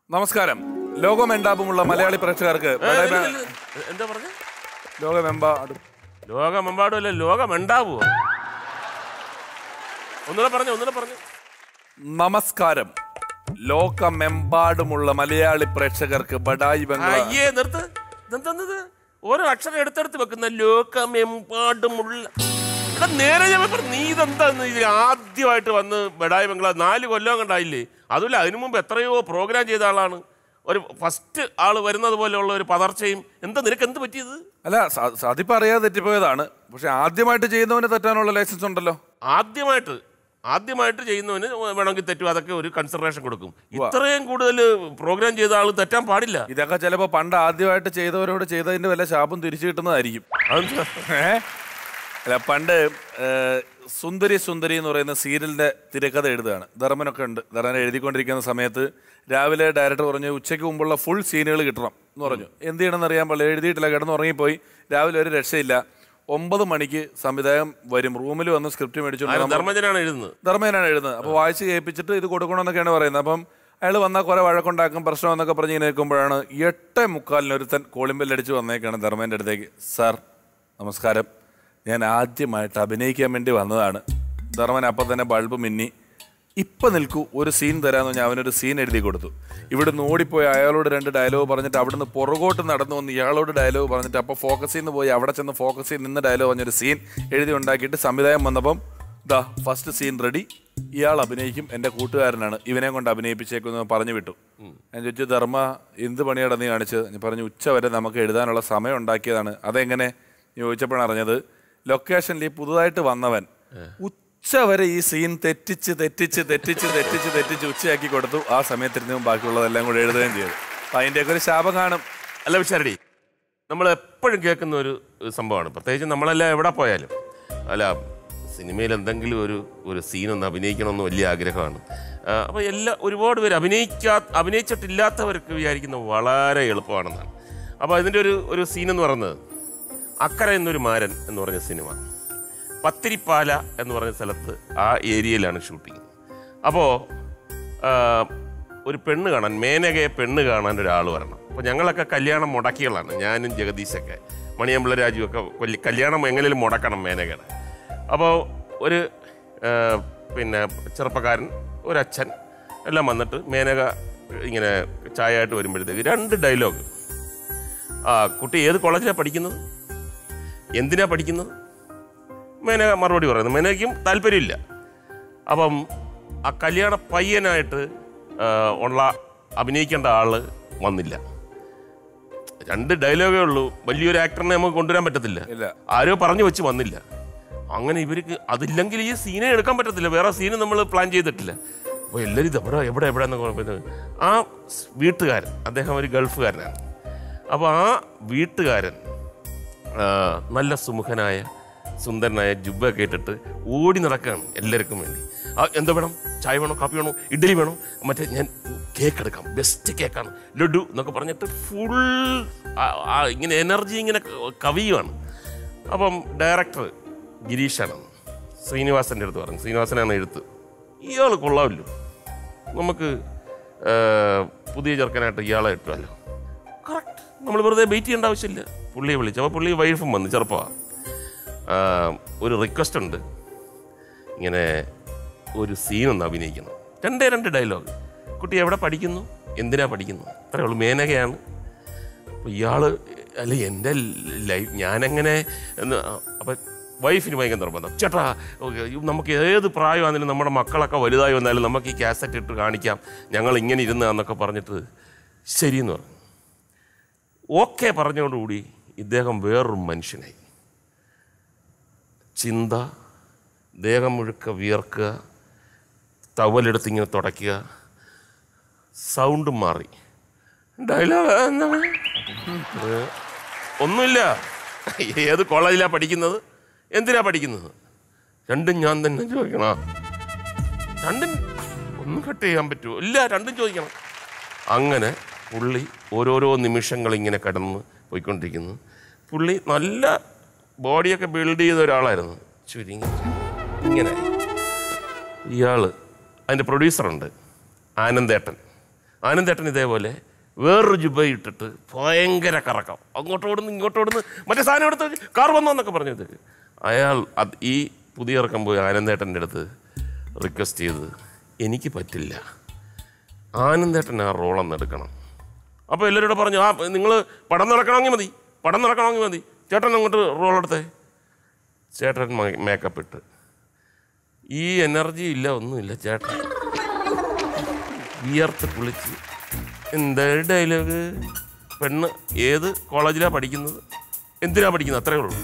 നമസ്കാരം. ലോകമെമ്പാടുമുള്ള മലയാളി പ്രേക്ഷകർക്ക് എന്താ പറഞ്ഞ ലോകമെമ്പാടുമല്ല ലോകമെണ്ടാവോ? ഒന്നുകൂടെ പറഞ്ഞു. നമസ്കാരം. ലോകമെമ്പാടുമുള്ള മലയാളി പ്രേക്ഷകർക്ക് ബഡായി ബംഗ്ലാ. നിർത്ത്. ഓരോ അക്ഷരം എടുത്തെടുത്ത് വെക്കുന്ന ലോകമെമ്പാടുമുള്ള. നേരെ നീ ഇതെന്താ ആദ്യമായിട്ട് വന്ന് ബഡായി ബംഗ്ലാ 4 കൊല്ലം കണ്ടായില്ലേ? അതുമില്ല, അതിനു മുമ്പ് എത്രയോ പ്രോഗ്രാം ചെയ്ത ആളാണ്. ഒരു ഫസ്റ്റ് ആള് വരുന്നത് പോലെയുള്ള ഒരു പതർച്ചയും. നിനക്ക് എന്ത് പറ്റിയത്? അല്ല, അതിപ്പോ അറിയാതെ തെറ്റിപ്പോയതാണ്. പക്ഷെ ആദ്യമായിട്ട് ചെയ്യുന്നവന് തെറ്റാനുള്ള ലൈസൻസ് ഉണ്ടല്ലോ. ആദ്യമായിട്ട് ചെയ്യുന്നവന് വേണമെങ്കിൽ തെറ്റും, അതൊക്കെ ഒരു കൺസിഡറേഷൻ കൊടുക്കും. ഇത്രയും കൂടുതൽ പ്രോഗ്രാം ചെയ്ത ആൾ തെറ്റാൻ പാടില്ല. ഇതൊക്കെ ചിലപ്പോ പണ്ട് ആദ്യമായിട്ട് ചെയ്തവരോട് ചെയ്തതിന്റെ വല്ല ശാപം തിരിച്ചു കിട്ടുന്നതായിരിക്കും. അല്ല, പണ്ട് സുന്ദരി എന്ന് പറയുന്ന സീരിയലിന്റെ തിരക്കഥ എഴുതുകയാണ്. ധർമ്മനൊക്കെ ഉണ്ട്. ധർമ്മൻ എഴുതിക്കൊണ്ടിരിക്കുന്ന സമയത്ത് രാവിലെ ഡയറക്ടർ പറഞ്ഞു ഉച്ചയ്ക്ക് മുമ്പുള്ള ഫുൾ സീനുകൾ കിട്ടണം എന്ന് പറഞ്ഞു. എന്ത് ചെയ്യണമെന്ന് അറിയാൻ പാടില്ല, എഴുതിയിട്ടില്ല, കിടന്നുറങ്ങിപ്പോയി. രാവിലെ ഒരു രക്ഷയില്ല. 9 മണിക്ക് സംവിധായകൻ വരും, റൂമിൽ വന്ന് സ്ക്രിപ്റ്റ് മേടിച്ചു. ധർമ്മജനാണ് എഴുതുന്നത്. അപ്പോൾ വായിച്ച് കേൾപ്പിച്ചിട്ട് ഇത് കൊടുക്കണമെന്നൊക്കെയാണ് പറയുന്നത്. അപ്പം അയാൾ വന്നാൽ കുറെ വഴക്കുണ്ടാക്കും, പ്രശ്നം എന്നൊക്കെ പറഞ്ഞ് ഇങ്ങനെ നിൽക്കുമ്പോഴാണ് 8:45 ഒരുത്തൻ കോളിംബെല്ലടിച്ച് വന്നേക്കാണ് ധർമ്മേൻ്റെ അടുത്തേക്ക്. സാർ നമസ്കാരം, ഞാൻ ആദ്യമായിട്ട് അഭിനയിക്കാൻ വേണ്ടി വന്നതാണ്. ധർമ്മൻ അപ്പം തന്നെ ബൾബ് മിന്നി. ഇപ്പം നിൽക്കൂ, ഒരു സീൻ തരാമെന്ന് ഞാൻ അവനൊരു സീൻ എഴുതി കൊടുത്തു. ഇവിടുന്ന് ഓടിപ്പോയി അയാളോട് 2 ഡയലോഗ് പറഞ്ഞിട്ട് അവിടുന്ന് പുറകോട്ട് നടന്നു വന്ന് ഇയാളോട് ഡയലോഗ് പറഞ്ഞിട്ട് അപ്പോൾ ഫോക്കസിൽ നിന്ന് പോയി അവിടെ ചെന്ന് ഫോക്കസിൽ നിന്ന് ഡയലോഗ് പറഞ്ഞൊരു സീൻ എഴുതി ഉണ്ടാക്കിയിട്ട് സംവിധായം വന്നപ്പം ദാ ഫസ്റ്റ് സീൻ റെഡി, ഇയാൾ അഭിനയിക്കും, എൻ്റെ കൂട്ടുകാരനാണ്, ഇവനെ കൊണ്ട് അഭിനയിപ്പിച്ചേക്കുമെന്ന് പറഞ്ഞു വിട്ടു. ഞാൻ ചോദിച്ചു, ധർമ്മ എന്ത് പണിയാണ് നീ കാണിച്ചത്? ഞാൻ പറഞ്ഞു, ഉച്ച വരെ നമുക്ക് എഴുതാനുള്ള സമയം ഉണ്ടാക്കിയതാണ്. അതെങ്ങനെ ചോദിച്ചപ്പോഴാണ് അറിഞ്ഞത്, ലൊക്കേഷനിൽ പുതുതായിട്ട് വന്നവൻ ഉച്ച വരെ ഈ സീൻ തെറ്റിച്ച് ഉച്ചയാക്കി കൊടുത്തു. ആ സമയത്തിരുന്നും ബാക്കിയുള്ളതെല്ലാം കൂടെ എഴുതുകയും ചെയ്തു. അപ്പം അതിൻ്റെയൊക്കെ ഒരു ശാപം കാണും. അല്ല വിശാരടി, നമ്മൾ എപ്പോഴും കേൾക്കുന്ന ഒരു സംഭവമാണ്, പ്രത്യേകിച്ച് നമ്മളെല്ലാം എവിടെ പോയാലും. അല്ല, സിനിമയിൽ എന്തെങ്കിലും ഒരു സീനൊന്ന് അഭിനയിക്കണമെന്ന് വലിയ ആഗ്രഹമാണ്. അപ്പോൾ ഒരുപാട് പേര് അഭിനയിച്ചിട്ടില്ലാത്തവർക്ക് വിചാരിക്കുന്നത് വളരെ എളുപ്പമാണെന്നാണ്. അപ്പോൾ അതിൻ്റെ ഒരു സീനെന്ന് പറയുന്നത് അക്കര എന്നൊരു മാരൻ എന്ന് പറഞ്ഞ സിനിമ, പത്തിരിപ്പാല എന്ന് പറഞ്ഞ സ്ഥലത്ത് ആ ഏരിയയിലാണ് ഷൂട്ടിങ്. അപ്പോൾ ഒരു പെണ്ണ് കാണാൻ, മേനകയെ പെണ്ണ് കാണാൻ ഒരാൾ വരണം. അപ്പോൾ ഞങ്ങളൊക്കെ കല്യാണം മുടക്കികളാണ്, ഞാനും ജഗദീശൊക്കെ, മണിയമ്പിള്ള രാജുവൊക്കെ കല്യാണം എങ്ങനെയും മുടക്കണം മേനകയുടെ. അപ്പോൾ ഒരു ചെറുപ്പക്കാരൻ, ഒരച്ഛൻ എല്ലാം വന്നിട്ട് മേനക ഇങ്ങനെ ചായ ആയിട്ട് വരുമ്പോഴത്തേക്ക് 2 ഡയലോഗ്. കുട്ടി ഏത് കോളേജിലാണ് പഠിക്കുന്നത്, എന്തിനാ പഠിക്കുന്നത്? മേനക മറുപടി പറയുന്നത്. മേനകയ്ക്കും താല്പര്യമില്ല. അപ്പം ആ കല്യാണ പയ്യനായിട്ട് ഉള്ള അഭിനയിക്കേണ്ട ആള് വന്നില്ല. 2 ഡയലോഗേ ഉള്ളൂ. വലിയൊരു ആക്ടറിനെ നമുക്ക് കൊണ്ടുവരാൻ പറ്റത്തില്ല. ആരോ പറഞ്ഞു വെച്ച് വന്നില്ല. അങ്ങനെ ഇവർക്ക് അതില്ലെങ്കിൽ ഈ സീനെ എടുക്കാൻ പറ്റത്തില്ല. വേറെ സീന് നമ്മൾ പ്ലാൻ ചെയ്തിട്ടില്ല. അപ്പോൾ എല്ലാവരും ഇത് എവിടെ എന്നൊക്കെ പറയുന്നത്. ആ വീട്ടുകാരൻ, അദ്ദേഹം ഒരു ഗൾഫുകാരനാണ്. അപ്പോൾ ആ വീട്ടുകാരൻ നല്ല സുമുഖനായ സുന്ദരനായ ജുബ്ബൊക്കെ ഇട്ടിട്ട് ഓടി നടക്കുകയാണ് എല്ലാവർക്കും വേണ്ടി. എന്താ വേണം, ചായ വേണോ, കാപ്പി വേണോ, ഇഡ്ഡലി വേണോ, മറ്റേ ഞാൻ കേക്ക് എടുക്കാം, ബെസ്റ്റ് കേക്കാണ്, ലഡു എന്നൊക്കെ പറഞ്ഞിട്ട് ഫുൾ ഇങ്ങനെ എനർജി ഇങ്ങനെ കവിയുമാണ്. അപ്പം ഡയറക്ടർ ഗിരീഷാണ്, ശ്രീനിവാസൻ്റെ അടുത്ത് പറഞ്ഞു. ശ്രീനിവാസനാണ് എഴുത്ത്. ഇയാൾ കൊള്ളാമല്ലോ, നമുക്ക് പുതിയ ചെറുക്കനായിട്ട് ഇയാളെ ഇട്ടുമല്ലോ. കറക്റ്റ്, നമ്മൾ വെറുതെ വെയിറ്റ് ചെയ്യേണ്ട ആവശ്യമില്ല. പുള്ളിയെ വിളിച്ചു. അപ്പോൾ പുള്ളി വൈഫും വന്ന്, ചെറുപ്പമാണ്. ഒരു റിക്വസ്റ്റ് ഉണ്ട്, ഇങ്ങനെ ഒരു സീനൊന്ന് അഭിനയിക്കണം. 2 ഡയലോഗ്. കുട്ടി എവിടെ പഠിക്കുന്നു, എന്തിനാ പഠിക്കുന്നു, അത്രേ ഉള്ളൂ. മേനകയാണ്. അപ്പോൾ ഇയാൾ അല്ല എൻ്റെ ലൈഫ് ഞാനെങ്ങനെ എന്ന്. അപ്പം വൈഫിന് ഭയങ്കര നിർബന്ധം. ചേട്ടാ, നമുക്ക് ഏത് പ്രായമാണെങ്കിലും നമ്മുടെ മക്കളൊക്കെ വലുതായി വന്നാലും നമുക്ക് ഈ കാസറ്റ് ഇട്ട് കാണിക്കാം, ഞങ്ങൾ ഇങ്ങനെ ഇരുന്നതെന്നൊക്കെ പറഞ്ഞിട്ട് ശരിയെന്ന് പറഞ്ഞു. ഓക്കെ പറഞ്ഞതോടുകൂടി ഇദ്ദേഹം വേറൊരു മനുഷ്യനായി. ചിന്ത, ദേഹം മുഴുക്ക വിയർക്കുക, ടവലെടുത്ത് ഇങ്ങനെ തുടയ്ക്കുക, സൗണ്ട് മാറി. ഡയലോഗ് ഒന്നുമില്ല. ഏത് കോളേജിലാണ് പഠിക്കുന്നത്, എന്തിനാ പഠിക്കുന്നത്, 2 ഞാൻ തന്നെ ചോദിക്കണം. 2 ഒന്നും കട്ട് ചെയ്യാൻ പറ്റുമോ? ഇല്ല, 2 ചോദിക്കണം. അങ്ങനെ പുള്ളി ഓരോരോ നിമിഷങ്ങൾ ഇങ്ങനെ കടന്ന് പോയിക്കൊണ്ടിരിക്കുന്നു. പുള്ളി നല്ല ബോഡിയൊക്കെ ബിൽഡ് ചെയ്ത ഒരാളായിരുന്നു. ചുരുങ്ങി ഇങ്ങനെ ഇയാൾ, അതിൻ്റെ പ്രൊഡ്യൂസറുണ്ട് ആനന്ദേട്ടൻ, ആനന്ദേട്ടൻ ഇതേപോലെ വേറൊരു ജുബ ഇട്ടിട്ട് ഭയങ്കര കറക്കം, അങ്ങോട്ടോടുന്നു ഇങ്ങോട്ടോടുന്നു, മറ്റേ സാധനം എടുത്ത് കാർ വന്നോ എന്നൊക്കെ പറഞ്ഞത്. അയാൾ ഈ പുതിയ ഇറക്കം പോയി ആനന്ദേട്ടൻ്റെ അടുത്ത് റിക്വസ്റ്റ് ചെയ്ത്, എനിക്ക് പറ്റില്ല, ആനന്ദേട്ടൻ ആ റോളൊന്ന് എടുക്കണം. അപ്പോൾ എല്ലാവരോടും പറഞ്ഞു, നിങ്ങൾ പടം നടക്കണമെങ്കിൽ മതി, പടം നടക്കണമെങ്കിൽ മതി, ചേട്ടൻ അങ്ങോട്ട് റോളെടുത്തേ. ചേട്ടൻ മേക്കപ്പ് ഇട്ട്, ഈ എനർജി ഇല്ല, ഒന്നുമില്ല, ചേട്ടൻ വിയർത്ത് കുളിച്ച്, എന്താ ഡയലോഗ്, പെണ്ണ് ഏത് കോളേജിലാണ് പഠിക്കുന്നത്, എന്തിനാണ് പഠിക്കുന്നത്, അത്രയേ ഉള്ളൂ.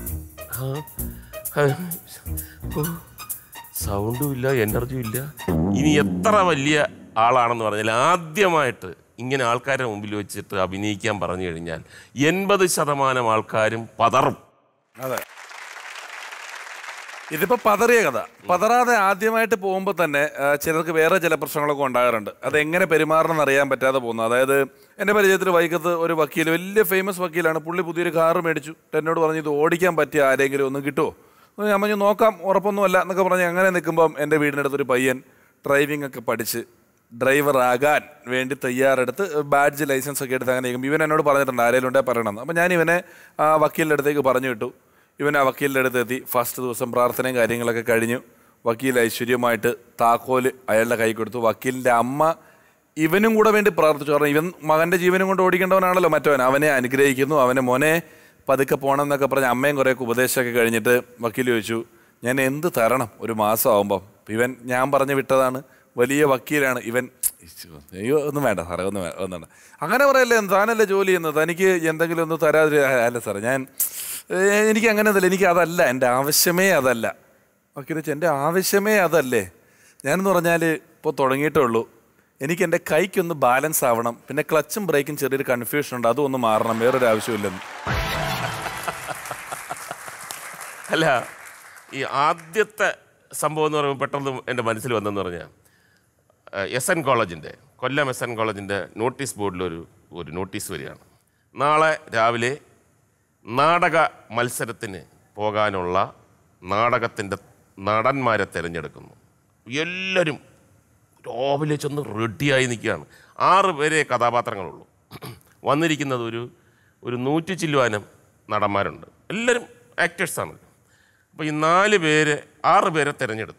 സൗണ്ടും ഇല്ല, എനർജിയും ഇല്ല. ഇനി എത്ര വലിയ ആളാണെന്ന് പറഞ്ഞാൽ ആദ്യമായിട്ട് ഇങ്ങനെ ആൾക്കാരുടെ മുമ്പിൽ വെച്ചിട്ട് അഭിനയിക്കാൻ പറഞ്ഞു കഴിഞ്ഞാൽ 80% ആൾക്കാരും പതറും. അതെ, ഇതിപ്പോ പതറിയ കഥ. പതറാതെ ആദ്യമായിട്ട് പോകുമ്പോൾ തന്നെ ചിലർക്ക് വേറെ ചില പ്രശ്നങ്ങളൊക്കെ ഉണ്ടാകാറുണ്ട്. അതെങ്ങനെ പെരുമാറണം എന്നറിയാൻ പറ്റാതെ പോകുന്നു. അതായത് എൻ്റെ പരിചയത്തിൽ വൈക്കത്ത് ഒരു വക്കീൽ, വലിയ ഫേമസ് വക്കീലാണ്. പുള്ളി പുതിയൊരു കാറ് മേടിച്ചു. എന്നോട് പറഞ്ഞു, ഇത് ഓടിക്കാൻ പറ്റിയ ആരെങ്കിലും ഒന്ന് കിട്ടുമോ? ഞാൻ പറഞ്ഞു, നോക്കാം, ഉറപ്പൊന്നുമല്ല എന്നൊക്കെ പറഞ്ഞ് അങ്ങനെ നിൽക്കുമ്പം എൻ്റെ വീടിനടുത്തൊരു പയ്യൻ ഡ്രൈവിംഗ് ഒക്കെ പഠിച്ച് ഡ്രൈവറാകാൻ വേണ്ടി തയ്യാറെടുത്ത് ബാഡ്ജ് ലൈസൻസ് ഒക്കെ എടുത്ത് അങ്ങനെ നിൽക്കുമ്പോൾ ഇവൻ എന്നോട് പറഞ്ഞിട്ടുണ്ട് ആരെങ്കിലും ഉണ്ടെങ്കിൽ പറയണമെന്ന്. അപ്പം ഞാൻ ഇവനെ വക്കീലിൻ്റെ അടുത്തേക്ക് പറഞ്ഞു വിട്ടു. ഇവൻ ആ വക്കീലിൻ്റെ അടുത്ത് എത്തി. ഫസ്റ്റ് ദിവസം പ്രാർത്ഥനയും കാര്യങ്ങളൊക്കെ കഴിഞ്ഞു. വക്കീൽ ഐശ്വര്യമായിട്ട് താക്കോല് അയാളുടെ കൈ കൊടുത്തു. വക്കീലിൻ്റെ അമ്മ ഇവനും കൂടെ വേണ്ടി പ്രാർത്ഥിച്ചു. കാരണം ഇവൻ മകൻ്റെ ജീവനും കൊണ്ട് ഓടിക്കേണ്ടവനാണല്ലോ മറ്റവൻ. അവനെ അനുഗ്രഹിക്കുന്നു. അവനെ മോനെ പതുക്കെ പോകണം എന്നൊക്കെ പറഞ്ഞ് അമ്മയും കുറേയൊക്കെ ഉപദേശമൊക്കെ കഴിഞ്ഞിട്ട് വക്കീൽ ചോദിച്ചു, ഞാൻ എന്ത് തരണം ഒരു മാസം ആകുമ്പം? ഇവൻ ഞാൻ പറഞ്ഞു വിട്ടതാണ്, വലിയ വക്കീലാണ് ഇവൻ. അയ്യോ ഒന്നും വേണ്ട സാറേ, ഒന്നും വേണ്ട, അങ്ങനെ പറയല്ലേ, താനല്ലേ ജോലി ചെയ്യുന്നത്, തനിക്ക് എന്തെങ്കിലും ഒന്ന് തരാതിരി. അല്ല സാറേ, എനിക്ക് അങ്ങനെ ഒന്നുമില്ല, എനിക്ക് അതല്ല, എൻ്റെ ആവശ്യമേ അതല്ല. വക്കീൽ വെച്ചാൽ എൻ്റെ ആവശ്യമേ അതല്ലേ? ഞാനെന്ന് പറഞ്ഞാൽ ഇപ്പോൾ തുടങ്ങിയിട്ടേ ഉള്ളൂ. എനിക്ക് എൻ്റെ കൈക്കൊന്ന് ബാലൻസ് ആവണം, പിന്നെ ക്ലച്ചും ബ്രേക്കും ചെറിയൊരു കൺഫ്യൂഷൻ ഉണ്ട്, അതും ഒന്ന് മാറണം, വേറൊരു ആവശ്യമില്ലെന്ന്. അല്ല, ഈ ആദ്യത്തെ സംഭവം എന്ന് പറയുമ്പോൾ പെട്ടെന്ന് എൻ്റെ മനസ്സിൽ വന്നെന്ന് പറഞ്ഞാൽ SN കോളേജിൻ്റെ, കൊല്ലം SN കോളേജിൻ്റെ നോട്ടീസ് ബോർഡിലൊരു നോട്ടീസ് വരികയാണ്. നാളെ രാവിലെ നാടക മത്സരത്തിന് പോകാനുള്ള നാടകത്തിൻ്റെ നടന്മാരെ തിരഞ്ഞെടുക്കുന്നു. എല്ലാവരും രാവിലെ ചെന്ന് റെഡിയായി നിൽക്കുകയാണ്. 6 പേരെ കഥാപാത്രങ്ങളുള്ളൂ. വന്നിരിക്കുന്നത് ഒരു 100 ചില്ലുവാനം നടന്മാരുണ്ട്. എല്ലാവരും ആക്ടേഴ്സാണ്. അപ്പോൾ ഈ 6 പേരെ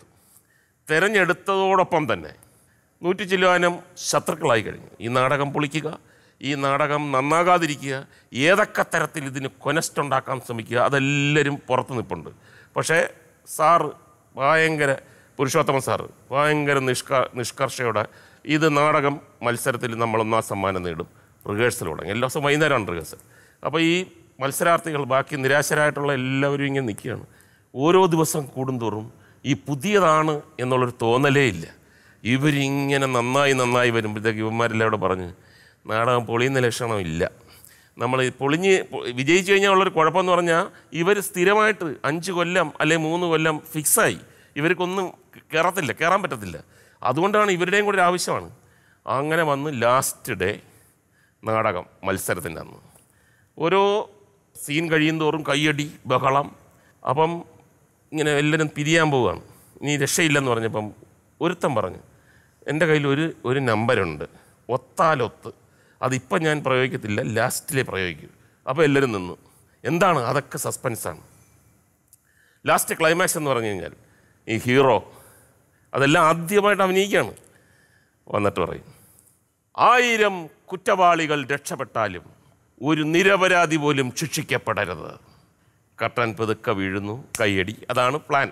തിരഞ്ഞെടുത്തതോടൊപ്പം തന്നെ 100 ചില്ലുവാനം ശത്രുക്കളായി കഴിഞ്ഞു. ഈ നാടകം പൊളിക്കുക, ഈ നാടകം നന്നാകാതിരിക്കുക, ഏതൊക്കെ തരത്തിൽ ഇതിന് കൊനസ്റ്റുണ്ടാക്കാൻ ശ്രമിക്കുക, അതെല്ലാവരും പുറത്ത് നിൽപ്പുണ്ട്. പക്ഷേ സാറ് ഭയങ്കര പുരുഷോത്തമൻ സാറ് ഭയങ്കര നിഷ്കർഷയോടെ ഇത് നാടകം മത്സരത്തിൽ നമ്മൾ 1ാം സമ്മാനം നേടും. റിഹേഴ്സൽ തുടങ്ങി. എല്ലാ ദിവസവും വൈകുന്നേരമാണ് റിഹേഴ്സൽ. അപ്പോൾ ഈ മത്സരാർത്ഥികൾ ബാക്കി നിരാശരായിട്ടുള്ള എല്ലാവരും ഇങ്ങനെ നിൽക്കുകയാണ്. ഓരോ ദിവസം കൂടുന്തോറും ഈ പുതിയതാണ് എന്നുള്ളൊരു തോന്നലേ ഇല്ല. ഇവരിങ്ങനെ നന്നായി വരുമ്പോഴത്തേക്ക് ഇവന്മാരെല്ലാം ഇവിടെ പറഞ്ഞ് നാടകം പൊളിയുന്ന ലക്ഷണമില്ല. നമ്മൾ വിജയിച്ചു കഴിഞ്ഞാൽ ഉള്ളൊരു കുഴപ്പമെന്ന് പറഞ്ഞാൽ ഇവർ സ്ഥിരമായിട്ട് 5 കൊല്ലം അല്ലെങ്കിൽ 3 കൊല്ലം ഫിക്സായി, ഇവർക്കൊന്നും കയറാൻ പറ്റത്തില്ല. അതുകൊണ്ടാണ് ഇവരുടെയും കൂടെ ഒരു ആവശ്യമാണ്. അങ്ങനെ വന്ന് ലാസ്റ്റ് ഡേ നാടകം മത്സരത്തിൻ്റെ അന്ന് ഓരോ സീൻ കഴിയുന്തോറും കയ്യടി ബഹളം. അപ്പം ഇങ്ങനെ എല്ലാവരും പിരിയാൻ പോവുകയാണ്. ഇനി രക്ഷയില്ലെന്ന് പറഞ്ഞപ്പം ഒരുത്തൻ പറഞ്ഞു, എൻ്റെ കയ്യിൽ ഒരു നമ്പരുണ്ട്, ഒത്താലൊത്ത്, അതിപ്പം ഞാൻ പ്രയോഗിക്കത്തില്ല, ലാസ്റ്റിലേ പ്രയോഗിക്കൂ. അപ്പോൾ എല്ലാവരും നിന്നു. എന്താണ്? അതൊക്കെ സസ്പെൻസാണ്. ലാസ്റ്റ് ക്ലൈമാക്സ് എന്ന് പറഞ്ഞു കഴിഞ്ഞാൽ ഈ ഹീറോ അതെല്ലാം ആദ്യമായിട്ട് അഭിനയിക്കുകയാണ്. വന്നിട്ട് പറയും, 1000 കുറ്റവാളികൾ രക്ഷപ്പെട്ടാലും ഒരു നിരപരാധി പോലും ശിക്ഷിക്കപ്പെടരുത്. കർട്ടൻ പതുക്കെ വീഴുന്നു, കയ്യടി. അതാണ് പ്ലാൻ.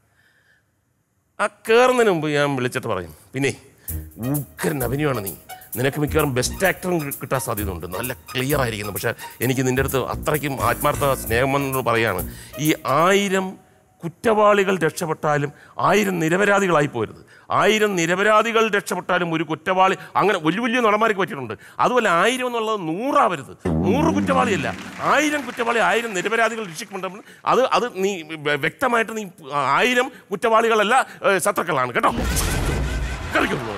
ആ കയറുന്നതിന് മുമ്പ് ഞാൻ വിളിച്ചിട്ട് പറയും, പിന്നെ ഉഗ്രൻ അഭിനയമാണ് നീ, നിനക്ക് മിക്കവാറും ബെസ്റ്റ് ആക്ടറും കിട്ടാൻ സാധ്യതയുണ്ട്, നല്ല ക്ലിയർ ആയിരിക്കുന്നു. പക്ഷേ എനിക്ക് നിൻ്റെ അടുത്ത് അത്രയ്ക്കും ആത്മാർത്ഥ സ്നേഹമെന്ന് പറയാണ്, ഈ 1000 കുറ്റവാളികൾ രക്ഷപ്പെട്ടാലും 1000 നിരപരാധികളായി പോരുത്. 1000 നിരപരാധികൾ രക്ഷപ്പെട്ടാലും ഒരു കുറ്റവാളി, അങ്ങനെ വലിയ നടന്മാർക്ക് പറ്റിയിട്ടുണ്ട്. അതുപോലെ 1000 എന്നുള്ളത് 100 ആവരുത്. 100 കുറ്റവാളിയല്ല, 1000 കുറ്റവാളി, 1000 നിരപരാധികൾ രക്ഷിക്കപ്പെടും. അത് നീ വ്യക്തമായിട്ട് നീ 1000 കുറ്റവാളികളല്ല ശത്രുക്കളാണ് കേട്ടോ. കളിക്കുന്നു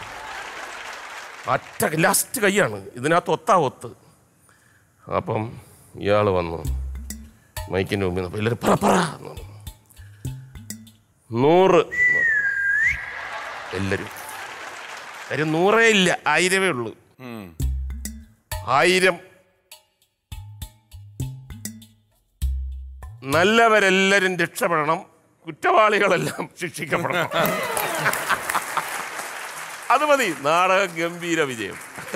അറ്റ ലാസ്റ്റ് കൈയാണ് ഇതിനകത്ത് ഒത്ത്. അപ്പം ഇയാൾ വന്നു മൈക്കിൻ്റെ മുമ്പിൽ നിന്ന് എല്ലാവരും പറ 100 എല്ലാവരും കാര്യം 100 ഇല്ല, 1000 ഉള്ളൂ. 1000 നല്ലവരെല്ലാരും രക്ഷപ്പെടണം, കുറ്റവാളികളെല്ലാം ശിക്ഷിക്കപ്പെടണം. അത് മതി. നാടക ഗംഭീര വിജയം.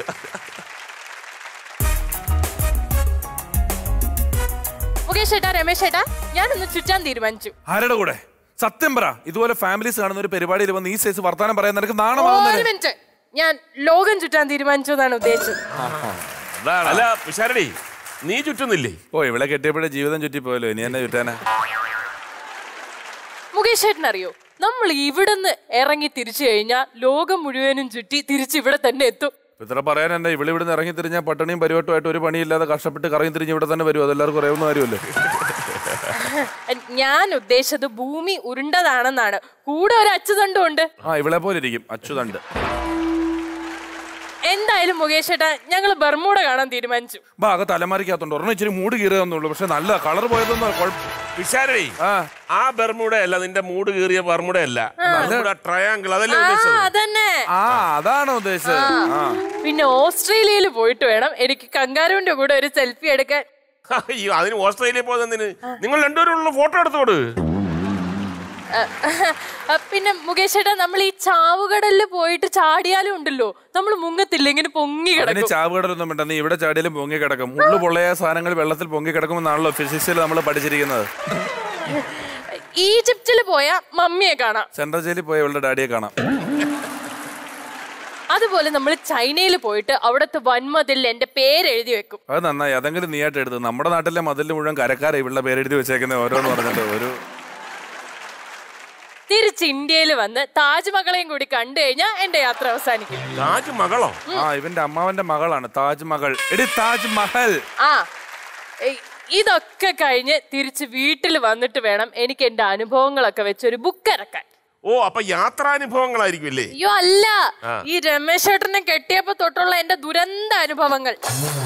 മുകേഷ് ചേട്ടാ, രമേശ് ചേട്ടാ, ഞാനൊന്ന് ചുറ്റാൻ തീരുമാനിച്ചു. ആരുടെ കൂടെ? സത്യം പറ. ഇതുപോലെ ഫാമിലീസ് കാണുന്ന ഒരു പരിപാടിയിൽ വന്ന് ഈ സൈസ് വർത്താനം പറയാൻ നിനക്ക് നാണമാവുന്നില്ല. ഞാൻ ലോകം ചുറ്റാൻ തീരുമാനിച്ചു എന്നാണ് ഉദ്ദേശിച്ചത്. അല്ല പിഷാരടി, നീ ചുറ്റുന്നില്ലേ? ഓ, ഇവിടെ കെട്ടിയപ്പോഴേ ജീവിതം ചുറ്റിപ്പോയല്ലോ, ഇനി എന്നെ ചുറ്റാനാ? മുകേഷ് ചേട്ടൻ അറിയോ, നമ്മൾ ഇവിടുന്ന് ഇറങ്ങി തിരിച്ചു കഴിഞ്ഞാൽ ലോകം മുഴുവനും ചുറ്റി തിരിച്ച് ഇവിടെ തന്നെ എത്തും. ഇത്ര പറയാൻ എന്നെ ഇവിടുന്ന് ഇറങ്ങി തിരിഞ്ഞാൽ പട്ടിണിയും പരിവട്ടമായിട്ട് ഒരു പണിയില്ലാതെ കഷ്ടപ്പെട്ട് കറങ്ങി തിരിഞ്ഞ് ഇവിടെ തന്നെ വരും. അതെല്ലാവർക്കും അറിയാവുന്ന കാര്യമല്ലേ? ഞാൻ ഉദ്ദേശിച്ചത് ഭൂമി ഉരുണ്ടതാണെന്നാണ്. കൂടെ ഒരു അച്ചുതണ്ടും ഉണ്ട്. ഇവിടെ പോലെ ഇരിക്കും അച്ചുതണ്ട്. എന്തായാലും മുകേഷ് ചേട്ടാ, ഞങ്ങൾ ബർമൂഡ കാണാൻ തീരുമാനിച്ചു. ബാഗ തലമാരിക്കകത്തുണ്ട്. ഒരെണ്ണം ഇച്ചിരി മൂട് കീറിയതെന്നുള്ളൂ, പക്ഷെ നല്ല കളർ പോയതൊന്നും പിഷാരടി, ആ ബർമൂഡ അല്ല, നിന്റെ മൂട് കീറിയ ബർമൂഡ അല്ല, ട്രയാങ്കിൾ. അതല്ലേ അതന്നെ, അതാണ് ഉദ്ദേശിച്ചത്. പിന്നെ ഓസ്ട്രേലിയയിൽ പോയിട്ട് വേണം എനിക്ക് കങ്കാരുവിന്റെ കൂടെ ഒരു സെൽഫി എടുക്കാൻ. അതിന് ഓസ്ട്രേലിയ പോയതിന് നിങ്ങൾ രണ്ടുപേരുള്ള ഫോട്ടോ എടുത്തോട്. പിന്നെ മുകേഷ് ചേട്ടാ, നമ്മൾ ഈ ചാവുകടലിൽ പോയിട്ട് ചാടിയാലും ഉണ്ടല്ലോ, നമ്മൾ മുങ്ങത്തില്ല, ഇങ്ങനെ പൊങ്ങി കിടക്കും. ചാവുകടലൊന്നും വേണ്ട, നീ ഇവിടെ ചാടിയാലും പൊങ്ങി കിടക്കും. ഉള്ളു പൊള്ളയായ സാധനങ്ങൾ വെള്ളത്തിൽ പൊങ്ങി കിടക്കുമെന്നാണല്ലോ ഫിസിക്സിൽ നമ്മൾ പഠിച്ചിരിക്കുന്നത്. ഈജിപ്തിൽ പോയ മമ്മിയെ കാണാം, സെൻട്രൽ ജയിലിൽ പോയ ഇവളുടെ ഡാഡിയെ കാണാം. അതുപോലെ നമ്മൾ ചൈനയിൽ പോയിട്ട് അവിടുത്തെ വൻമതിൽ എന്റെ പേര് എഴുതി വെക്കും. അത് നന്നായി. അതെങ്കിലും നീയായിട്ട് എഴുതും. നമ്മുടെ നാട്ടിലെ മതിലിൽ മുഴുവൻ കരക്കാരെ ഇവളുടെ പേരെഴുതി വെച്ചേക്കുന്ന ഓരോന്ന് പറഞ്ഞിട്ട് ഒരു തിരിച്ച് ഇന്ത്യയിൽ വന്ന് താജ്മഹളെയും കൂടി കണ്ടു കഴിഞ്ഞാൽ എന്റെ യാത്ര അവസാനിക്കും. താജ്മഹളോ? ഇവന്റെ അമ്മാവന്റെ മകളാണ് താജ്മഹൽ. എടി താജ്മഹൽ. ഇതൊക്കെ കഴിഞ്ഞ് തിരിച്ച് വീട്ടിൽ വന്നിട്ട് വേണം എനിക്ക് എന്റെ അനുഭവങ്ങളൊക്കെ വെച്ചൊരു ബുക്ക് ഇറക്കാൻ. ഓ, അപ്പൊ യാത്രാനുഭവങ്ങളായിരിക്കും അല്ലേ? അയ്യോ അല്ല, ഈ രമേശ് ചേട്ടനെ കെട്ടിയപ്പോ തൊട്ടുള്ള എന്റെ ദുരന്ത അനുഭവങ്ങൾ.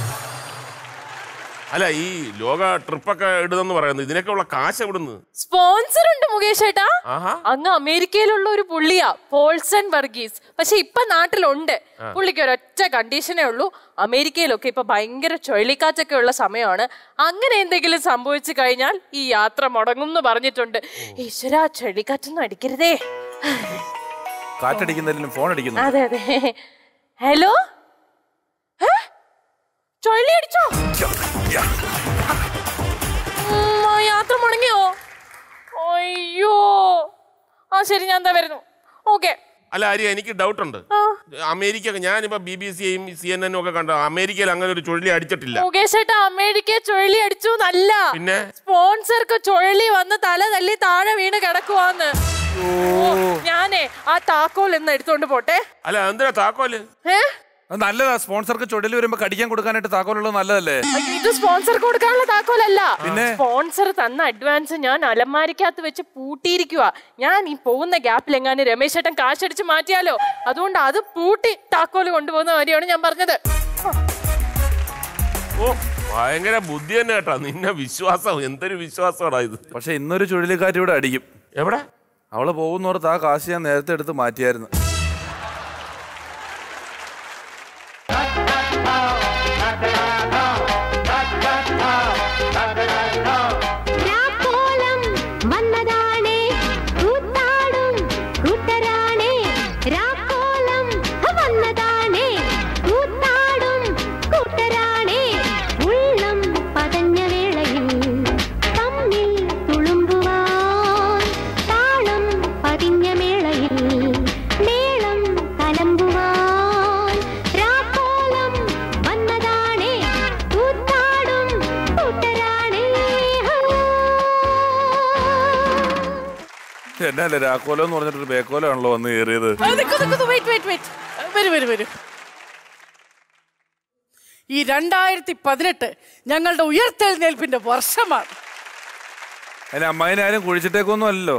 അല്ല, ഈ ലോക ട്രിപ്പൊക്കെ ഇടുന്നെന്ന് പറയുന്നത്, ഇതിനൊക്കെ ഉള്ള കാശ് എവിടുന്ന്? സ്പോൺസർ ഉണ്ട് മുകേഷ് ചേട്ടാ. അങ്ങ് അമേരിക്കയിലുള്ള ഒരു പുള്ളിയാ, പോൾസൺ വർഗീസ്. പക്ഷെ ഇപ്പൊ നാട്ടിലുണ്ട്. പുള്ളിക്ക് ഒരൊറ്റ കണ്ടീഷനേ ഉള്ളൂ, അമേരിക്കയിലൊക്കെ ഇപ്പൊ ഭയങ്കര ചുഴലിക്കാറ്റൊക്കെ ഉള്ള സമയമാണ്. അങ്ങനെ എന്തെങ്കിലും സംഭവിച്ചു കഴിഞ്ഞാൽ ഈ യാത്ര മുടങ്ങും എന്ന് പറഞ്ഞിട്ടുണ്ട്. ഈശ്വരാ, ചുഴലിക്കാറ്റൊന്നും അടിക്കരുതേ. കാറ്റടിക്കുന്നതിലും ഫോൺ അടിക്കുന്നു. അതെ അതെ. ഹലോ, ചുഴലി അടിച്ചോ? യാത്ര മുടങ്ങിയോ? അയ്യോ, ശരി, ഞാൻ എന്താ വരുന്നു. ഓക്കെ. അല്ല ആര്യ, എനിക്ക് ഡൗട്ട് ഉണ്ട്. അമേരിക്ക, ഞാനിപ്പോ BBC-യും CNN ഒക്കെ കണ്ട, അമേരിക്കയിൽ അങ്ങനെ ഒരു ചുഴലി അടിച്ചിട്ടില്ല. മുകേഷ് ചേട്ടാ, അമേരിക്ക ചുഴലി അടിച്ചു എന്നല്ല, പിന്നെ സ്പോൺസർക്ക് ചുഴലി വന്ന് തല തല്ലി താഴെ വീണ് കിടക്കുവാന്ന്. ഞാനേ ആ താക്കോൽ എന്ന് എടുത്തോണ്ട് പോട്ടെ. അല്ല, എന്തിനാ താക്കോല്? നല്ലതാ. സ്പോൺസർക്ക് ചുഴലി വരുമ്പോ കടിക്കാൻ കൊടുക്കാനായിട്ട് താക്കോലുള്ളത് നല്ലതല്ലേ? ഇത് സ്പോൺസർക്ക് കൊടുക്കാനുള്ള താക്കോലല്ല. പിന്നെ സ്പോൺസർ തന്ന അഡ്വാൻസ് ഞാൻ അലമാരിക്കകത്ത് വെച്ച് പൂട്ടിയിരിക്കുക. ഞാൻ ഈ പോകുന്ന ഗ്യാപ്പിൽ എങ്ങാനും രമേശ് ചേട്ടൻ കാശടിച്ച് മാറ്റിയാലോ, അതുകൊണ്ട് അത് പൂട്ടി താക്കോല് കൊണ്ടുപോകുന്ന കാര്യമാണ് ഞാൻ പറഞ്ഞത്. ഓ, ഭയങ്കര ബുദ്ധി തന്നെ കേട്ടാ നിന്നെ. വിശ്വാസം, എന്തൊരു വിശ്വാസമാടാ ഇത്. പക്ഷെ ഇന്നൊരു ചുഴലിക്കാറ്റ് ഇവിടെ അടിക്കും. എവിടെ? അവള് പോകുന്നോർത്ത് ആ കാശ് ഞാൻ നേരത്തെ എടുത്ത് മാറ്റിയായിരുന്നു. എന്നല്ലേ രാക്കോലോ എന്ന് പറഞ്ഞിട്ടൊരു ബേക്കോലോ ആണല്ലോ വന്ന് കയറിയത്. ഈ 2018 ഞങ്ങളുടെ ഉയർത്തെഴുന്നേൽപ്പിന്റെ വർഷമാണ്. അതിന് അമ്മായിനാരും കുഴിച്ചിട്ടേക്കൊന്നും അല്ലല്ലോ.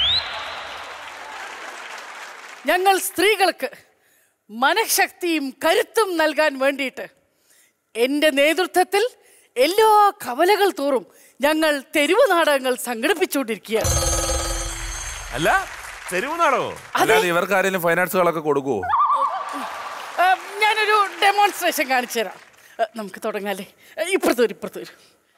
ഞങ്ങൾ സ്ത്രീകൾക്ക് മനഃശക്തിയും കരുത്തും നൽകാൻ വേണ്ടിയിട്ട് എൻ്റെ നേതൃത്വത്തിൽ എല്ലാ കവലകൾ തോറും ഞങ്ങൾ തെരുവ് നാടകങ്ങൾ സംഘടിപ്പിച്ചുകൊണ്ടിരിക്കുകയാണ്. അല്ല, തെരുവ് നാടകമോ? അല്ലാതെ ഇവർക്ക് ആരെങ്കിലും ഫൈൻ ആർട്സുകളൊക്കെ കൊടുക്കുവോ? ഡെമോൺസ്ട്രേഷൻ കാണിച്ചു തരാം. നമുക്ക് തുടങ്ങാല്ലേ? ഇപ്പുറത്ത് വരും.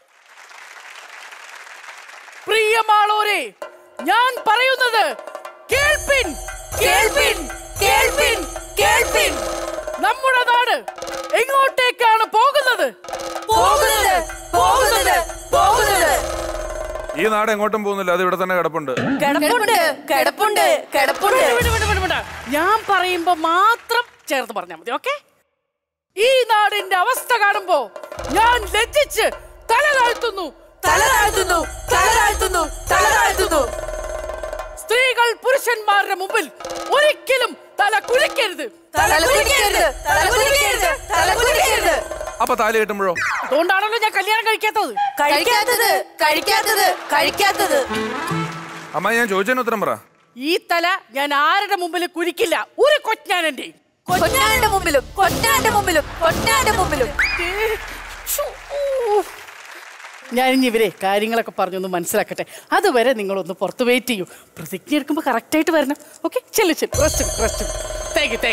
പ്രിയമാളോരെ, ഞാൻ പറയുന്നത് കേൾപ്പിൻ. നമ്മുടെ നാട് എങ്ങോട്ടേക്കാണ് പോകുന്നത്? ഈ നാട് എങ്ങോട്ടും പോകുന്നില്ല, അത് ഇവിടെ തന്നെ കിടപ്പുണ്ട്. ഞാൻ പറയുമ്പോ മാത്രം ചേർത്ത് പറഞ്ഞാൽ മതി. ഓക്കെ? ഈ നാടിന്റെ അവസ്ഥ കാണുമ്പോ ഞാൻ ലജ്ജിച്ച് തല താഴ്ത്തുന്നു. സ്ത്രീകൾ പുരുഷന്മാരുടെ മുമ്പിൽ ഒരിക്കലും തല കുലിക്കരുത്. അപ്പൊ താലി കെട്ടുമ്പോഴോ? അതുകൊണ്ടാണല്ലോ ഞാൻ കല്യാണം കഴിക്കാത്തത്. അമ്മ, ഞാൻ ചോദിച്ചതിന് ഉത്തരം പറ. ഈ തല ഞാൻ ആരുടെ മുമ്പിൽ കുലിക്കില്ല. ഒരു കൊച്ചാനെന്റെ ഞാൻ ഇനി ഇവരെ കാര്യങ്ങളൊക്കെ പറഞ്ഞൊന്ന് മനസ്സിലാക്കട്ടെ. അതുവരെ നിങ്ങളൊന്ന് പുറത്ത് വെയിറ്റ് ചെയ്യൂ. പ്രതിജ്ഞ എടുക്കുമ്പോൾ കറക്റ്റായിട്ട് വരണം. ഓക്കെ? ചെല്ലു. Thank you.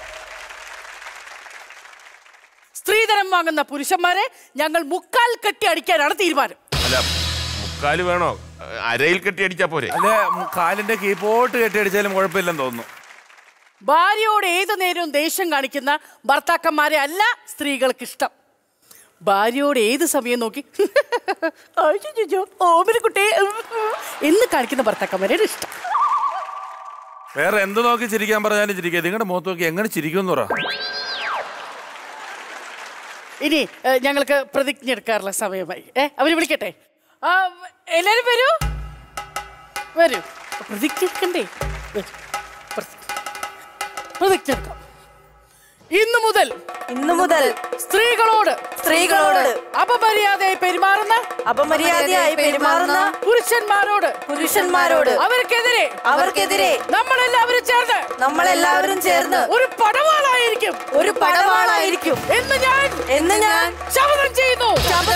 സ്ത്രീധനം വാങ്ങുന്ന പുരുഷന്മാരെ ഞങ്ങൾ മുക്കാൽ കെട്ടി അടിക്കാനാണ് തീരുമാനം. അല്ല, മുക്കാല് വേണോ? അരയിൽ കെട്ടി അടിച്ചാ പോരെ? അല്ല, കാലിന്റെ കീപ്പോട്ട് കെട്ടി അടിച്ചാലും കുഴപ്പമില്ലെന്ന് തോന്നുന്നു. ഭാര്യയോട് ഏതു നേരവും ദേഷ്യം കാണിക്കുന്ന ഭർത്താക്കന്മാരെ അല്ല സ്ത്രീകൾക്ക് ഇഷ്ടം. ഭാര്യയോട് ഏത് സമയം നോക്കി കുട്ടേ എന്ന് കാണിക്കുന്ന ഭർത്താക്കന്മാരെയാണ് ഇഷ്ടം. വേറെ എന്ത് നോക്കി ചിരിക്കാൻ പറഞ്ഞാലും ചിരിക്കുക. നിങ്ങളുടെ മുഖത്ത് നോക്കി എങ്ങനെ ചിരിക്കുമെന്ന് പറ. ഇനി ഞങ്ങൾക്ക് പ്രതിജ്ഞ എടുക്കാറുള്ള സമയമായി. അവര് വിളിക്കട്ടെ. എല്ലാരും വരൂ. പ്രതിജ്ഞ എടുക്കണ്ടേ? പ്രതിജ്ഞ എടുക്കാം. ഇന്നു മുതൽ സ്ത്രീകളോട് അപമര്യാദയായി പെരുമാറുന്ന പുരുഷന്മാരോട് അവർക്കെതിരെ നമ്മളെല്ലാവരും ചേർന്ന് ഒരു പടവാളായിരിക്കും എന്ന് ഞാൻ ശപഥം ചെയ്യുന്നു.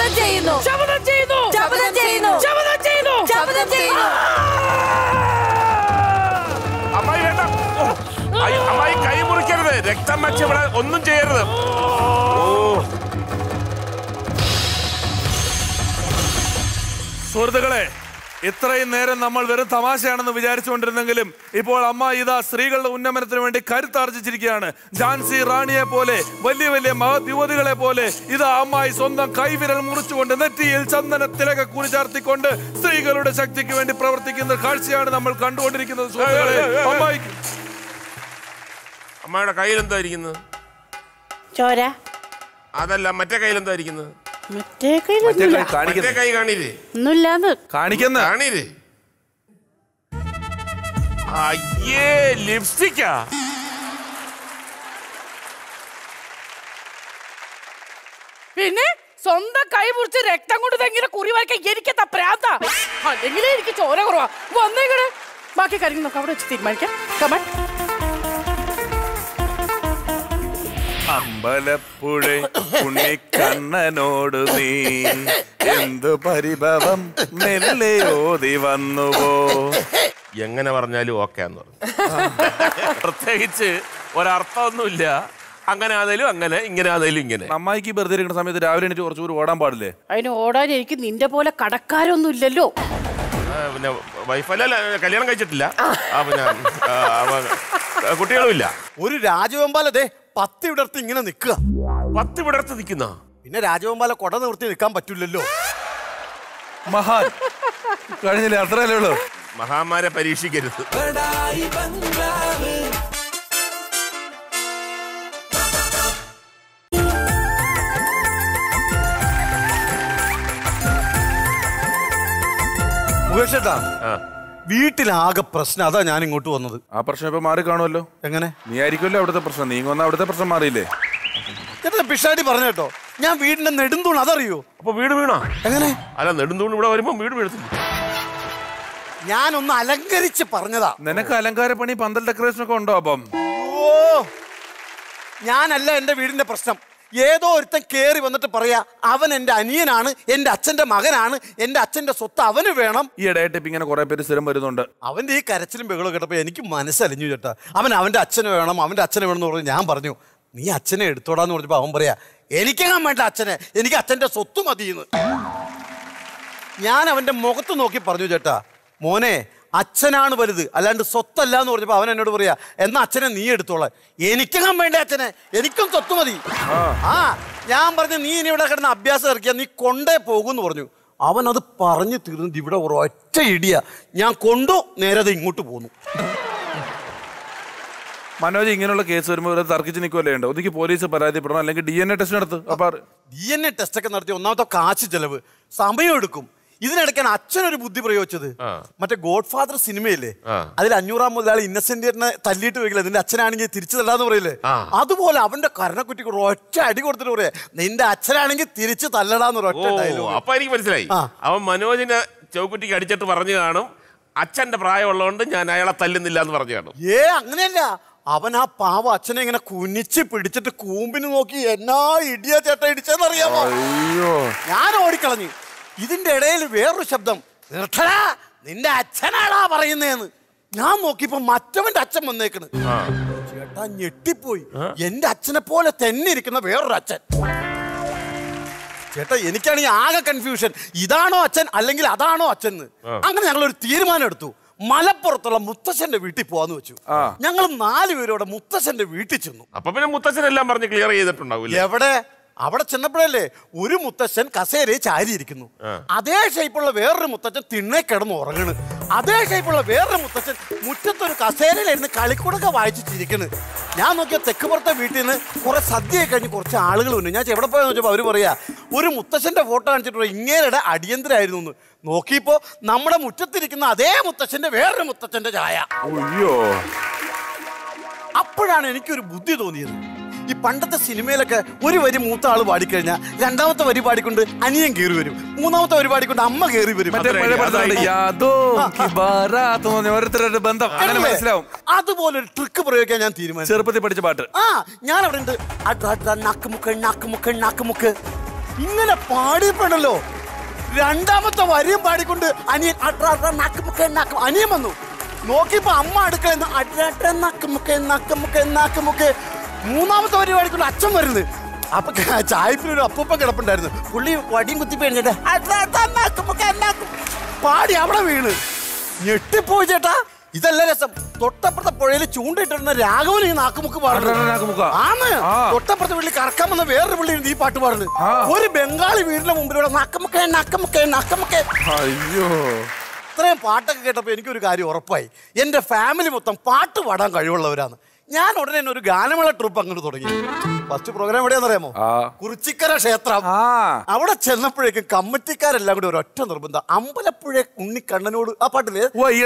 അമ്മായി വേണ്ട. അമ്മായി കൈ മുറിക്കരുത്. രക്തം വെച്ച് ഇവിടെ ഒന്നും ചെയ്യരുത്. സുഹൃത്തുക്കളെ, ഇത്രയും നേരം നമ്മൾ വെറും തമാശയാണെന്ന് വിചാരിച്ചുകൊണ്ടിരുന്നെങ്കിലും ഇപ്പോൾ അമ്മ ഇതാ സ്ത്രീകളുടെ ഉന്നമനത്തിന് വേണ്ടി കരുത്താർജിച്ചിരിക്കുകയാണ്. ഝാൻസി റാണിയെ പോലെ, വലിയ വലിയ യുവതികളെ പോലെ ഇതാ അമ്മായി സ്വന്തം കൈവിരൽ മുറിച്ചുകൊണ്ട് നെറ്റിയിൽ ചന്ദന തിലക കുറിച്ചാർത്തിക്കൊണ്ട് സ്ത്രീകളുടെ ശക്തിക്ക് വേണ്ടി പ്രവർത്തിക്കുന്ന കാഴ്ചയാണ് നമ്മൾ കണ്ടുകൊണ്ടിരിക്കുന്നത്. സുഹൃത്തുക്കളെ, അമ്മായിക്ക് അമ്മയുടെ കയ്യിൽ എന്താ ഇരിക്കുന്നത്? ചോര. അതല്ല, മറ്റേ കയ്യിൽ എന്താ ഇരിക്കുന്നത്? മറ്റേ കൈ കാണില്ലേ? ഒന്നുമില്ലാന്ന് കാണില്ലേ? അയ്യേ, ലിപ്സ്റ്റിക്കാ? പിന്നെ സ്വന്തം കൈ മുറിച്ച് രക്തം കൊണ്ട് തെങ്ങിനെ കുറി വരയ്ക്കാൻ എനിക്കെത്താ പ്രാന്ത. അല്ലെങ്കിലേ എനിക്ക് ചോര കുറവാ. വന്നേക്കണ്. ബാക്കി കാര്യങ്ങൾ നമുക്ക് അവിടെ വെച്ച് തീരുമാനിക്കാം. കമൺ. അമ്പലപ്പുഴ ഉണ്ണിക്കണ്ണനോട് നീ എന്തു പരിഭവം മെല്ലെ ഓതി വന്നുവോ. എങ്ങനെ പറഞ്ഞാലും ഓക്കെ എന്ന് പറഞ്ഞു. പ്രത്യേകിച്ച് ഒരർത്ഥമൊന്നുമില്ല. അങ്ങനെ ആണേലും അങ്ങനെ, ഇങ്ങനെ ആണേലും ഇങ്ങനെ. അമ്മായിക്ക് വെറുതെ ഇരിക്കുന്ന സമയത്ത് രാവിലെ എനിക്ക് കുറച്ചുകൂടി ഓടാൻ പാടില്ലേ? അതിന് ഓടാൻ എനിക്ക് നിന്റെ പോലെ കടക്കാരൊന്നും ഇല്ലല്ലോ. പിന്നെ വൈഫല്ല, കല്യാണം കഴിച്ചിട്ടില്ല, കുട്ടികളും ഇല്ല. ഒരു രാജവെമ്പാലതെ 10 വിടർത്തി ഇങ്ങനെ നിൽക്കുക. 10 വിടർത്തി നിൽക്കുന്ന പിന്നെ രാജവെമ്പാല കൊട നിർത്തി നിൽക്കാൻ പറ്റില്ലല്ലോ. മഹാൻ കഴിഞ്ഞില്ലേ? അത്രയല്ലേ ഉള്ളൂ. മഹാന്മാരെ പരീക്ഷിക്കരുത്. മുകേഷേട്ടാ, വീട്ടിലാകെ പ്രശ്നം. അതാ ഞാൻ ഇങ്ങോട്ട് വന്നത്. ആ പ്രശ്നം ഇപ്പൊ മാറി കാണുമല്ലോ. എങ്ങനെ? നീ ആയിരിക്കുമല്ലോ അവിടുത്തെ പ്രശ്നം. നീ വന്ന അവിടുത്തെ പ്രശ്നം മാറിയില്ലേ? പിഷാടി പറഞ്ഞു കേട്ടോ. ഞാൻ വീടിന്റെ നെടുന്തൂണ്, അതറിയോ? അപ്പൊ വീട് വീണാ? എങ്ങനെ? അല്ല, നെടുന്തൂണ് ഇവിടെ വരുമ്പോ വീട് വീഴത്തില്ല. ഞാനൊന്ന് അലങ്കരിച്ച് പറഞ്ഞതാ. നിനക്ക് അലങ്കാര പണി, പന്തൽ ഡെക്കറേഷൻ ഒക്കെ ഉണ്ടോ? അപ്പം ഞാനല്ല എന്റെ വീടിന്റെ പ്രശ്നം. ഏതോ ഒരുത്തൻ കേറി വന്നിട്ട് പറയാ അവൻ എന്റെ അനിയനാണ്, എന്റെ അച്ഛന്റെ മകനാണ്, എന്റെ അച്ഛന്റെ സ്വത്ത് അവന് വേണം. ഈ ഇടയായിട്ട് ഇപ്പൊ ഇങ്ങനെ കുറെ പേര് സ്ഥിരം വരുന്നുണ്ട്. അവന്റെ ഈ കരച്ചിലും ബഹളവും കേട്ടപ്പോ എനിക്ക് മനസ്സലിഞ്ഞു ചേട്ടാ. അവൻ അവന്റെ അച്ഛന് വേണം, അവന്റെ അച്ഛന് വേണം എന്ന് പറഞ്ഞു. ഞാൻ പറഞ്ഞു നീ അച്ഛനെ എടുത്തോടാന്ന് പറഞ്ഞപ്പോ അവൻ പറയാ എനിക്കെങ്ങാൻ വേണ്ട അച്ഛനെ, എനിക്ക് അച്ഛന്റെ സ്വത്ത് മതിയെന്ന്. ഞാൻ അവന്റെ മുഖത്ത് നോക്കി പറഞ്ഞു ചേട്ടാ മോനെ അച്ഛനാണ് വലുത് അല്ലാണ്ട് സ്വത്തല്ല എന്ന് പറഞ്ഞപ്പോ അവൻ എന്നോട് പറയാ എന്നാ അച്ഛനെ നീ എടുത്തോളാം. എനിക്കെങ്ങാൻ വേണ്ട അച്ഛനെ, എനിക്കും സ്വത്ത് മതി. ഞാൻ പറഞ്ഞു നീ ഇനി ഇവിടെ കിടന്ന് അഭ്യാസം ഇറക്കിയാ നീ കൊണ്ടേ പോകുമെന്ന് പറഞ്ഞു. അവൻ അത് പറഞ്ഞു തീർന്നിട്ട് ഇവിടെ ഒറ്റ ഇടിയ ഞാൻ കൊണ്ടു നേരെ ഇങ്ങോട്ട് പോന്നു. മനോജ് ഇങ്ങനെയുള്ള കേസ് വരുമ്പോൾ തർക്കിച്ച് നിൽക്കുമല്ലേ ഉണ്ട്, ഒന്നിക്ക് പോലീസ് പരാതിപ്പെടണം, അല്ലെങ്കിൽ DNA ടെസ്റ്റ് നടത്തും. അപ്പൊ DNA ടെസ്റ്റ് ഒക്കെ നടത്തി ഒന്നാമത്തെ കാശ് ചെലവ്, സമയം എടുക്കും. ഇതിനിടയ്ക്കാണ് അച്ഛനൊരു ബുദ്ധി പ്രയോഗിച്ചത്. മറ്റേ ഗോഡ് ഫാദർ സിനിമയില്ലേ, അതിൽ 500-ാം മുതലാളി ഇന്നസെന്റിനെ തല്ലിയിട്ട് വെക്കില്ല, നിന്റെ അച്ഛനാണെങ്കിൽ തിരിച്ചു തല്ലാന്ന് പറയില്ലേ, അതുപോലെ അവന്റെ കരണക്കുറ്റിക്ക് ഒറ്റ അടി കൊടുത്തിട്ട് പറയാ നിന്റെ അച്ഛനാണെങ്കിൽ തിരിച്ചു തല്ലടാന്ന് ഒറ്റ ഡയലോഗ്. അപ്പൊ എനിക്ക് മനസ്സിലായി, അവൻ മനോജിനെ ചൗക്കുറ്റിക്ക് അടിച്ചിട്ട് പറഞ്ഞു കാണും അച്ഛന്റെ പ്രായമുള്ളതുകൊണ്ട് ഞാൻ അയാളെ തല്ലുന്നില്ല എന്ന് പറഞ്ഞു കാണും. അങ്ങനെയല്ല, അവൻ ആ പാവ അച്ഛനെ ഇങ്ങനെ കുനിച്ച് പിടിച്ചിട്ട് കൂമ്പിന് നോക്കി എന്നാ ഇടിയാ ചേട്ടാ ഇടിച്ചെന്നറിയാമോ. ഞാൻ ഓടിക്കളഞ്ഞു. ഇതിന്റെ ഇടയിൽ വേറൊരു ശബ്ദം, നിർത്തടാ നിന്റെ അച്ഛനാടാ പറയുന്നേന്ന്. ഞാൻ നോക്കിയപ്പോ മറ്റവന്റെ അച്ഛൻ വന്നേക്കണ്. ചേട്ടാ ഞെട്ടിപ്പോയി. എന്റെ അച്ഛനെ പോലെ തന്നെ ഇരിക്കുന്ന വേറൊരു അച്ഛൻ. ചേട്ടാ എനിക്കാണെങ്കിൽ ആകെ കൺഫ്യൂഷൻ, ഇതാണോ അച്ഛൻ അല്ലെങ്കിൽ അതാണോ അച്ഛൻ. അങ്ങനെ ഞങ്ങളൊരു തീരുമാനം എടുത്തു, മലപ്പുറത്തുള്ള മുത്തശ്ശന്റെ വീട്ടിൽ പോവാന്ന് വെച്ചു. ഞങ്ങൾ 4 പേരോടെ മുത്തശ്ശന്റെ വീട്ടിൽ ചെന്നു. അപ്പൊ പിന്നെ മുത്തശ്ശൻ എല്ലാം പറഞ്ഞ് ക്ലിയർ ചെയ്തിട്ടുണ്ടാവില്ല. എവിടെ അവിടെ ചെന്നപ്പോഴല്ലേ ഒരു മുത്തശ്ശൻ കസേരയെ ചാരിയിരിക്കുന്നു, അതേ ഷേപ്പുള്ള വേറൊരു മുത്തച്ഛൻ തിണ്ണെ കിടന്ന് ഉറങ്ങണ്, അതേ ഷേപ്പുള്ള വേറൊരു മുത്തച്ഛൻ മുറ്റത്തൊരു കസേരയിലിരുന്ന് കളിക്കുടൊക്കെ വായിച്ചിരിക്കണ്. ഞാൻ നോക്കിയ തെക്കുപുറത്തെ വീട്ടിൽ നിന്ന് കുറെ സദ്യയൊക്കെ കഴിഞ്ഞ് കുറച്ച് ആളുകൾ വന്നു. ഞാൻ എവിടെ പോയെന്ന് വെച്ചപ്പോൾ അവർ പറയാ ഒരു മുത്തശ്ശന്റെ ഫോട്ടോ കാണിച്ചിട്ട് ഇങ്ങേരുടെ അടിയന്തരായിരുന്നു എന്ന്. നോക്കിയപ്പോ നമ്മുടെ മുറ്റത്തിരിക്കുന്ന അതേ മുത്തച്ഛന്റെ വേറൊരു മുത്തച്ഛന്റെ ഛായ. അപ്പോഴാണ് എനിക്കൊരു ബുദ്ധി തോന്നിയത്. ഈ പണ്ടത്തെ സിനിമയിലൊക്കെ ഒരു വരി മൂത്ത ആള് പാടിക്കഴിഞ്ഞാൽ രണ്ടാമത്തെ വരി പാടിക്കൊണ്ട് അനിയൻ കയറി വരും, മൂന്നാമത്തെ വരി പാടിക്കൊണ്ട് അമ്മ കയറി വരും. അതുപോലെ ഒരു ട്രിക്ക് പ്രയോഗിക്കാൻ ഞാൻ തീരുമാനിച്ചു. ചെറുപ്പത്തിൽ പഠിച്ച പാട്ട്. ഞാൻ അവിടെ ഉണ്ട് നാക്കുമുക്ക് ഇങ്ങനെ പാടിയപ്പോഴല്ലോ രണ്ടാമത്തെ വരിയും പാടിക്കൊണ്ട് അനിയൻ അനിയൻ വന്നു. നോക്കിയപ്പോ അമ്മ അടുക്കള നാക്കുമുക്ക് മൂന്നാമത്തെ വരി പാടിക്കൊണ്ട് അച്ഛൻ വരുന്നത്. അപ്പൊ ചായപ്പിലൊരു അപ്പൂപ്പൻ കിടപ്പുണ്ടായിരുന്നു, പുള്ളി വടിയും കുത്തിപ്പോയിട്ട് പാടി അവിടെ വീണ്. ഞെട്ടിപ്പോയി ചേട്ടാ. ഇതല്ല രസം, തൊട്ടപ്പുറത്തെ പുഴയിൽ ചൂണ്ടിട്ടിരുന്ന രാഘവൻ ഈ നാക്കുമുക്ക് പാടുന്നത് ആണ്. തൊട്ടപ്പുറത്തെ വീട്ടിൽ കറക്കാൻ വന്ന വേറൊരു പുള്ളി ഈ പാട്ട് പാടുന്നത്. ഒരു ബംഗാളി വീടിന്റെ മുമ്പിലൂടെ നക്കമുക്കെ. അയ്യോ, ഇത്രയും പാട്ടൊക്കെ കേട്ടപ്പോ എനിക്കൊരു കാര്യം ഉറപ്പായി, എന്റെ ഫാമിലി മൊത്തം പാട്ട് പാടാൻ കഴിവുള്ളവരാണ്. ഞാൻ ഉടനെ ഒരു ഗാനമേള ട്രൂപ്പ് അങ്ങോട്ട് തുടങ്ങി. First programme എവിടെയാണെന്നറിയാമോ? കുറിച്ചിക്കര ക്ഷേത്രം. അവിടെ ചെന്നപ്പോഴേക്കും കമ്മിറ്റിക്കാരെല്ലാം കൂടി ഒരൊറ്റ നിർബന്ധം, അമ്പലപ്പുഴ ഉണ്ണിക്കണ്ണനോട് ആ പാട്ടില്ലേ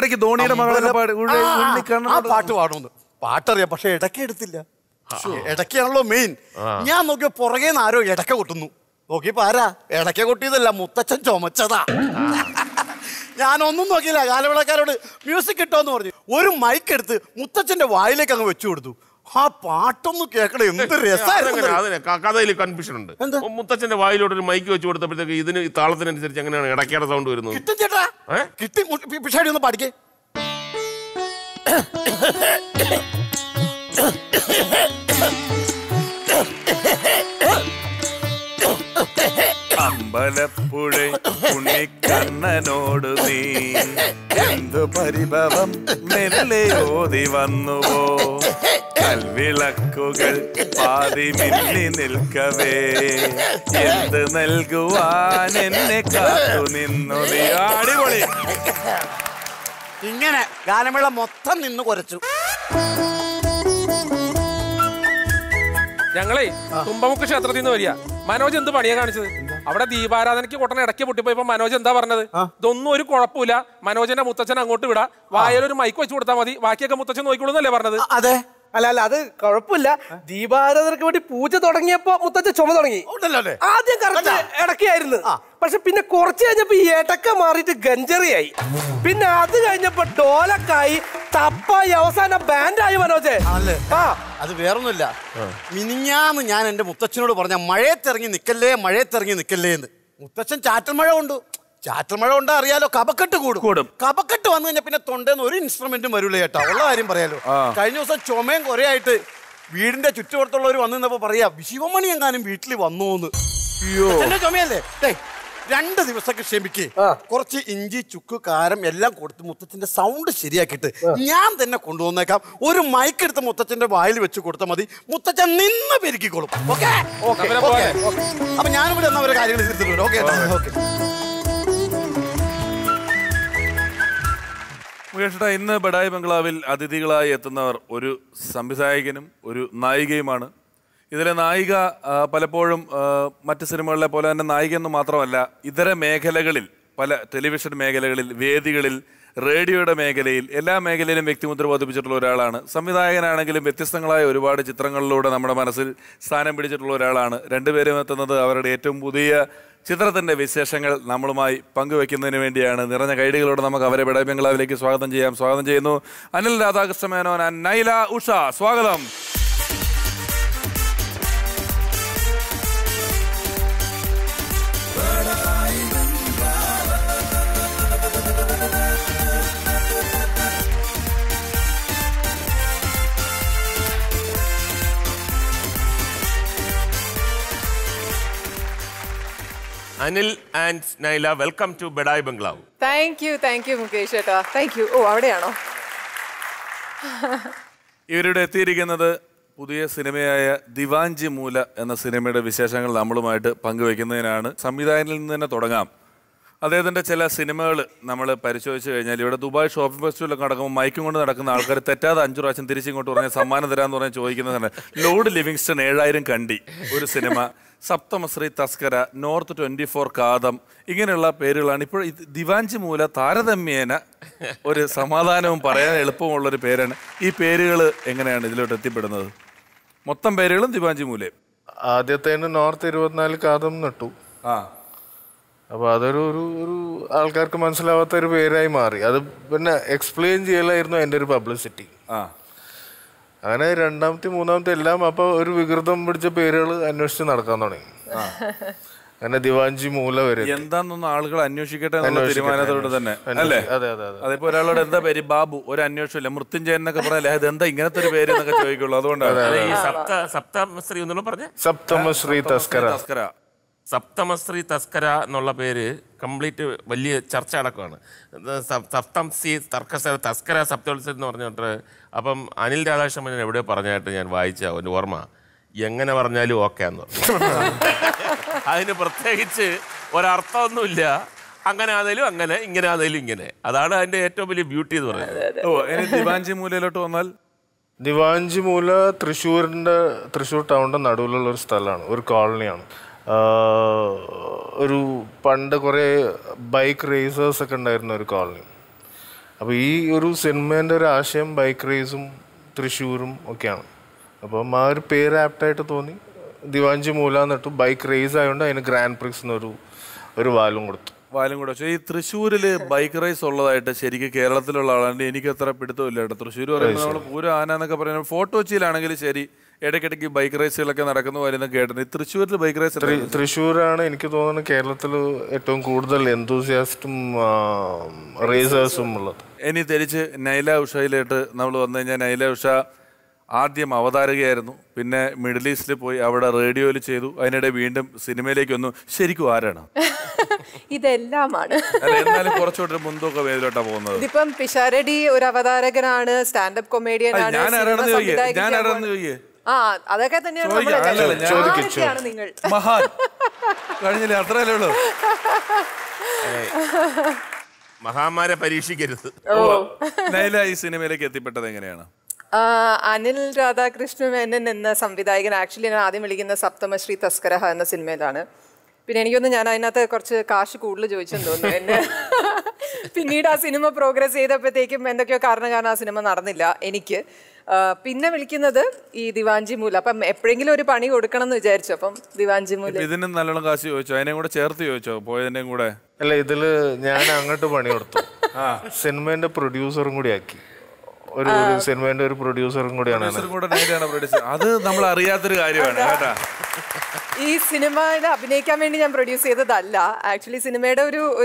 ആ പാട്ട് പാടുമെന്ന്. പാട്ടറിയാം, പക്ഷെ ഇടയ്ക്ക് എടുത്തില്ല. ഇടയ്ക്കാണല്ലോ മെയിൻ. ഞാൻ നോക്കിയോ പുറകേന്ന് ആരോ ഇടയ്ക്ക കൊട്ടുന്നു. നോക്കിയപ്പോ ആരാ? ഇടയ്ക്ക കൊട്ടിയതല്ല, മുത്തച്ഛൻ ചുമച്ചതാ. ഞാനൊന്നും നോക്കിയില്ല. ഗാനമേളക്കാരോട് മ്യൂസിക് കിട്ടുമെന്ന് പറഞ്ഞു. ഒരു മൈക്ക് എടുത്ത് മുത്തച്ഛന്റെ വായിലേക്ക് അങ്ങ് വെച്ചു കൊടുത്തു. ആ പാട്ടൊന്നും കേൾക്കണേ, എന്ത് രസമായിരുന്നു. കഥയിൽ കൺഫ്യൂഷൻ ഉണ്ട്. മുത്തച്ഛന്റെ വായിലോട്ട് ഒരു മൈക്ക് വെച്ച് കൊടുത്തപ്പോഴത്തേക്ക് ഇതിന് താളത്തിനനുസരിച്ച് എങ്ങനെയാണ് ഇടയ്ക്കേടെ സൗണ്ട് വരുന്നത്? കിട്ടും ചേട്ടാ, കിട്ടി. പിഷാടി ഒന്ന് പാടിക്കേ. അമ്പലപ്പുഴ ഉണ്ണിക്കണ്ണനോട് നീ എന്തു പരിഭവം മെല്ലെ ഓതി വന്നുവോ, കൽവിളക്കുകൾ പാതി മിന്നി നിൽക്കവേ എന്ത് നൽകുവാൻ എന്നെ കാത്തു നിന്നു നീ. അടിപൊളി. ഇങ്ങനെ ഗാനമേള മൊത്തം നിന്ന് കുരച്ചു. ഞങ്ങളെ തുമ്പമുക്ക് ക്ഷേത്രത്തിൽ നിന്ന് വരിക. മനോജ് എന്ത് പണിയാ കാണിച്ചത്? അവിടെ ദീപാരാധനയ്ക്ക് കൊട്ടണ ഇടയ്ക്ക് പൊട്ടിപ്പോയപ്പോ മനോജ് എന്താ പറഞ്ഞത്? ഇതൊന്നും ഒരു കുഴപ്പമില്ല, മനോജന്റെ മുത്തച്ഛൻ അങ്ങോട്ട് വിടാ, വായലൊരു മൈക്ക് വെച്ച് കൊടുത്താൽ മതി, ബാക്കിയൊക്കെ മുത്തച്ഛൻ നോക്കിക്കൊള്ളുന്നല്ലേ പറഞ്ഞത്? അതെ. അല്ല അത് കുഴപ്പമില്ല. ദീപാരാധനക്ക് വേണ്ടി പൂജ തുടങ്ങിയപ്പോ മുത്തച്ഛൻ ചുമ തുടങ്ങി. ആദ്യം കറക്റ്റ് ഇടയ്ക്കായിരുന്നു, പക്ഷെ പിന്നെ കുറച്ച് കഴിഞ്ഞപ്പോ ഈ ഇടക്ക മാറിയിട്ട് ഗഞ്ചറിയായി, പിന്നെ അത് കഴിഞ്ഞപ്പോ ഡോലക്കായി, തപ്പായി, അവസാനം ബാൻഡായി മനോജ്. അത് വേറൊന്നുമില്ല. മിനിഞ്ഞാന്ന് ഞാൻ എന്റെ മുത്തച്ഛനോട് പറഞ്ഞ മഴയത്തിറങ്ങി നിക്കല്ലേ എന്ന്. മുത്തച്ഛൻ ചാറ്റൽ മഴ കൊണ്ടു. ചാറ്റൽ മഴ കൊണ്ടാ അറിയാലോ, കപക്കെട്ട് കൂടും. കപക്കെട്ട് വന്നു കഴിഞ്ഞാൽ പിന്നെ തൊണ്ടേന്ന് ഒരു ഇൻസ്ട്രുമെന്റും വരൂല ചേട്ടാ, ഉള്ള കാര്യം പറയാലോ. കഴിഞ്ഞ ദിവസം ചുമയും കുറയായിട്ട് വീടിന്റെ ചുറ്റുപുറത്തുള്ളവർ വന്നു നിന്നപ്പോ പറയാ ശിവമണി എങ്ങാനും വീട്ടിൽ വന്നോന്ന്. അച്ഛന്റെ ചുമയല്ലേ? 2 ദിവസമൊക്കെ ക്ഷമിക്ക്. കുറച്ച് ഇഞ്ചി, ചുക്ക്, കാരം എല്ലാം കൊടുത്ത് മുത്തച്ഛന്റെ സൗണ്ട് ശരിയാക്കിയിട്ട് ഞാൻ തന്നെ കൊണ്ടുവന്നേക്കാം. ഒരു മൈക്ക് എടുത്ത് മുത്തച്ഛന്റെ വായിൽ വെച്ച് കൊടുത്താൽ മതി. മുത്തച്ഛൻ നിന്ന് പെരുക്കിക്കോളും. ഓക്കെ? അപ്പൊ ഞാനും കൂടെ എന്നാ ഒരു കാര്യങ്ങൾ തീർത്തിട്ടുണ്ട്. Okay okay. മുകേഷേട്ടാ, ഇന്ന് ബഡായി ബംഗ്ലാവിൽ അതിഥികളായി എത്തുന്നവർ ഒരു സംവിധായകനും ഒരു നായികയുമാണ്. ഇതിലെ നായിക പലപ്പോഴും മറ്റ് സിനിമകളിലെ പോലെ തന്നെ നായികയെന്ന് മാത്രമല്ല, ഇതര മേഖലകളിൽ, പല ടെലിവിഷൻ മേഖലകളിൽ, വേദികളിൽ, റേഡിയോയുടെ മേഖലയിൽ, എല്ലാ മേഖലയിലും വ്യക്തിമുദ്ര പതിപ്പിച്ചിട്ടുള്ള ഒരാളാണ്. സംവിധായകനാണെങ്കിലും വ്യത്യസ്തങ്ങളായ ഒരുപാട് ചിത്രങ്ങളിലൂടെ നമ്മുടെ മനസ്സിൽ സ്ഥാനം പിടിച്ചിട്ടുള്ള ഒരാളാണ്. രണ്ടുപേരും എത്തുന്നത് അവരുടെ ഏറ്റവും പുതിയ ചിത്രത്തിൻ്റെ വിശേഷങ്ങൾ നമ്മളുമായി പങ്കുവെക്കുന്നതിന് വേണ്ടിയാണ്. നിറഞ്ഞ കൈഡികളോട് നമുക്ക് അവരെ ബഡായി ബംഗ്ലാവിലേക്ക് സ്വാഗതം ചെയ്യാം. സ്വാഗതം ചെയ്യുന്നു അനിൽ രാധാകൃഷ്ണ മേനോൻ ആൻഡ് നൈല ഉഷ. സ്വാഗതം. Anil and Nyla, welcome to Badai Bungalow. Thank you Mukesh ചേട്ടാ. Thank U. ഓ, അവിടെയാണോ? ഇവരുടെ എത്തിയിരിക്കുന്നത് പുതിയ സിനിമയായ ദിവാഞ്ചി മൂല എന്ന സിനിമയുടെ വിശേഷങ്ങൾ നമ്മളുമായിട്ട് പങ്കുവെക്കുന്നതിനാണ്. സംവിധായകനിൽ നിന്ന് തന്നെ തുടങ്ങാം. അദ്ദേഹത്തിൻ്റെ ചില സിനിമകൾ നമ്മൾ പരിശോധിച്ച് കഴിഞ്ഞാൽ, ഇവിടെ ദുബായ് ഷോപ്പിംഗ് ഫെസ്റ്റിവലൊക്കെ നടക്കുമ്പോൾ മൈക്കും കൊണ്ട് നടക്കുന്ന ആൾക്കാർ തെറ്റാതെ 5 പ്രാവശ്യം തിരിച്ചിങ്ങോട്ട് പറഞ്ഞാൽ സമ്മാനം തരാമെന്ന് പറഞ്ഞാൽ ചോദിക്കുന്നതാണ്. ലോർഡ് ലിവിങ്സ്റ്റൺ 7000 കണ്ടി ഒരു സിനിമ, സപ്തമശ്രീ തസ്കര, നോർത്ത് 24 കാതം, ഇങ്ങനെയുള്ള പേരുകളാണ്. ഇപ്പോൾ ദിവാഞ്ചി മൂല താരതമ്യേന ഒരു സമാധാനവും പറയാൻ എളുപ്പമുള്ളൊരു പേരാണ്. ഈ പേരുകൾ എങ്ങനെയാണ് ഇതിലോട്ട് എത്തിപ്പെടുന്നത്? മൊത്തം പേരുകളും ദിവാഞ്ചി മൂലയും. ആദ്യത്തേന് നോർത്ത് 24 കാതം നട്ടു. അപ്പൊ അതൊരു ഒരു ആൾക്കാർക്ക് മനസ്സിലാവാത്ത ഒരു പേരായി മാറി. അത് പിന്നെ എക്സ്പ്ലെയിൻ ചെയ്യലായിരുന്നു എൻ്റെ ഒരു പബ്ലിസിറ്റി. അങ്ങനെ 2ാമത്തെ 3ാമത്തെ എല്ലാം അപ്പൊ ഒരു വികൃതം പിടിച്ച പേരുകൾ അന്വേഷിച്ച് നടക്കാൻ തുടങ്ങി. അങ്ങനെ ദിവാഞ്ചി മൂല വരെ എന്താന്നൊന്നും ആളുകൾ അന്വേഷിക്കട്ടെ എന്നുള്ള തീരുമാനത്തോട് തന്നെ അല്ലേ? അതിപ്പോ ഒരാളോട് എന്താ പേര്, ബാബു, ഒരു അന്വേഷണമില്ല. മൃത്യുഞ്ജയൻ എന്നൊക്കെ പറഞ്ഞാൽ അത് എന്താ ഇങ്ങനത്തെ ഒരു പേര് എന്നൊക്കെ ചോദിക്കുള്ളൂ. അതുകൊണ്ടാണ് സപ്തമശ്രീ എന്നുള്ള പറഞ്ഞ സപ്തമശ്രീ തസ്കര. സപ്തമശ്രീ തസ്കര എന്നുള്ള പേര് കംപ്ലീറ്റ് വലിയ ചർച്ച അടക്കമാണ്. സപ്തംശ്രീ തസ്കര സപ്തോത്സവം എന്ന് പറഞ്ഞിട്ട് അപ്പം അനിൽ രാധാകൃഷ്ണൻ എവിടെയോ പറഞ്ഞായിട്ട് ഞാൻ വായിച്ച ഒരു ഓർമ്മ, എങ്ങനെ പറഞ്ഞാലും ഓക്കെ എന്ന് പറഞ്ഞു. അതിന് പ്രത്യേകിച്ച് ഒരർത്ഥമൊന്നുമില്ല. അങ്ങനെ ആണേലും അങ്ങനെ, ഇങ്ങനെ ആണേലും ഇങ്ങനെ. അതാണ് അതിന്റെ ഏറ്റവും വലിയ ബ്യൂട്ടി എന്ന് പറയുന്നത്. ദിവാഞ്ചി മൂലയിലോട്ട് വന്നാൽ, ദിവാഞ്ചി മൂല തൃശ്ശൂർ ടൗണിന്റെ നടുവിലുള്ള ഒരു സ്ഥലമാണ്, ഒരു കോളനിയാണ്. ഒരു പണ്ട് കുറേ ബൈക്ക് റേസേഴ്സ് ഒക്കെ ഉണ്ടായിരുന്ന ഒരു കോളനി. അപ്പോൾ ഈ ഒരു സിനിമേൻ്റെ ഒരു ആശയം ബൈക്ക് റേസും തൃശ്ശൂരും ഒക്കെയാണ്. അപ്പം ആ ഒരു പേര് ആപ്റ്റായിട്ട് തോന്നി, ദിവാഞ്ചി മൂല എന്നിട്ടു. ബൈക്ക് റേസ് ആയതുകൊണ്ട് അതിന് ഗ്രാൻഡ് പ്രിക്സ് എന്നൊരു വാലും കൊടുത്തു. ഈ തൃശ്ശൂരില് ബൈക്ക് റേസ് ഉള്ളതായിട്ട് ശരിക്കും കേരളത്തിലുള്ള ആളാണ്ട് എനിക്ക് അത്ര പിടുത്തമില്ല കേട്ടോ. തൃശ്ശൂർ പറയുമ്പോൾ നമ്മൾ പൂരം ആന എന്നൊക്കെ പറയുന്നത്, ഫോർട്ട് കൊച്ചിയിലാണെങ്കിലും ശരി ഇടയ്ക്കിടയ്ക്ക് ബൈക്ക് റേസുകളൊക്കെ നടക്കുന്നു വരുന്ന കേട്ടിട്ടുണ്ട്. തൃശ്ശൂരിൽ ബൈക്ക് റേസ്, തൃശ്ശൂരാണ് എനിക്ക് തോന്നുന്നത് കേരളത്തിൽ ഏറ്റവും കൂടുതൽ എന്തൂസിയാസ്റ്റും റേസേഴ്സും ഉള്ളത്. ഇനി തിരിച്ച് നൈല ഉഷയിലോട്ട് നമ്മൾ വന്നു കഴിഞ്ഞാൽ, നൈല ഉഷ ആദ്യം അവതാരകയായിരുന്നു, പിന്നെ മിഡിൽ ഈസ്റ്റിൽ പോയി അവിടെ റേഡിയോയിൽ ചെയ്തു, അതിനിടെ വീണ്ടും സിനിമയിലേക്ക് വന്നു. ശരിക്കും ആരാണ് ഇതെല്ലാമാണ്? എന്നാലും കുറച്ചുകൂടെ മുൻതൂക്കം വേദിയിലോട്ടാ പോകുന്നത്. ഇതിപ്പം പിഷാരടി ഒരു അവതാരകനാണ്, സ്റ്റാൻഡപ്പ് കൊമേഡിയൻ ആണ്. ഞാൻ ആരാണെന്ന് ചോദിക്കേ? ആ, അതൊക്കെ തന്നെയാണ് നിങ്ങൾ. മഹാൻ കഴിഞ്ഞില്ലേ? അത്രയല്ലേ ഉള്ളൂ. മഹാന്മാരെ പരീക്ഷിക്കരുത്. നൈല ഈ സിനിമയിലേക്ക് എത്തിപ്പെട്ടത് എങ്ങനെയാണ്? അനിൽ രാധാകൃഷ്ണ മേനൻ എന്ന സംവിധായകൻ ആക്ച്വലി ഞാൻ ആദ്യം വിളിക്കുന്ന സപ്തമശ്രീ തസ്കര എന്ന സിനിമയിലാണ്. പിന്നെ എനിക്കൊന്ന് ഞാൻ അതിനകത്ത് കുറച്ച് കാശ് കൂടുതൽ ചോദിച്ചെന്ന് തോന്നുന്നു എന്നെ. പിന്നീട് ആ സിനിമ പ്രോഗ്രസ് ചെയ്തപ്പോഴത്തേക്കും എന്തൊക്കെയോ കാരണം ആ സിനിമ നടന്നില്ല എനിക്ക്. പിന്നെ വിളിക്കുന്നത് ഈ ദിവാഞ്ചി മൂല. അപ്പം എപ്പോഴെങ്കിലും ഒരു പണി കൊടുക്കണം എന്ന് വിചാരിച്ചു. അപ്പം ദിവാഞ്ചി മൂല. ഇതിന് നല്ലോണം കാശ് ചോദിച്ചോ? അതിനെ കൂടെ ചേർത്ത് ചോദിച്ചോ? പോയതിന്റെ കൂടെ അല്ല, ഇതില് ഞാൻ അങ്ങോട്ട് പണി കൊടുത്തു. സിനിമേന്റെ പ്രൊഡ്യൂസറും കൂടി ആക്കി. ഒരു സിനിമേന്റെ ഒരു പ്രൊഡ്യൂസറും കൂടിയാണ്. അത് നമ്മൾ അറിയാത്തൊരു കാര്യമാണ് കേട്ടാ. ഈ സിനിമയിൽ അഭിനയിക്കാൻ വേണ്ടി ഞാൻ പ്രൊഡ്യൂസ് ചെയ്തതല്ല. ആക്ച്വലി സിനിമയുടെ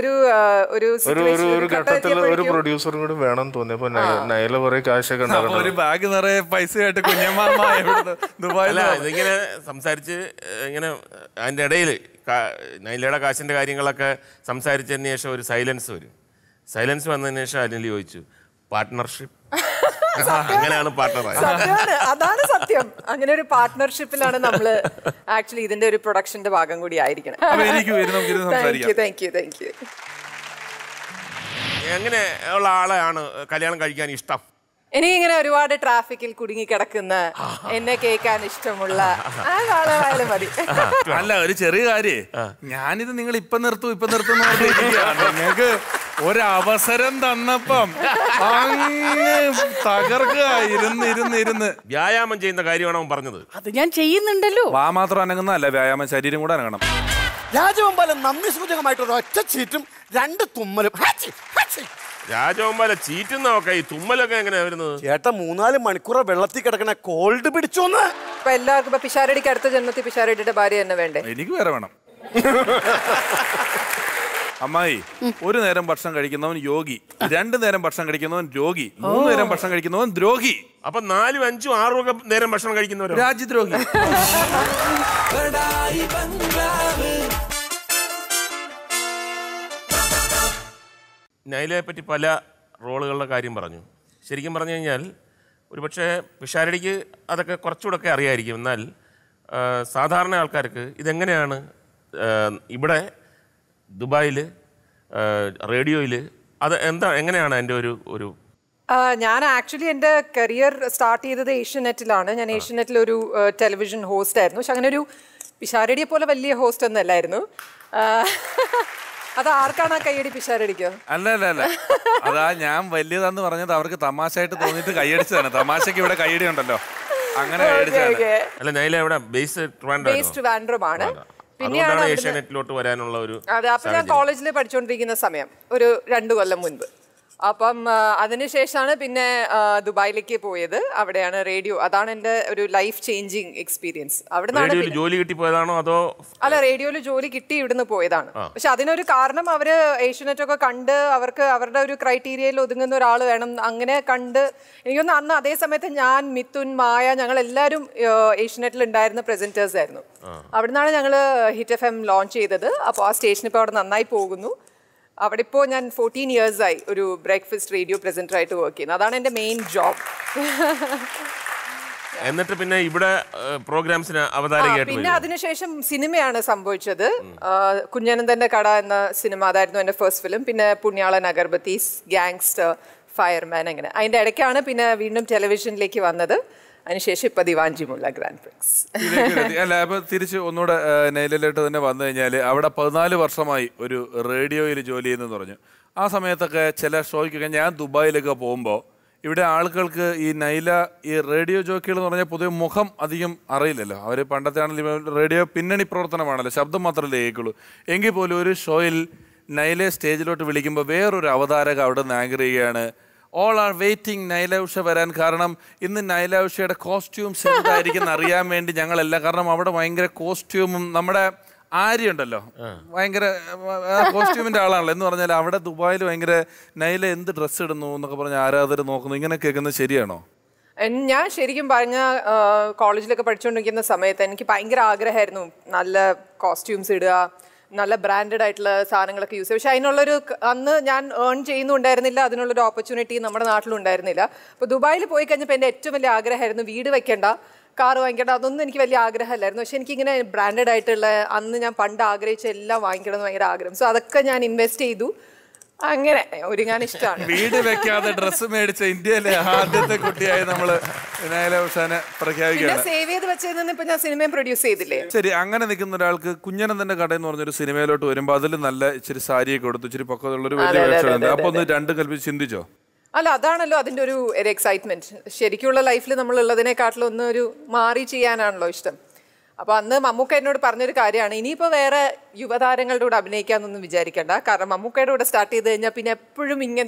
ഒരു ഘട്ടത്തിൽ ഒരു പ്രൊഡ്യൂസറും കൂടി വേണം തോന്നിയപ്പോ നയല കുറെ കാശൊക്കെ ഒരു ബാഗ് നിറയെ പൈസയായിട്ട് ഇതിങ്ങനെ സംസാരിച്ച് ഇങ്ങനെ അതിന്റെ ഇടയിൽ നൈലയുടെ കാശിന്റെ കാര്യങ്ങളൊക്കെ സംസാരിച്ചതിന് ശേഷം ഒരു സൈലൻസ് വരും. സൈലൻസ് വന്നതിന് ശേഷം അനിൽ ചോദിച്ചു, പാർട്ട്ണർഷിപ്പ്? അങ്ങനെയാണ് പാർട്ട്ണർ. അതാണ് സത്യം. അങ്ങനെ ഒരു പാർട്ട്ണർഷിപ്പിലാണ് നമ്മള് ആക്ച്വലി ഇതിന്റെ ഒരു പ്രൊഡക്ഷന്റെ ഭാഗം കൂടി ആയിരിക്കണം. എങ്ങനെ ഉള്ള ആളെയാണ് കല്യാണം കഴിക്കാൻ ഇഷ്ടം? എനിക്കിങ്ങനെ ഒരുപാട് ട്രാഫിക്കിൽ കുടുങ്ങി കിടക്കുന്ന, എന്നെ കേൾക്കാൻ ഇഷ്ടമുള്ള ആളായാലും മതി. അല്ല, ഒരു ചെറിയ കാര്യേ, ഞാനിത് നിങ്ങൾ ഇപ്പൊ നിർത്തും നിങ്ങൾക്ക് ഒരവസരം തന്നപ്പം തകർക്കുക. ഇരുന്ന് വ്യായാമം ചെയ്യുന്ന കാര്യമാണ് അവൻ പറഞ്ഞത്. അത് ഞാൻ ചെയ്യുന്നുണ്ടല്ലോ. വാ മാത്രം അനങ്ങുന്നതല്ല വ്യായാമം, ശരീരം കൂടെ അനങ്ങണം. രാജവെമ്പാലം നന്ദി സൂചകമായിട്ടൊരു ഒറ്റ ചീറ്റും 2 തുമ്മലും. രാജവെമ്പാല ചീറ്റുന്നൊക്കെ ഈ തുമ്മലൊക്കെ എങ്ങനെയാ വരുന്നത്? ചേട്ടാ 3-4 മണിക്കൂർ വെള്ളത്തിൽ കിടക്കണ കോൾഡ് പിടിച്ചോന്ന്. ഇപ്പൊ എല്ലാവർക്കും ഇപ്പൊ പിഷാരടിക്ക് അടുത്ത ജന്മത്തിൽ പിഷാരടിയുടെ ഭാര്യ തന്നെ വേണ്ടേ? എനിക്ക് വേറെ വേണം. അമ്മായി, 1 നേരം ഭക്ഷണം കഴിക്കുന്നവൻ യോഗി, 2 നേരം ഭക്ഷണം കഴിക്കുന്നവൻ രോഗി, 3 നേരം ഭക്ഷണം കഴിക്കുന്നവൻ ദ്രോഹി. അപ്പൊ 4, 5, 6 നേരം ഭക്ഷണം കഴിക്കുന്നവരോ? രാജ്യദ്രോഹി. നൈലയെ പറ്റി പല റോളുകളുടെ കാര്യം പറഞ്ഞു. ശരിക്കും പറഞ്ഞു കഴിഞ്ഞാൽ ഒരുപക്ഷെ പിഷാരടിക്ക് അതൊക്കെ കുറച്ചുകൂടെയൊക്കെ അറിയായിരിക്കും. എന്നാൽ സാധാരണ ആൾക്കാർക്ക് ഇതെങ്ങനെയാണ് ഇവിടെ ദുബായിൽ റേഡിയോയിൽ അത് എങ്ങനെയാണ് എൻ്റെ ഒരു ഞാൻ ആക്ച്വലി എൻ്റെ കരിയർ സ്റ്റാർട്ട് ചെയ്തത് ഏഷ്യനെറ്റിലാണ്. ഞാൻ ഏഷ്യനെറ്റിലൊരു ടെലിവിഷൻ ഹോസ്റ്റ് ആയിരുന്നു. പക്ഷെ അങ്ങനെ ഒരു പിഷാരടിയെ പോലെ വലിയ ഹോസ്റ്റ് ഒന്നും അല്ലായിരുന്നു. അത് ആർക്കാണ് ആ കൈയടി? പിഷാരടിക്കോ? അല്ല, അതാ ഞാൻ വലിയതാന്ന് പറഞ്ഞത് അവർക്ക് തമാശയായിട്ട് തോന്നിയിട്ട് കൈയടിച്ചതാണ്. തമാശക്ക് ഇവിടെ കൈയടി ഉണ്ടല്ലോ, അങ്ങനെ അല്ല. നൈല എവിടെ ബേസ്? ട്രിവാൻഡ്രമാണ്. പിന്നെയാണ് ഏഷ്യാനെറ്റിലോട്ട് വരാനുള്ള ഒരു. അതെ, അപ്പൊ ഞാൻ കോളേജിൽ പഠിച്ചുകൊണ്ടിരിക്കുന്ന സമയം, ഒരു 2 കൊല്ലം മുൻപ്. അപ്പം അതിനുശേഷമാണ് പിന്നെ ദുബായിലേക്ക് പോയത്. അവിടെയാണ് റേഡിയോ. അതാണ് എൻ്റെ ഒരു ലൈഫ് ചേഞ്ചിങ് എക്സ്പീരിയൻസ്. അവിടെ ജോലി കിട്ടി പോയതാണോ അതോ? അല്ല, റേഡിയോയിൽ ജോലി കിട്ടി ഇവിടുന്ന് പോയതാണ്. പക്ഷെ അതിനൊരു കാരണം, അവര് ഏഷ്യനെറ്റൊക്കെ കണ്ട് അവർക്ക് അവരുടെ ഒരു ക്രൈറ്റീരിയയിൽ ഒതുങ്ങുന്ന ഒരാൾ വേണം, അങ്ങനെ കണ്ട്. എനിക്കൊന്ന് അന്ന് അതേ സമയത്ത് ഞാൻ, മിഥുൻ, മായ, ഞങ്ങൾ എല്ലാവരും ഏഷ്യനെറ്റിൽ ഉണ്ടായിരുന്ന പ്രസന്റേഴ്സ് ആയിരുന്നു. അവിടുന്നാണ് ഞങ്ങൾ ഹിറ്റ് FM ലോഞ്ച് ചെയ്തത്. അപ്പോൾ ആ സ്റ്റേഷൻ ഇപ്പോൾ അവിടെ നന്നായി പോകുന്നു. അവിടെ ഇപ്പോൾ ഞാൻ 14 years ആയി ഒരു ബ്രേക്ക്ഫാസ്റ്റ് റേഡിയോ പ്രസന്റർ ആയിട്ട് വർക്ക് ചെയ്യുന്നത്. അതാണ് എൻ്റെ മെയിൻ ജോബ്. എന്നിട്ട് പിന്നെ ഇവിടെ പ്രോഗ്രാംസിന് അവതാരകയായിട്ട്. പിന്നെ അതിനുശേഷം സിനിമയാണ് സംഭവിച്ചത്. കുഞ്ഞനന്ദന്റെ കട എന്ന സിനിമ, അതായിരുന്നു എൻ്റെ ഫസ്റ്റ് ഫിലിം. പിന്നെ പുണ്യാളൻ, അഗർബത്തീസ്, ഗാങ്സ്റ്റർ, ഫയർമാൻ, അങ്ങനെ. അതിൻ്റെ ഇടയ്ക്കാണ് പിന്നെ വീണ്ടും ടെലിവിഷനിലേക്ക് വന്നത്. അതിനുശേഷം ഇപ്പൊ ദിവാഞ്ചിമുള്ള ഗ്രാൻഡ് പ്രിക്സ്. അല്ല, അപ്പൊ തിരിച്ച് ഒന്നുകൂടെ നൈലയിലോട്ട് തന്നെ വന്നു കഴിഞ്ഞാൽ അവിടെ 14 വർഷമായി ഒരു റേഡിയോയിൽ ജോലി ചെയ്യുന്നെന്ന് പറഞ്ഞു. ആ സമയത്തൊക്കെ ചില ഷോയ്ക്കൊക്കെ ഞാൻ ദുബായിലൊക്കെ പോകുമ്പോൾ ഇവിടെ ആളുകൾക്ക് ഈ നൈല, ഈ റേഡിയോ ജോക്കികൾ എന്ന് പറഞ്ഞാൽ പൊതുവെ മുഖം അധികം അറിയില്ലല്ലോ. അവർ പണ്ടത്തെ ആണെങ്കിലും റേഡിയോ പിന്നണി പ്രവർത്തനമാണല്ലോ, ശബ്ദം മാത്രമല്ലേ കേൾക്കുള്ളൂ. എങ്കിൽ പോലും ഒരു ഷോയിൽ നൈലയെ സ്റ്റേജിലോട്ട് വിളിക്കുമ്പോൾ വേറൊരു അവതാരക അവിടെ നിന്ന് ആങ്കർ ചെയ്യുകയാണ്. All are waiting Nyla Usha വരാൻ. കാരണം ഇന്ന് നൈല ഉഷയുടെ കോസ്റ്റ്യൂംസ് എന്തായിരിക്കും അറിയാൻ വേണ്ടി ഞങ്ങളെല്ലാം. കാരണം അവിടെ ഭയങ്കര കോസ്റ്റ്യൂമും, നമ്മുടെ ആര്യ ഉണ്ടല്ലോ ഭയങ്കര കോസ്റ്റ്യൂമിന്റെ ആളാണല്ലോ. എന്ന് പറഞ്ഞാൽ അവിടെ ദുബായിൽ ഭയങ്കര നൈല എന്ത് ഡ്രസ്സ് ഇടുന്നു എന്നൊക്കെ പറഞ്ഞ് ആരാധകർ നോക്കുന്നു. ഇങ്ങനെ കേൾക്കുന്നത് ശരിയാണോ? ഞാൻ ശരിക്കും പറഞ്ഞ കോളേജിലൊക്കെ പഠിച്ചുകൊണ്ടിരിക്കുന്ന സമയത്ത് എനിക്ക് ഭയങ്കര ആഗ്രഹമായിരുന്നു നല്ല കോസ്റ്റ്യൂംസ് ഇടുക, നല്ല ബ്രാൻഡഡ് ആയിട്ടുള്ള സാധനങ്ങളൊക്കെ യൂസ് ചെയ്യുക. പക്ഷെ അതിനുള്ളൊരു അന്ന് ഞാൻ ഏൺ ചെയ്യുന്നുണ്ടായിരുന്നില്ല, അതിനുള്ളൊരു ഓപ്പർച്യൂണിറ്റി നമ്മുടെ നാട്ടിലുണ്ടായിരുന്നില്ല. അപ്പോൾ ദുബായിൽ പോയി കഴിഞ്ഞപ്പോൾ എൻ്റെ ഏറ്റവും വലിയ ആഗ്രഹമായിരുന്നു വീട് വെക്കേണ്ട, കാർ വാങ്ങിക്കേണ്ട, അതൊന്നും എനിക്ക് വലിയ ആഗ്രഹമല്ലായിരുന്നു. പക്ഷെ എനിക്കിങ്ങനെ ബ്രാൻഡഡ് ആയിട്ടുള്ള അന്ന് ഞാൻ പണ്ട് ആഗ്രഹിച്ച എല്ലാം വാങ്ങിക്കണം എന്ന് ഭയങ്കര ആഗ്രഹം. സോ അതൊക്കെ ഞാൻ ഇൻവെസ്റ്റ് ചെയ്തു. അങ്ങനെ ഒരുങ്ങാൻ ഇഷ്ടമാണ്. വീട് വെക്കാതെ ഡ്രസ്സ് മേടിച്ച ഇന്ത്യയിലെ ആദ്യത്തെ കുട്ടിയായി നമ്മള് നൈല ഉഷാനെ പ്രഖ്യാപിക്കുകയാണ്. സേവ് ചെയ്ത് വെച്ചതിൽ നിന്ന് ഇപ്പൊ ഞാൻ സിനിമയും പ്രൊഡ്യൂസ് ചെയ്തില്ലേ. ശരി, അങ്ങനെ നിൽക്കുന്ന ഒരാൾക്ക് കുഞ്ഞനന്ദന്റെ കട എന്ന് പറഞ്ഞൊരു സിനിമയിലോട്ട് വരുമ്പോൾ അതിൽ നല്ല ഇച്ചിരി സാരിയൊക്കെ കൊടുത്തു, ഇച്ചിരി പൊക്കമുള്ളൊരു വലിയ വേഷമുണ്ട്. അപ്പൊ ഒന്ന് രണ്ടും കൽപ്പിച്ച് ചിന്തിച്ചോ? അല്ല, അതാണല്ലോ അതിൻ്റെ ഒരു എക്സൈറ്റ്മെന്റ്. ശരിക്കുള്ള ലൈഫിൽ നമ്മൾ ഉള്ളതിനെക്കാട്ടിലും ഒന്ന് ഒരു മാറി ചെയ്യാനാണല്ലോ ഇഷ്ടം. അപ്പോൾ അന്ന് മമ്മൂക്ക എന്നോട് പറഞ്ഞൊരു കാര്യമാണ്, ഇനിയിപ്പോൾ വേറെ യുവതാരങ്ങളുടെ കൂടെ അഭിനയിക്കാമെന്നൊന്നും വിചാരിക്കേണ്ട. കാരണം മമ്മൂക്കയുടെ കൂടെ സ്റ്റാർട്ട് ചെയ്ത് കഴിഞ്ഞാൽ പിന്നെ എപ്പോഴും ഇങ്ങനത്തെ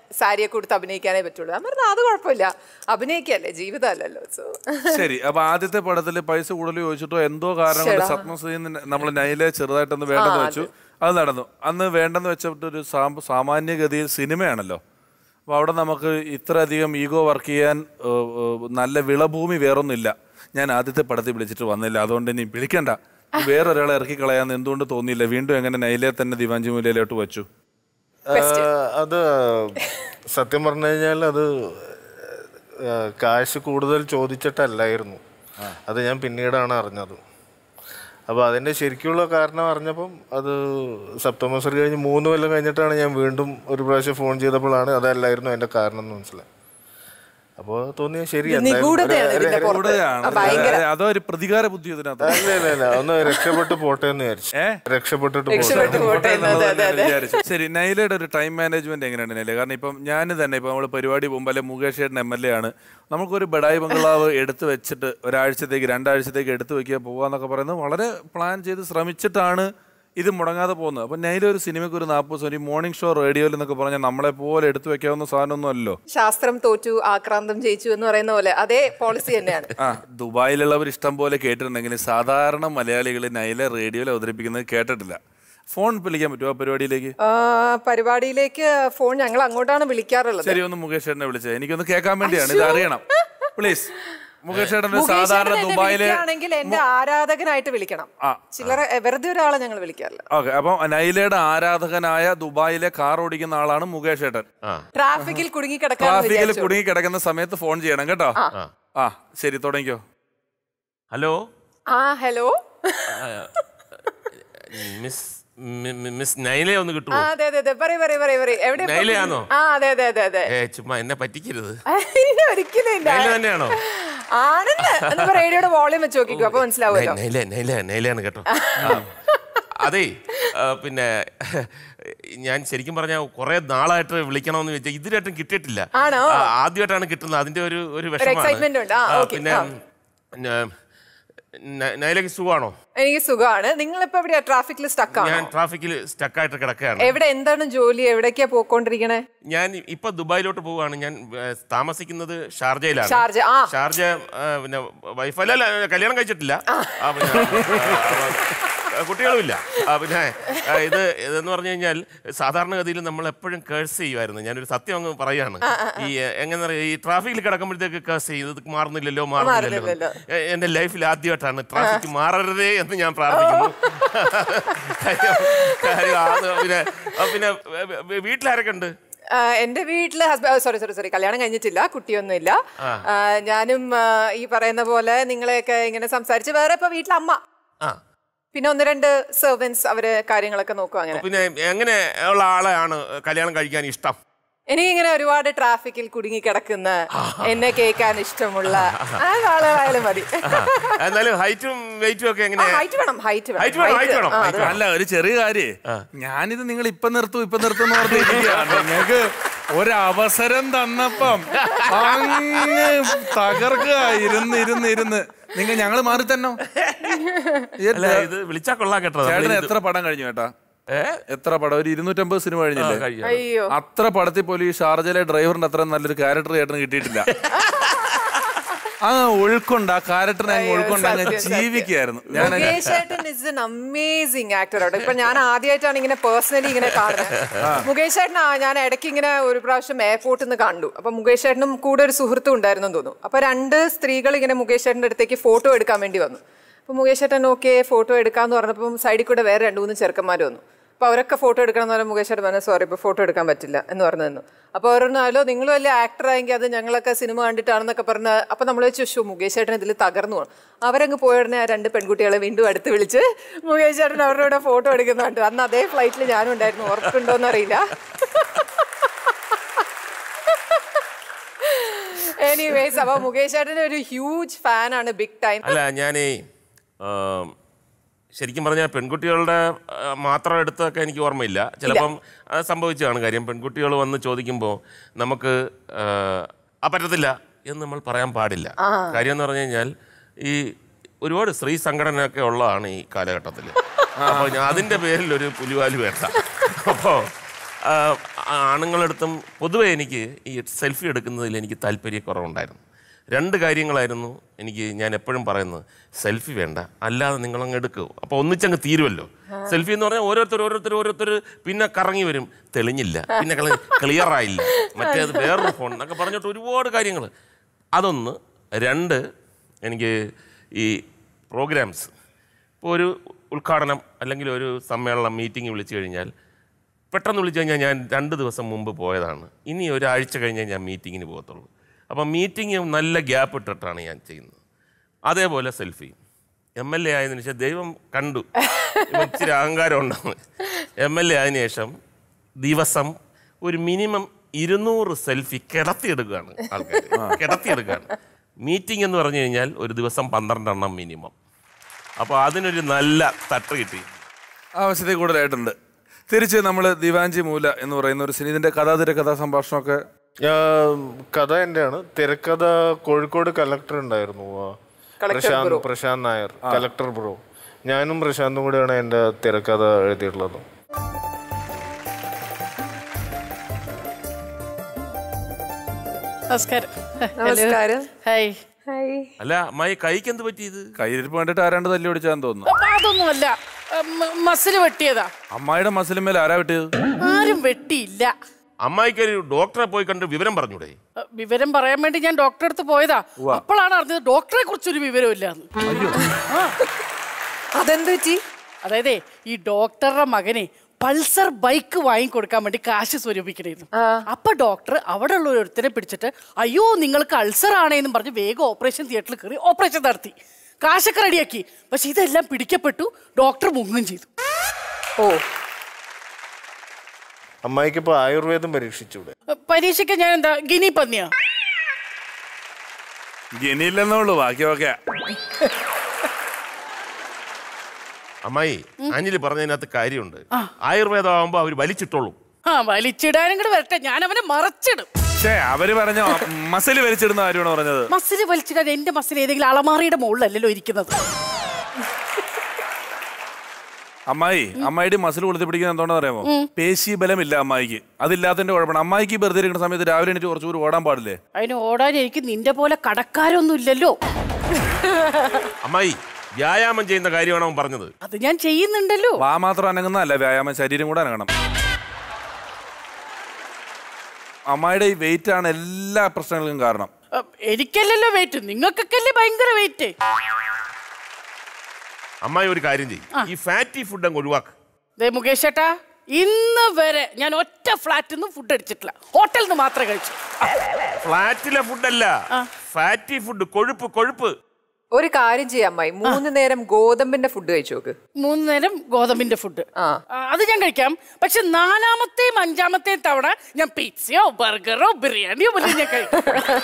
സാരിയൊക്കെ കൊടുത്ത് അഭിനയിക്കാനേ പറ്റുള്ളൂ. ഞാൻ പറഞ്ഞു അത് കുഴപ്പമില്ല, അഭിനയിക്കല്ലേ, ജീവിതമല്ലല്ലോ. സോ ശരി. അപ്പൊ ആദ്യത്തെ പടത്തിൽ പൈസ കൂടുതൽ ചോദിച്ചിട്ടോ എന്തോ കാരണം കൊണ്ട് സത്മശ്രീ നമ്മൾ നൈലെ ചെറുതായിട്ടൊന്ന് വേണ്ടെന്ന് വെച്ചു. അത് നടന്നു. അന്ന് വേണ്ടെന്ന് വെച്ചിട്ട് ഒരു സാമാന്യഗതിയിൽ സിനിമയാണല്ലോ. അപ്പോൾ അവിടെ നമുക്ക് ഇത്രയധികം ഈഗോ വർക്ക് ചെയ്യാൻ നല്ല വിളഭൂമി വേറൊന്നുമില്ല. ഞാൻ ആദ്യത്തെ പടത്തിൽ വിളിച്ചിട്ട് വന്നില്ല, അതുകൊണ്ട് ഇനി വിളിക്കണ്ട, വേറൊരാളെ ഇറക്കി കളയാന്ന് എന്തുകൊണ്ട് തോന്നിയില്ല? വീണ്ടും എങ്ങനെ നൈലെ തന്നെ ദിവാഞ്ചി മൂലയിലോട്ട് വെച്ചു? അത് സത്യം പറഞ്ഞു കഴിഞ്ഞാൽ അത് കാശ് കൂടുതൽ ചോദിച്ചിട്ടല്ലായിരുന്നു. അത് ഞാൻ പിന്നീടാണ് അറിഞ്ഞത്. അപ്പോൾ അതിൻ്റെ ശരിക്കുള്ള കാരണം അറിഞ്ഞപ്പം അത് സപ്തമശ്രീ കഴിഞ്ഞ് 3 കൊല്ലം കഴിഞ്ഞിട്ടാണ് ഞാൻ വീണ്ടും ഒരു പ്രാവശ്യം ഫോൺ ചെയ്തപ്പോഴാണ് അതല്ലായിരുന്നു അതിൻ്റെ കാരണം എന്ന് മനസ്സിലായി. അപ്പോൾ തോന്നിയ ശരി, അതോ ഒരു പ്രതികാര ബുദ്ധി ഇതിനകത്ത്? അല്ല, ഒന്ന് രക്ഷപ്പെട്ടു പോട്ടെ എന്ന് വിചാരിച്ചു. രക്ഷപ്പെട്ടിട്ട് വിചാരിച്ചു. ശരി, നൈലയുടെ ഒരു ടൈം മാനേജ്മെന്റ് എങ്ങനെയാണ് നൈല? കാരണം ഇപ്പം ഞാൻ തന്നെ ഇപ്പം നമ്മൾ പരിപാടി പോകുമ്പോൾ അല്ലെ മുകേഷ് ചേട്ടൻ MLA ആണ്, നമുക്കൊരു ബഡായി ബംഗ്ലാവ് എടുത്തു വെച്ചിട്ട് ഒരാഴ്ചത്തേക്ക് 2 ആഴ്ചത്തേക്ക് എടുത്തു വെക്കുക പോകാന്നൊക്കെ പറയുന്നത് വളരെ പ്ലാൻ ചെയ്ത് ശ്രമിച്ചിട്ടാണ് ഇത് മുടങ്ങാതെ പോകുന്നത്. അപ്പൊ നൈല ഒരു സിനിമയ്ക്ക് ഒരു 40 ദിവസം, ഒരു മോർണിംഗ് ഷോ റേഡിയോയിൽ എന്നൊക്കെ പറഞ്ഞാൽ നമ്മളെ പോലെ എടുത്തു വെക്കാവുന്ന സാധനമൊന്നും അല്ലല്ലോ. ശാസ്ത്രം തോറ്റു ആക്രാന്തം ജയിച്ചു എന്ന് പറയുന്ന പോലെ അതേ പോളിസി തന്നെയാണ്. ദുബായിലുള്ളവർ ഇഷ്ടം പോലെ കേട്ടിട്ടുണ്ടെങ്കിൽ സാധാരണ മലയാളികൾ നൈല റേഡിയോയിൽ അവതരിപ്പിക്കുന്നത് കേട്ടിട്ടില്ല. ഫോൺ വിളിക്കാൻ പറ്റുമോ പരിപാടിയിലേക്ക്? പരിപാടിയിലേക്ക് ഫോൺ ഞങ്ങൾ അങ്ങോട്ടാണ് വിളിക്കാറുള്ളത്. ശരി, ഒന്ന് മുകേഷ് ചേട്ടനെ വിളിച്ചത് എനിക്കൊന്ന് കേൾക്കാൻ വേണ്ടിയാണ്, ഇത് അറിയണം പ്ലീസ്. മുകേഷ് ചേട്ടൻ സാധാരണ ദുബായിലെ എന്റെ ആരാധകനായിട്ട് വിളിക്കണം, ചിലരെ വെറുതെ ഒരാളെ ഞങ്ങൾ വിളിക്കാറില്ല. ഓക്കെ, അപ്പൊ നൈലയുടെ ആരാധകനായ ദുബായിലെ കാർ ഓടിക്കുന്ന ആളാണ് മുകേഷ് ചേട്ടൻ. ട്രാഫിക്കിൽ കുടുങ്ങി കിടക്കുന്ന സമയത്ത് ഫോൺ ചെയ്യണം കേട്ടോ. ശരി, തുടങ്ങിക്കോ. ഹലോ. ഹലോ, മിസ് നൈലെ ഒന്ന് കിട്ടുമോ? നൈലയാണോ? ചുമ്മാ എന്നെ പറ്റിക്കരുത്. ഒരിക്കലും തന്നെയാണോ? റേഡിയോയുടെ വോളിയം വെച്ച് നോക്കിക്കോ, അപ്പൊ മനസ്സിലാവുമല്ലോ. നൈലയാണ് കേട്ടോ. അതെ, പിന്നെ ഞാൻ ശരിക്കും പറഞ്ഞാൽ കുറെ നാളായിട്ട് വിളിക്കണമെന്ന് വെച്ചാൽ ഇതിലായിട്ടും കിട്ടിയിട്ടില്ല. ആദ്യമായിട്ടാണ് കിട്ടുന്നത്, അതിന്റെ ഒരു വിഷമമാണ്. പിന്നെ നൈലയ്ക്ക് സുഖമാണോ? എനിക്ക് സുഖമാണ്. നിങ്ങളിപ്പോ എവിടെയാ? ട്രാഫിക്കിൽ സ്റ്റക്ക് ആണ്? ഞാൻ ട്രാഫിക്കിൽ സ്റ്റക്കായിട്ട് കിടക്കുകയാണ്. എവിടെ, എന്താണ് ജോലി, എവിടേക്കാ പോയിക്കൊണ്ടിരിക്കണേ? ഞാൻ ഇപ്പൊ ദുബായിലോട്ട് പോവാണ്. ഞാൻ താമസിക്കുന്നത് ഷാർജയിലാണ്. ഷാർജ പിന്നെ വൈഫല്ല, കല്യാണം കഴിച്ചിട്ടില്ല, കുട്ടികളുമില്ല. പിന്നെ ഇതെന്ന് പറഞ്ഞു കഴിഞ്ഞാൽ സാധാരണഗതിയിൽ നമ്മൾ എപ്പോഴും കേഴ്സ് ചെയ്യുമായിരുന്നു. ഞാനൊരു സത്യം അങ്ങ് പറയാണ്. ഈ എങ്ങനെ പറയാ, ഈ ട്രാഫിക്കിൽ കിടക്കുമ്പോഴത്തേക്ക് കേഴ്സ് ചെയ്യും, ഇത് മാറുന്നില്ലല്ലോ. എന്റെ ലൈഫിൽ ആദ്യമായിട്ടാണ് ട്രാഫിക് മാറരുതേ എന്ന് ഞാൻ പ്രാർത്ഥിക്കുന്നു. പിന്നെ വീട്ടിലാരൊക്കെ ഉണ്ട്? എന്റെ വീട്ടില് സോറി കല്യാണം കഴിഞ്ഞിട്ടില്ല, കുട്ടിയൊന്നുമില്ല. ഞാനും ഈ പറയുന്ന പോലെ നിങ്ങളെയൊക്കെ ഇങ്ങനെ സംസാരിച്ച് വേറെ ഇപ്പൊ വീട്ടിൽ അമ്മ, പിന്നെ 1-2 സെർവൻസ്, അവര് കാര്യങ്ങളൊക്കെ നോക്കും. അങ്ങനെ പിന്നെ എങ്ങനെ ഉള്ള ആളെയാണ് കല്യാണം കഴിക്കാൻ ഇഷ്ടം? എനിക്കിങ്ങനെ ഒരുപാട് ട്രാഫിക്കിൽ കുടുങ്ങി കിടക്കുന്ന, എന്നെ കേൾക്കാൻ ഇഷ്ടമുള്ള ആളായാലും മതി. എന്നാലും ഹൈറ്റും വെയിറ്റും ഒക്കെ എങ്ങനെ? ഹൈറ്റ് വേണം. അല്ല, ഒരു ചെറിയ കാര്യം, ഞാനിത് നിങ്ങൾ ഇപ്പൊ നിർത്തും പറഞ്ഞിരിക്കുകയാണ്. നിങ്ങൾക്ക് ഒരവസരം തന്നപ്പം അങ്ങ് തകർക്കുക, ഇരുന്ന് ഞങ്ങള് മാറി തന്നോ? ഇത് വിളിച്ചാ കൊള്ളാം കേട്ടോ. ചേട്ടന് എത്ര പടം കഴിഞ്ഞു ചേട്ടാ? എത്ര പടം? ഒരു 250 സിനിമ കഴിഞ്ഞില്ലേ? അത്ര പടത്തിൽ പോലും ഈ ഷാർജയിലെ ഡ്രൈവറിന്റെ അത്ര നല്ലൊരു ക്യാരക്ടർ ചേട്ടന് കിട്ടിയിട്ടില്ല. ആ ഉൾക്കൊണ്ട്, ആ ക്യാരക്ടറിനെ ഉൾക്കൊണ്ട് അങ്ങ് ജീവിക്കുകയായിരുന്നു. Amazing actor. ഇപ്പൊ ഞാൻ ആദ്യമായിട്ടാണ് ഇങ്ങനെ പേഴ്സണലി ഇങ്ങനെ കാണുന്നത്. മുകേഷ് ചേട്ടനാ ഞാൻ ഇടയ്ക്ക് ഇങ്ങനെ ഒരു പ്രാവശ്യം എയർപോർട്ടിൽ നിന്ന് കണ്ടു. അപ്പൊ മുകേഷ് ചേട്ടനും കൂടെ ഒരു സുഹൃത്തും ഉണ്ടായിരുന്നു തോന്നുന്നു. അപ്പൊ 2 സ്ത്രീകൾ ഇങ്ങനെ മുകേഷ് ചേട്ടന്റെ അടുത്തേക്ക് ഫോട്ടോ എടുക്കാൻ വേണ്ടി വന്നു. അപ്പൊ മുകേഷ് ചേട്ടൻ ഓക്കെ ഫോട്ടോ എടുക്കാന്ന് പറഞ്ഞപ്പം സൈഡിൽ കൂടെ വേറെ 2-3 ചെറുക്കന്മാർ വന്നു. അപ്പൊ അവരൊക്കെ ഫോട്ടോ എടുക്കണം എന്ന് പറഞ്ഞാൽ മുകേഷ് ചേട്ടൻ പറഞ്ഞു സോറി ഇപ്പൊ ഫോട്ടോ എടുക്കാൻ പറ്റില്ല എന്ന് പറഞ്ഞു തന്നു. അപ്പൊ അവരൊന്നാലോ നിങ്ങൾ വലിയ ആക്ടർ ആയെങ്കിൽ അത് ഞങ്ങളൊക്കെ സിനിമ കണ്ടിട്ടാണെന്നൊക്കെ പറഞ്ഞ് അപ്പൊ നമ്മൾ വെച്ചു മുകേഷ് ചേട്ടൻ ഇതിൽ തകർന്നു പോകണം. അവരങ്ങ് പോയുടനെ ആ 2 പെൺകുട്ടികളെ വീണ്ടും അടുത്ത് വിളിച്ച് മുകേഷ് ചേട്ടൻ അവരുടെ കൂടെ ഫോട്ടോ എടുക്കുന്നുണ്ട്. അന്ന് അതേ ഫ്ലൈറ്റിൽ ഞാനും ഉണ്ടായിരുന്നു, ഓർക്കുണ്ടോന്ന് അറിയില്ല. എനിവേസ്, അപ്പൊ മുകേഷ് ചേട്ടൻ ഒരു ഹ്യൂജ് ഫാനാണ്, ബിഗ് ടൈം. അല്ല, ഞാനേ ശരിക്കും പറഞ്ഞാൽ പെൺകുട്ടികളുടെ മാത്രം എടുത്തൊക്കെ എനിക്ക് ഓർമ്മയില്ല. ചിലപ്പം സംഭവിച്ചതാണ് കാര്യം. പെൺകുട്ടികൾ വന്ന് ചോദിക്കുമ്പോൾ നമുക്ക് പറ്റത്തില്ല എന്ന് നമ്മൾ പറയാൻ പാടില്ല. കാര്യം എന്ന് പറഞ്ഞു കഴിഞ്ഞാൽ ഈ ഒരുപാട് സ്ത്രീ സംഘടനയൊക്കെ ഉള്ളതാണ് ഈ കാലഘട്ടത്തിൽ. അപ്പോൾ അതിൻ്റെ പേരിൽ ഒരു പുലിവാല് വേണ്ട. അപ്പോൾ ആണുങ്ങളടുത്തും പൊതുവെ എനിക്ക് ഈ സെൽഫി എടുക്കുന്നതിൽ എനിക്ക് താല്പര്യക്കുറവുണ്ടായിരുന്നു. 2 കാര്യങ്ങളായിരുന്നു ഞാൻ എപ്പോഴും പറയുന്നത്. സെൽഫി വേണ്ട, അല്ലാതെ നിങ്ങളങ്ങ് എടുക്കൂ, അപ്പോൾ ഒന്നിച്ചങ്ങ് തീരുമല്ലോ. സെൽഫി എന്ന് പറഞ്ഞാൽ ഓരോരുത്തർ പിന്നെ കറങ്ങി വരും, തെളിഞ്ഞില്ല, പിന്നെ ക്ലിയർ ആയില്ല, മറ്റേത് വേറൊരു ഫോൺ എന്നൊക്കെ പറഞ്ഞിട്ട് ഒരുപാട് കാര്യങ്ങൾ. അതൊന്ന്. 2, എനിക്ക് ഈ പ്രോഗ്രാംസ്, ഇപ്പോൾ ഒരു ഉദ്ഘാടനം അല്ലെങ്കിൽ ഒരു സമ്മേളനം മീറ്റിംഗ് വിളിച്ചു കഴിഞ്ഞാൽ പെട്ടെന്ന് വിളിച്ചു കഴിഞ്ഞാൽ ഞാൻ 2 ദിവസം മുമ്പ് പോയതാണ്, ഇനി ഒരാഴ്ച കഴിഞ്ഞാൽ ഞാൻ മീറ്റിങ്ങിന് പോകത്തുള്ളൂ. അപ്പം മീറ്റിംഗ് നല്ല ഗ്യാപ്പ് ഇട്ടിട്ടാണ് ഞാൻ ചെയ്യുന്നത്. അതേപോലെ സെൽഫി. MLA ആയതിനു ശേഷം ദൈവം കണ്ടു ഇച്ചിരി അഹങ്കാരം ഉണ്ടാവും. MLA ആയതിനു ശേഷം ദിവസം ഒരു മിനിമം 200 സെൽഫി കിടത്തിയെടുക്കുകയാണ് ആൾക്കാർ, കിടത്തിയെടുക്കുകയാണ്. മീറ്റിംഗ് എന്ന് പറഞ്ഞു കഴിഞ്ഞാൽ ഒരു ദിവസം 12 എണ്ണം മിനിമം. അപ്പോൾ അതിനൊരു നല്ല തട്ട് കിട്ടി. ആവശ്യത്തിൽ കൂടുതലായിട്ടുണ്ട്. തിരിച്ച് നമ്മൾ ദിവാഞ്ചി മൂല എന്ന് പറയുന്ന ഒരു സിനിമ, ഇതിന്റെ കഥാ സംഭാഷണമൊക്കെ കഥ എന്റെയാണ്. തിരക്കഥ കോഴിക്കോട് കലക്ടർ ഉണ്ടായിരുന്നു, പ്രശാന്ത് നായർ, കലക്ടർ ബ്രോ. ഞാനും പ്രശാന്തും കൂടെയാണ് എൻ്റെ തിരക്കഥ എഴുതിയിട്ടുള്ളത്. നമസ്കാരം. അല്ല അമ്മായി കൈക്ക് എന്ത് പറ്റിയത്? കയ്യിരിപ്പ് കണ്ടിട്ട് ആരാണ്ട് തല്ലി ഓടിച്ചാന്ന് തോന്നുന്നു. അതൊന്നുമല്ല, മസിൽ വെട്ടിയതാ. അമ്മായിയുടെ മസിലുമേൽ ആരാ വെട്ടിയത്? ആരും വെട്ടിയില്ല. അമ്മായിക്ക് ഒരു ഡോക്ടറെ പോയി കണ്ട് വിവരം പറഞ്ഞൂടെ? വിവരം പറയാൻ വേണ്ടി ഞാൻ ഡോക്ടറെ അടുത്ത് പോയതാ. അപ്പോഴാണ് അറിഞ്ഞത് ഡോക്ടറെ കുറിച്ചൊരു വിവരമില്ല. അതെന്ത് പറ്റി? അതായത് ഈ ഡോക്ടറുടെ മകനെ പൾസർ ബൈക്ക് വാങ്ങിക്കൊടുക്കാൻ വേണ്ടി കാശ് സ്വരൂപിക്കണായിരുന്നു. അപ്പൊ ഡോക്ടർ അവിടെ ഉള്ള ഒരുത്തനെ പിടിച്ചിട്ട് അയ്യോ നിങ്ങൾക്ക് അൾസർ ആണേന്നും പറഞ്ഞ് വേഗം ഓപ്പറേഷൻ തിയേറ്ററിൽ കയറി ഓപ്പറേഷൻ നടത്തി, കാശൊക്കെ റെഡിയാക്കി. പക്ഷെ ഇതെല്ലാം പിടിക്കപ്പെട്ടു, ഡോക്ടർ മുങ്ങും ചെയ്തു. ഓ, അമ്മായിക്ക് ഇപ്പൊ ആയുർവേദം പരീക്ഷിച്ചൂടെ? പരീക്ഷയ്ക്ക് ഞാൻ എന്താ ഗിനി പന്നിയാ? ഗിനിയില്ലെന്നുള്ളൂ, ബാക്കിയൊക്കെ. അമ്മായി അനിൽ പറഞ്ഞതിനകത്ത് കാര്യമുണ്ട്. ആയുർവേദം ആവുമ്പോ അവര് വലിച്ചിട്ടോളും. വലിച്ചിടാനും കൂടെ വരട്ടെ, ഞാൻ അവനെ മറച്ചിടും. അവര് പറഞ്ഞ മസിൽ വലിച്ചിടുന്ന കാര്യമാണ് പറഞ്ഞത്. മസിൽ വലിച്ചിടാൻ എന്റെ മസിൽ ഏതെങ്കിലും അളമാറിയുടെ മുകളിലല്ലോ ഇരിക്കുന്നത്. അമ്മായിയുടെ മസിൽ കൊളുത്തി പിടിക്കുന്നത് എന്താണെന്ന് അറിയാമോ? പേശി ബലമില്ല അമ്മായിക്ക്. അതില്ലാത്തതിന്റെ കുഴപ്പമാണ്. അമ്മായിക്ക് വെറുതെ ഇരിക്കുന്ന സമയത്ത് രാവിലെ എനിക്ക് കുറച്ചുകൂടി ഓടാൻ പാടില്ലേ? അതിന് ഓടാൻ എനിക്ക് നിന്റെ പോലെ കടക്കാരൊന്നും ഇല്ലല്ലോ. അമ്മായി വ്യായാമം ചെയ്യുന്ന കാര്യമാണ് അവൻ പറഞ്ഞത്. അത് ഞാൻ ചെയ്യുന്നുണ്ടല്ലോ. വാ മാത്രം അനങ്ങുന്നതല്ല വ്യായാമം, ശരീരം കൂടെ അനങ്ങണം. അമ്മായിയുടെ ഈ വെയിറ്റ് ആണ് എല്ലാ പ്രശ്നങ്ങൾക്കും കാരണം. എനിക്കല്ലല്ലോ വെയിറ്റ്, നിങ്ങൾക്കൊക്കെ ഭയങ്കര വെയിറ്റ്. അമ്മായി ഒരു കാര്യം ചെയ്യും, ഈ ഫാറ്റി ഫുഡ് അങ്ങ് ഒഴിവാക്ക്. മുകേഷ് ചേട്ടാ, ഇന്ന് വരെ ഞാൻ ഒറ്റ ഫ്ലാറ്റിൽ നിന്ന് ഫുഡ് അടിച്ചിട്ടില്ല, ഹോട്ടലിൽ നിന്ന് മാത്രമേ കഴിച്ചു. ഫ്ലാറ്റിലെ ഫുഡല്ല, ഫാറ്റി ഫുഡ്, കൊഴുപ്പ്. ഒരു കാര്യം ചെയ്യാം അമ്മായി, 3 നേരം ഗോതമ്പിന്റെ ഫുഡ് കഴിച്ചു നോക്ക്. 3 നേരം ഗോതമ്പിന്റെ ഫുഡ് അത് ഞാൻ കഴിക്കാം. പക്ഷെ 4-ാമത്തെയും 5-ാമത്തെയും തവണ ഞാൻ പിzzയോ ബർഗറോ ബിരിയാണിയോ പോലും ഞാൻ കഴിക്കും.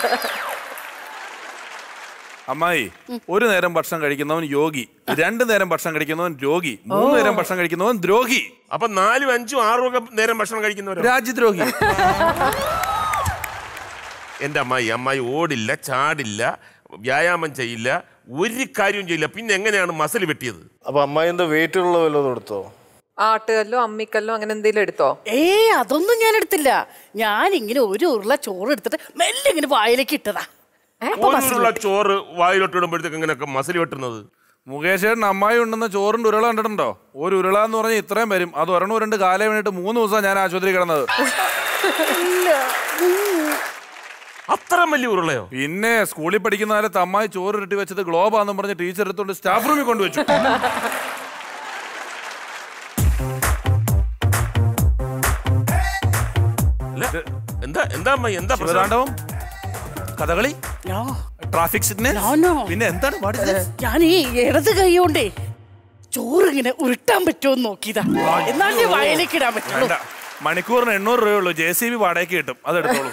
അമ്മായി, 1 നേരം ഭക്ഷണം കഴിക്കുന്നവൻ യോഗി, 2 നേരം ഭക്ഷണം കഴിക്കുന്നവൻ രോഗി, 3 നേരം ഭക്ഷണം കഴിക്കുന്നവൻ ദ്രോഹി. അപ്പൊ 4, 5, 6 നേരം ഭക്ഷണം കഴിക്കുന്നവർ രാജ്യദ്രോഹി. എന്റെ അമ്മായി ഓടില്ല, ചാടില്ല, വ്യായാമം ചെയ്യില്ല, ഒരു കാര്യവും ചെയ്യില്ല. പിന്നെ എങ്ങനെയാണ് മസിൽ വെട്ടിയത്? അപ്പൊ അമ്മായി എന്താ വെയിറ്റ് ഉള്ള വല്ലതും എടുത്തോ? ആട്ടുകല്ലോ അമ്മിക്കല്ലോ അങ്ങനെ എന്തെങ്കിലും എടുത്തോ? അതൊന്നും ഞാൻ എടുത്തില്ല. ഞാൻ ഇങ്ങനെ ഒരു ഉരുള ചോറ് എടുത്തിട്ട് മെല്ലെ ഇങ്ങനെ വായിലേക്ക് ഇട്ടതാ. ഒരു ചോറ് വായിലോട്ട് ഇടുമ്പോഴത്തേക്ക് എങ്ങനെയൊക്കെ മസിൽ വെട്ടുന്നത്? മുകേഷേട്ടൻ അമ്മായി ഉണ്ടെന്ന ചോറിന്റെ ഉരുള കണ്ടിട്ടുണ്ടോ? ഒരു ഉരുള എന്ന് പറഞ്ഞാൽ ഇത്രയും വരും. അത് 1 കാലേ വേണ്ടിട്ട് 3 ദിവസം ഞാൻ ആശുപത്രി കിടന്നത്. അത്ര വലിയ ഉരുളയോ? പിന്നെ സ്കൂളിൽ പഠിക്കുന്ന കാലത്ത് അമ്മായി ചോറ് ഇരട്ടി വെച്ചത് ഗ്ലോബാന്ന് പറഞ്ഞ് ടീച്ചർ എടുത്തോണ്ട് സ്റ്റാഫ് റൂമിൽ കൊണ്ടുവച്ചു. എന്താ കഥകളി, ട്രാഫിക് സിഗ്നൽ, പിന്നെ എന്താണ്? ഞാൻ ഈ ഇടത് കൈ കൊണ്ടേ ചോറിങ്ങനെ ഉരുട്ടാൻ പറ്റുമോ നോക്കിയതാ, എന്നാലേ വായിലേക്ക് ഇടാൻ പറ്റുള്ളൂ. മണിക്കൂറിന് 800 രൂപയുള്ളൂ, JCB വാടകയ്ക്ക് കിട്ടും, അതെടുത്തോളൂ.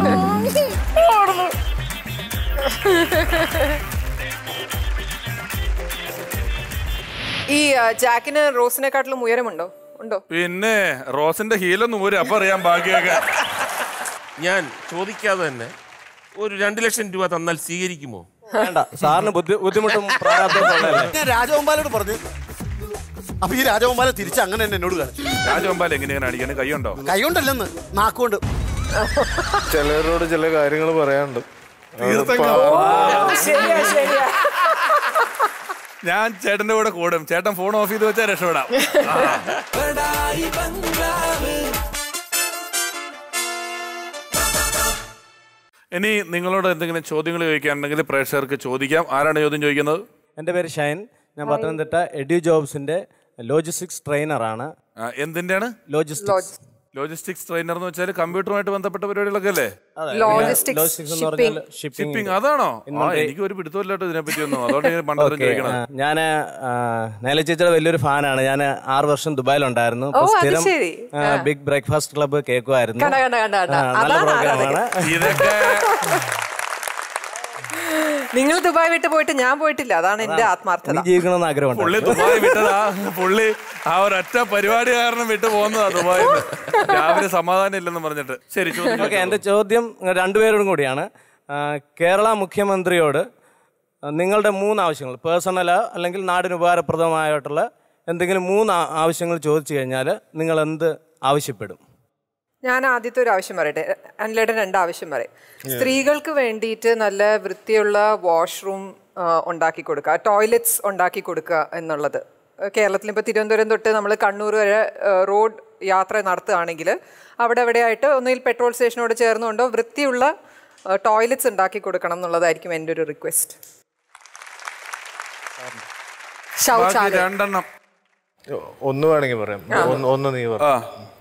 ഈ ജാക്കിന് റോസിനെക്കാട്ടിലും ഉയരമുണ്ടോ? പിന്നെ റോസിന്റെ ഹീലൊന്നും അപ്പൊ അറിയാൻ ഭാഗ്യൊക്കെ. ഞാൻ ചോദിക്കാതെ തന്നെ ഒരു 2 ലക്ഷം രൂപ തന്നാൽ സ്വീകരിക്കുമോ? വേണ്ട, സാറിന് ബുദ്ധിമുട്ടും രാജഗോപാലോട് പറഞ്ഞു അപ്പൊ ഈ രാജഗോപാല തിരിച്ച് അങ്ങനെ തന്നെ എന്നോട് കാണിച്ചു. രാജഗോപാൽ എങ്ങനെയാണ് അടിക്കാൻ? കൈയുണ്ടോ? കൈകൊണ്ടല്ലെന്ന്, നാക്കുകൊണ്ട്. ചിലരോട് ചില കാര്യങ്ങൾ പറയാനുണ്ട്. ഞാൻ ചേട്ടന്റെ കൂടെ കൂടും. ചേട്ടൻ ഫോൺ ഓഫ് ചെയ്ത് വെച്ചാൽ രക്ഷപ്പെടാം. ഇനി നിങ്ങളോട് എന്തെങ്കിലും ചോദ്യങ്ങൾ ചോദിക്കാനുണ്ടെങ്കിൽ പ്രേക്ഷകർക്ക് ചോദിക്കാം. ആരാണ് ചോദ്യം ചോദിക്കുന്നത്? എൻ്റെ പേര് ഷൈൻ. ഞാൻ പത്തനംതിട്ട എഡ്യൂ ജോബ്സിന്റെ ലോജിസ്റ്റിക്സ് ട്രെയിനറാണ്. എന്തിന്റെയാണ്? ലോജിസ്റ്റിക്സ് ട്രെയിനർ എന്ന് വെച്ചാൽ കമ്പ്യൂട്ടറുമായിട്ട് ബന്ധപ്പെട്ട പരിപാടികളൊക്കെ അല്ലേ? ഷിപ്പിംഗ് അതാണോ? എനിക്ക് ഒരു പിടുത്തമില്ലാട്ടോ ഇതിനെ പറ്റി ഒന്നും. അതുകൊണ്ട് പണ്ടത്തെ ചോദിക്കണം. ഞാൻ നൈല ചേച്ചിയുടെ വലിയൊരു ഫാനാണ്. ഞാൻ 6 വർഷം ദുബായിലുണ്ടായിരുന്നു. സ്ഥിരം ബിഗ് ബ്രേക്ക്ഫാസ്റ്റ് ക്ലബ്ബ് കേൾക്കുമായിരുന്നു. നല്ല പ്രോഗ്രാമാണ് ഇതൊക്കെ. നിങ്ങൾ ദുബായ് വിട്ട് പോയിട്ട് ഞാൻ പോയിട്ടില്ല. അതാണ് എന്റെ ആത്മാർത്ഥത. ജീവിക്കണമെന്ന് ആഗ്രഹമുണ്ട്. പുള്ളി ദുബായ് വിട്ടതാ. പുള്ളി ആ ഒരൊറ്റ പരിപാടി കാരണം വിട്ടു പോകുന്നതാ ദുബായ്. രാവിലെ സമാധാനം ഇല്ലെന്ന് പറഞ്ഞിട്ട്. ശരി, ചോദ്യം. എന്റെ ചോദ്യം രണ്ടുപേരോടും കൂടിയാണ്. കേരള മുഖ്യമന്ത്രിയോട് നിങ്ങളുടെ 3 ആവശ്യങ്ങൾ, പേഴ്സണലോ അല്ലെങ്കിൽ നാടിന് ഉപകാരപ്രദമായിട്ടുള്ള എന്തെങ്കിലും 3 ആവശ്യങ്ങൾ ചോദിച്ചു കഴിഞ്ഞാൽ നിങ്ങൾ എന്ത് ആവശ്യപ്പെടും? ഞാൻ ആദ്യത്തെ ഒരു ആവശ്യം പറയട്ടെ. അനിലേട്ടൻ 2 ആവശ്യം പറയും. സ്ത്രീകൾക്ക് വേണ്ടിയിട്ട് നല്ല വൃത്തിയുള്ള വാഷ്റൂം ഉണ്ടാക്കി കൊടുക്കുക, ടോയ്ലറ്റ്സ് ഉണ്ടാക്കി കൊടുക്കുക എന്നുള്ളത്. കേരളത്തിൽ ഇപ്പോൾ തിരുവനന്തപുരം തൊട്ട് നമ്മൾ കണ്ണൂർ വരെ റോഡ് യാത്ര നടത്തുകയാണെങ്കിൽ അവിടെ എവിടെയായിട്ട് ഒന്നുകിൽ പെട്രോൾ സ്റ്റേഷനോട് ചേർന്നുകൊണ്ടോ വൃത്തിയുള്ള ടോയ്ലറ്റ്സ് ഉണ്ടാക്കി കൊടുക്കണം എന്നുള്ളതായിരിക്കും എൻ്റെ ഒരു റിക്വസ്റ്റ്. രണ്ടെണ്ണം ഒന്ന് വേണമെങ്കിൽ പറയാം. ഒന്ന് നീ പറ.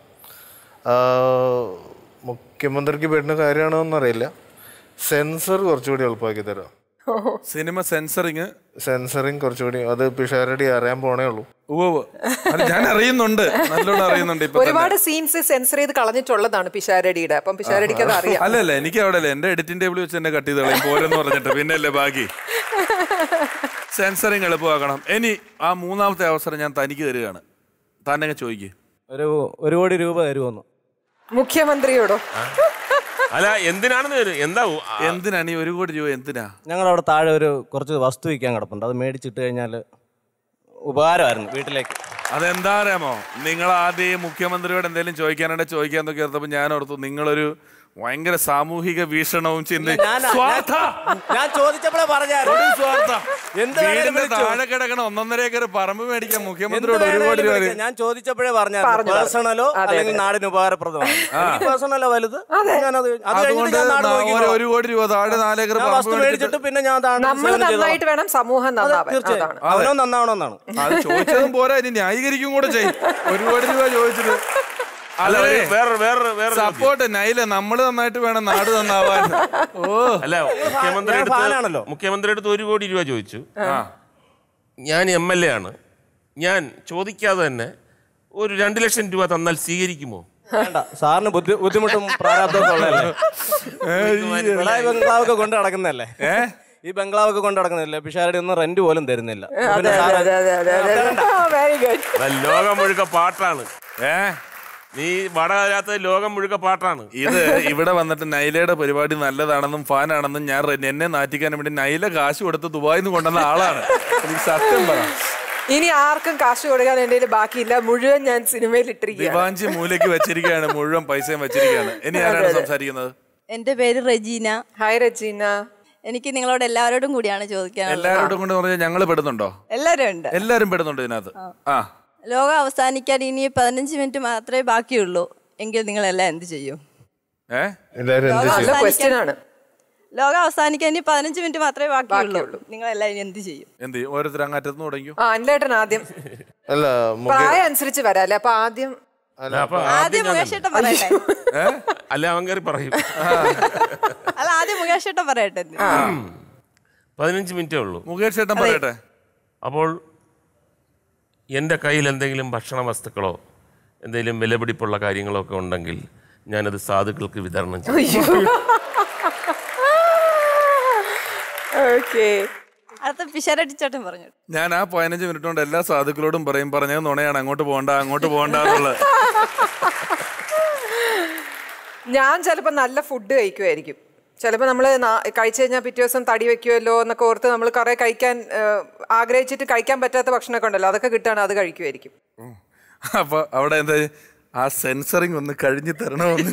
മുഖ്യമന്ത്രിക്ക് പെടുന്ന കാര്യമാണോന്ന് അറിയില്ല. സെൻസർ കുറച്ചുകൂടി എളുപ്പമാക്കി തരാം. സിനിമ സെൻസറിങ് കുറച്ചുകൂടി. അത് പിഷാരടി അറിയാൻ പോണേ ഉള്ളൂ. ഞാൻ അറിയുന്നുണ്ട്, നല്ലോണം അറിയുന്നുണ്ട്. ഒരുപാട് സീൻസ് സെൻസർ ചെയ്ത് കളഞ്ഞിട്ടുള്ളതാണ് പിഷാരടിയുടെ. അപ്പം പിഷാരടിക്ക് അത് അറിയാം. അല്ലല്ല, എനിക്ക് അവിടെ അല്ലേ എന്റെ എഡിറ്റിംഗ് ടേബിൾ വെച്ച് എന്നെ കട്ട് ചെയ്ത് കളയും പോരെന്ന് പറഞ്ഞിട്ട്. പിന്നെ അല്ലേ ബാക്കി. സെൻസറിങ് എളുപ്പമാക്കണം. ഇനി ആ 3ാമത്തെ അവസരം ഞാൻ തനിക്ക് തരികയാണ്. തന്നെ ചോദിക്കുക. 1 കോടി രൂപ തരുമെന്ന് മുഖ്യമന്ത്രിയോടോ? അല്ല, എന്തിനാണ് ഈ 1 കോടി രൂപ? എന്തിനാ? ഞങ്ങളവിടെ താഴെ കുറച്ച് വസ്തു വയ്ക്കാൻ കിടപ്പുണ്ട്. അത് മേടിച്ചിട്ട് കഴിഞ്ഞാൽ ഉപകാരമായിരുന്നു വീട്ടിലേക്ക്. അതെന്താ അറിയാമോ? നിങ്ങൾ ആദ്യം മുഖ്യമന്ത്രിയോട് എന്തെങ്കിലും ചോദിക്കാനുണ്ടെ ചോദിക്കാന്നൊക്കെ ഓർത്തപ്പോൾ ഞാൻ ഓർത്തു നിങ്ങളൊരു ഭയങ്കര സാമൂഹിക വീക്ഷണവും ഞാൻ ചോദിച്ചപ്പോഴേ താഴെ കിടക്കണം 1.5 ഏക്കർ പറമ്പ് മേടിക്കാൻ മുഖ്യമന്ത്രിയോട് 1 കോടി രൂപ. ഞാൻ ചോദിച്ചപ്പോഴേ പറഞ്ഞു പേഴ്സണലോ അല്ലെങ്കിൽ നാടിന് ഉപകാരപ്രദമാണ്. പേഴ്സണലോ വലുത്. അതുകൊണ്ട് 1 കോടി രൂപ താഴെ 4 ഏക്കർ വസ്തു മേടിച്ചിട്ട് പിന്നെ ഞാൻ നന്നായിട്ട് വേണം സമൂഹം അവനോ നന്നാവണമെന്നാണ്. അത് ചോദിച്ചതും പോരാ, ഇനി ന്യായീകരിക്കും കൂടെ ചെയ്യും. 1 കോടി രൂപ ചോദിച്ചിട്ട് സപ്പോർട്ട് നൈല. നമ്മള് നന്നായിട്ട് വേണം നാട് നന്നാവാൻ. അല്ല, മുഖ്യമന്ത്രിയുടെ അടുത്ത് 1 കോടി രൂപ ചോദിച്ചു. ഞാൻ MLA ആണ്. ഞാൻ ചോദിക്കാതെ തന്നെ ഒരു 2 ലക്ഷം രൂപ തന്നാൽ സ്വീകരിക്കുമോ? സാറിന് ബുദ്ധിമുട്ടും പ്രാരാബ്ദമൊക്കെ ഉള്ളതല്ലേ? ബംഗ്ലാവൊക്കെ കൊണ്ട് നടക്കുന്നതല്ലേ? ഈ ബംഗ്ലാവൊക്കെ കൊണ്ട് നടക്കുന്നില്ല. പിഷാരടി ഒന്നും റെന്റ് പോലും തരുന്നില്ല. ലോകം മുഴുക്ക പാട്ടാണ്. നീ വടകരാത്ത ലോകം മുഴുക്ക പാട്ടാണ്. ഇത് ഇവിടെ വന്നിട്ട് നൈലയുടെ പരിപാടി നല്ലതാണെന്നും ഫാനാണെന്നും ഞാൻ എന്നെ നാറ്റിക്കാൻ വേണ്ടി നൈല കാശ് കൊടുത്ത് ദുബായിൽ നിന്ന് കൊണ്ടുവന്ന ആളാണ്. എനിക്ക് സത്യം പറ. ഇനി ആർക്കും കാശ് കൊടുക്കാൻ എന്റെ ബാക്കിയില്ല. മുഴുവൻ ഞാൻ സിനിമയിൽ ഇട്ടിരിക്കുകയാണ്. ദിവാഞ്ചി മൂലയ്ക്ക് വെച്ചിരിക്കുകയാണ്. മുഴുവൻ പൈസയും വെച്ചിരിക്കുകയാണ്. ഇനി ആരാണ് സംസാരിക്കുന്നത്? എന്റെ പേര് റെജീന. ഹായ് റെജീന. എനിക്ക് നിങ്ങളോട് എല്ലാവരോടും കൂടിയാണ് ചോദിക്കാൻ. എല്ലാവരോടും കൂടി പറഞ്ഞാൽ ഞങ്ങൾ പെടുന്നുണ്ടോ? എല്ലാവരും പെടുന്നുണ്ട് ഇതിനകത്ത്. ലോകം അവസാനിക്കാൻ ഇനി 15 മിനിറ്റ് മാത്രമേ ബാക്കിയുള്ളൂ എങ്കിൽ നിങ്ങളെല്ലാം എന്ത് ചെയ്യും? ലോകം അവസാനിക്കാൻ ഇനി 15 മിനിറ്റ് മാത്രമേ ബാക്കിയുള്ളൂ. നിങ്ങളെല്ലാം ഇനി എന്ത് ചെയ്യും? ഓരോരുത്തർ അങ്ങാറ്റത്ത് തുടങ്ങി. അനിലേട്ടൻ ആദ്യം. പ്രായം അനുസരിച്ച് വരാല്ലേ? അപ്പൊ ആദ്യം മുകേഷേട്ടൻ പറയട്ടെ. അല്ല, അവൻ കയറി പറയും. അല്ല, ആദ്യം മുകേഷേട്ടൻ പറയട്ടെ. 15 മിനിറ്റേ ഉള്ളൂ. മുകേഷ് ചേട്ടൻ പറയട്ടെ. അപ്പോൾ എൻ്റെ കയ്യിൽ എന്തെങ്കിലും ഭക്ഷണ വസ്തുക്കളോ എന്തെങ്കിലും വിലപിടിപ്പുള്ള കാര്യങ്ങളോ ഒക്കെ ഉണ്ടെങ്കിൽ ഞാനത് സാധുക്കൾക്ക് വിതരണം ചെയ്യും. ഞാൻ ആ 15 മിനിറ്റ് കൊണ്ട് എല്ലാ സാധുക്കളോടും പറയും, പറഞ്ഞത് നുണയാണ്, അങ്ങോട്ട് പോകണ്ട എന്നുള്ളത്. ഞാൻ ചിലപ്പോ നല്ല ഫുഡ് കഴിക്കുമായിരിക്കും. ചിലപ്പോൾ നമ്മൾ കഴിച്ചു കഴിഞ്ഞാൽ പിറ്റേ ദിവസം തടി വെക്കുമല്ലോ എന്നൊക്കെ ഓർത്ത് നമ്മൾ കുറെ കഴിക്കാൻ ആഗ്രഹിച്ചിട്ട് കഴിക്കാൻ പറ്റാത്ത ഭക്ഷണമൊക്കെ ഉണ്ടല്ലോ, അതൊക്കെ കിട്ടുകയാണ്, അത് കഴിക്കുമായിരിക്കും. അപ്പൊ അവിടെ എന്താ ആ സെൻസറിങ് ഒന്ന് കഴിഞ്ഞു തരണമെന്ന്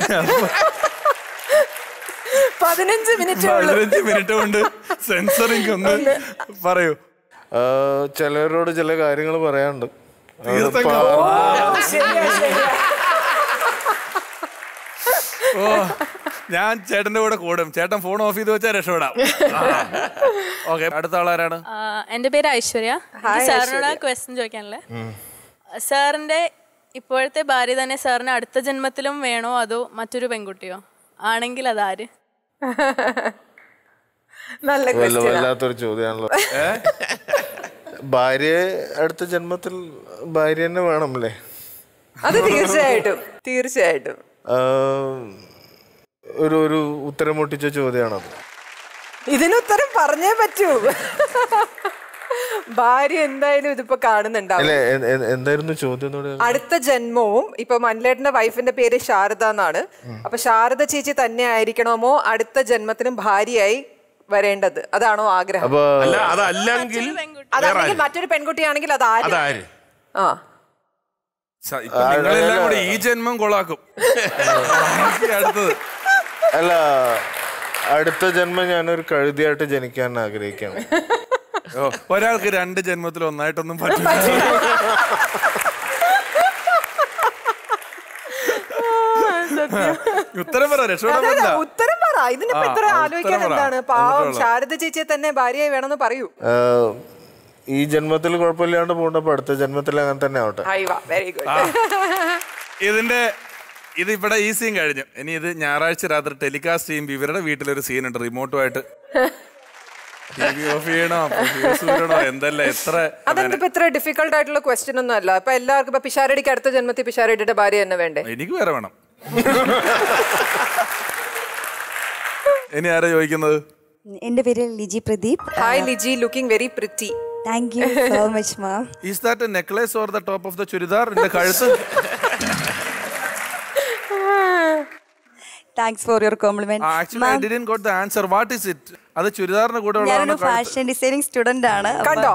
15 മിനിറ്റ് കൊണ്ട് സെൻസറിങ് ഒന്ന് പറയൂ. ചിലരോട് ചില കാര്യങ്ങൾ പറയാനുണ്ട്. ഓ, ഞാൻ ചേട്ടന്റെ കൂടെ കൂടും. ചേട്ടൻ ഫോൺ ഓഫ് ചെയ്ത് വെച്ചാൽ രക്ഷപ്പെടാം. ഓക്കെ, അടുത്ത ആളാരാണ്? എന്റെ പേര് ഐശ്വര്യ. സാറിനോട് ക്വസ്റ്റ്യൻ ചോദിക്കാനല്ലേ. സാറിന്റെ ഇപ്പോഴത്തെ ഭാര്യ തന്നെ സാറിന് അടുത്ത ജന്മത്തിലും വേണോ അതോ മറ്റൊരു പെൺകുട്ടിയോ? ആണെങ്കിൽ അതാര്? വല്ലാത്തൊരു ചോദ്യമാണല്ലോ. ഭാര്യ അടുത്ത ജന്മത്തിൽ ഭാര്യ തന്നെ വേണമല്ലേ? അത് തീർച്ചയായിട്ടും ഒരു ഉത്തരം മുട്ടിച്ച ചോദ്യമാണത്. ഇതിനുത്തരം പറഞ്ഞേ പറ്റൂ. ഭാര്യ എന്തായാലും ഇതിപ്പോ കാണുന്നുണ്ടാവും. എന്തായിരുന്നു ചോദ്യം? അടുത്ത ജന്മവും ഇപ്പൊ മൻലേട്ടന്റെ വൈഫിന്റെ പേര് ശാരദ എന്നാണ്. അപ്പൊ ശാരദ ചേച്ചി തന്നെ ആയിരിക്കണമോ അടുത്ത ജന്മത്തിനും ഭാര്യയായി വരേണ്ടത്? അതാണോ ആഗ്രഹം? അതല്ലെങ്കിൽ മറ്റൊരു പെൺകുട്ടിയാണെങ്കിൽ അതാര്? നിങ്ങളെല്ലാം കൂടി ഈ ജന്മം കൊളാക്കും. അടുത്തത് അല്ല, അടുത്ത ജന്മം ഞാനൊരു കഴുതിയായിട്ട് ജനിക്കാൻ ആഗ്രഹിക്കുകയാണ്. ഒരാൾക്ക് 2 ജന്മത്തിൽ ഒന്നായിട്ടൊന്നും പറ്റില്ല. ഉത്തരം പറ, ഉത്തരം പറ. ഇതിനിപ്പോ ഇത്ര ആലോചിക്കാൻ എന്താണ്? പാവം ശാരദ ചേച്ചിയെ തന്നെ ഭാര്യയായി വേണമെന്ന് പറയൂ. ഈ ജന്മത്തിൽ കുഴപ്പമില്ലാണ്ട് പോകണ്ടപ്പോ അടുത്ത ജന്മത്തിൽ അങ്ങനെ തന്നെ ആവട്ടെ. Very good. ഇത് ഇവിടെ ഈ സീൻ കഴിഞ്ഞു. ഇനി ഇത് ഞായറാഴ്ച രാത്രി ടെലികാസ്റ്റ് ചെയ്യുമ്പോൾ ഇവരുടെ വീട്ടിലൊരു സീനുണ്ട്, റിമോട്ടുമായിട്ട് ഓഫ് ചെയ്യണോ എന്തല്ല. അതെന്തിപ്പോ ഇത്ര ഡിഫിക്കൽട്ട് ആയിട്ടുള്ള ക്വസ്റ്റ്യൻ ഒന്നും അല്ല. ഇപ്പൊ എല്ലാവർക്കും ഇപ്പൊ പിഷാരടിക്ക് അടുത്ത ജന്മത്തിൽ പിഷാരടിയുടെ ഭാര്യ തന്നെ വേണ്ടേ? എനിക്ക് വേറെ വേണം. ഇനി ആരാ ചോദിക്കുന്നത്? എന്റെ പേര് Liji Pradeep. Hi Liji, looking very pretty. Thank you so much ma'am. Is that a necklace or the top of the churidar? എന്റെ കഴുത്ത്. Thanks for your compliment. Actually I didn't got the answer. What is it? അത് ചുരിദാറിന് കൂടെ ഞാനൊരു fashion designing student ആണ്. കണ്ടോ?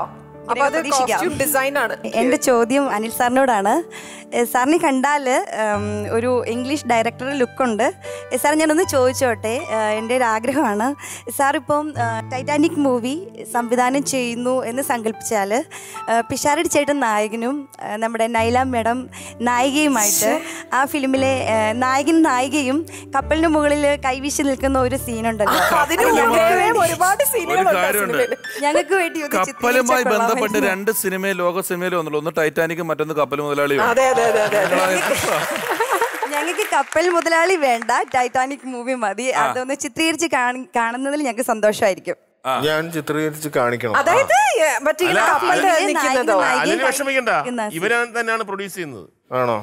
എന്റെ ചോദ്യം അനിൽ സാറിനോടാണ്. സാറിനെ കണ്ടാൽ ഒരു ഇംഗ്ലീഷ് ഡയറക്ടറുടെ ലുക്കുണ്ട്. സാർ ഞാനൊന്ന് ചോദിച്ചോട്ടെ, എൻ്റെ ഒരു ആഗ്രഹമാണ്. സാറിപ്പം ടൈറ്റാനിക് മൂവി സംവിധാനം ചെയ്യുന്നു എന്ന് സങ്കല്പിച്ചാൽ പിഷാരടി ചേട്ടൻ നായകനും നമ്മുടെ നൈല മേഡം നായികയുമായിട്ട് ആ ഫിലിമിലെ നായകനും നായികയും കപ്പലിന് മുകളിൽ കൈവീശി നിൽക്കുന്ന ഒരു സീനുണ്ടല്ലോ. ഞങ്ങൾക്ക് വേണ്ടി കപ്പലുമായി ബന്ധപ്പെട്ട് 2 സിനിമയിൽ ലോക സിനിമയിൽ വന്നുള്ളൂ. ഒന്ന് ടൈറ്റാനിക്കും മറ്റൊന്ന് കപ്പൽ മുതലാളിയും. ഞങ്ങൾക്ക് കപ്പൽ മുതലാളി വേണ്ട, ടൈറ്റാനിക് മൂവി മതി. അതൊന്ന് ചിത്രീകരിച്ച് കാണുന്നതിൽ ഞങ്ങൾക്ക് സന്തോഷമായിരിക്കും. ഞാൻ ചിത്രീകരിച്ച് കാണിക്കണം. അതായത് വിഷമിക്കണ്ട, ഇവരെ തന്നെയാണ് പ്രൊഡ്യൂസ് ചെയ്യുന്നത്. ആണോ?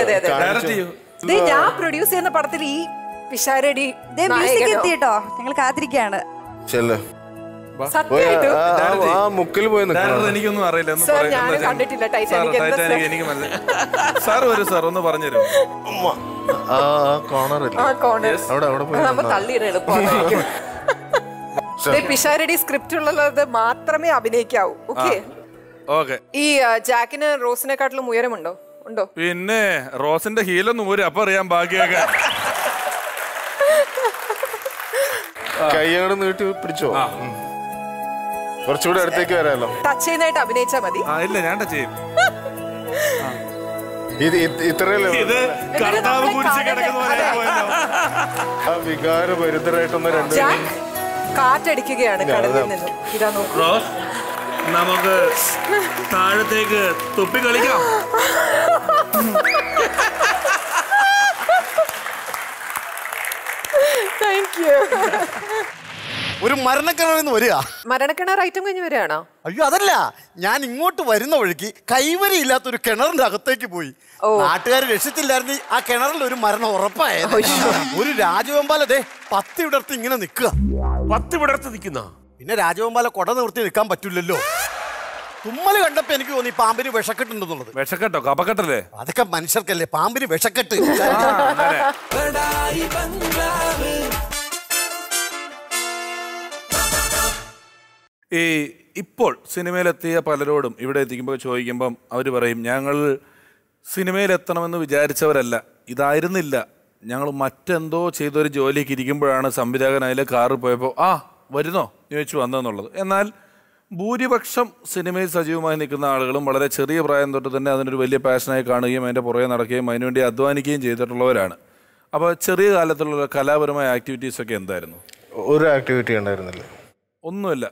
ഞാൻ പ്രൊഡ്യൂസ് ചെയ്യുന്ന പടത്തിൽ ഈ പിഷാരടി മ്യൂസിക് എത്തിട്ടോ, ഞങ്ങൾ കാത്തിരിക്കുകയാണ്. മുക്കിൽ പോയി എനിക്കൊന്നും അറിയില്ല. കണ്ടിട്ടില്ല ടൈറ്റാനിക്. എനിക്ക് സാർ വരൂ, സാർ ഒന്ന് പറഞ്ഞുതരും. പിഷാരടി സ്ക്രിപ്റ്റ് ഉള്ളത് മാത്രമേ അഭിനയിക്കാവൂ. ഓക്കെ. ഈ ജാക്കിന് റോസിനെക്കാട്ടിലും ഉയരമുണ്ടോ? ഉണ്ടോ? പിന്നെ റോസിന്റെ ഹീലൊന്നും ഊര്, അപ്പൊ അറിയാം ബാക്കിയൊക്കെ. കൈയോട് നീട്ടി പിടിച്ചോ? കുറച്ചുകൂടെ അടുത്തേക്ക് വരാമല്ലോ. ടച്ച് ചെയ്യുന്നതായിട്ട് അഭിനയിച്ചാ മതി. ഇല്ല, ഞാൻ ടച്ച് ചെയ്യും. വികാരഭരിതരായിട്ടൊന്ന് രണ്ട് കാറ്റടിക്കുകയാണ് കടലിൽ നിന്നും. ഇതാ നോക്കൂ, നമുക്ക് താഴത്തേക്ക് തുപ്പി കളിക്കാം. Thank you. ഒരു മരണക്കിണറിൽ നിന്ന് വരിക. മരണക്കിണർ ഐറ്റം കഴിഞ്ഞ് വരികയാണോ? അയ്യോ അതല്ല, ഞാൻ ഇങ്ങോട്ട് വരുന്ന വഴിക്ക് കൈവരിയില്ലാത്തൊരു കിണറിന്റെ അകത്തേക്ക് പോയി. നാട്ടുകാർ രക്ഷിച്ചില്ലായിരുന്നു, ആ കിണറിൽ ഒരു മരണം ഉറപ്പായത്. ഒരു രാജവെമ്പാല 10 വിടർത്ത് ഇങ്ങനെ നിൽക്കുക. 10 വിടർത്ത് നിൽക്കുന്ന പിന്നെ രാജവെമ്പാല കൊട നിർത്തി നിൽക്കാൻ പറ്റില്ലല്ലോ. തുമ്മല് കണ്ടപ്പോ എനിക്ക് തോന്നി പാമ്പിന് വിഷക്കെട്ടുണ്ടെന്നുള്ളത്. വിഷക്കെട്ടോ? കപക്കെട്ടല്ലേ? അതൊക്കെ മനുഷ്യർക്കല്ലേ, പാമ്പിന് വിഷക്കെട്ട്. ഇപ്പോൾ സിനിമയിലെത്തിയ പലരോടും ഇവിടെ എത്തിക്കുമ്പോൾ ചോദിക്കുമ്പം അവർ പറയും ഞങ്ങൾ സിനിമയിലെത്തണമെന്ന് വിചാരിച്ചവരല്ല, ഇതായിരുന്നില്ല, ഞങ്ങൾ മറ്റെന്തോ ചെയ്തൊരു ജോലിക്ക് ഇരിക്കുമ്പോഴാണ് സംവിധായകനായാലും കാറിൽ പോയപ്പോൾ വരുന്നോ ചോദിച്ചു വന്നതെന്നുള്ളത്. എന്നാൽ ഭൂരിപക്ഷം സിനിമയിൽ സജീവമായി നിൽക്കുന്ന ആളുകളും വളരെ ചെറിയ പ്രായം തൊട്ട് തന്നെ അതിനൊരു വലിയ പാഷനായി കാണുകയും അതിൻ്റെ പുറകെ നടക്കുകയും അതിനുവേണ്ടി അധ്വാനിക്കുകയും ചെയ്തിട്ടുള്ളവരാണ്. അപ്പോൾ ചെറിയ കാലത്തുള്ള കലാപരമായ ആക്ടിവിറ്റീസൊക്കെ എന്തായിരുന്നു? ഒരു ആക്ടിവിറ്റി ഉണ്ടായിരുന്നില്ല, ഒന്നുമില്ല.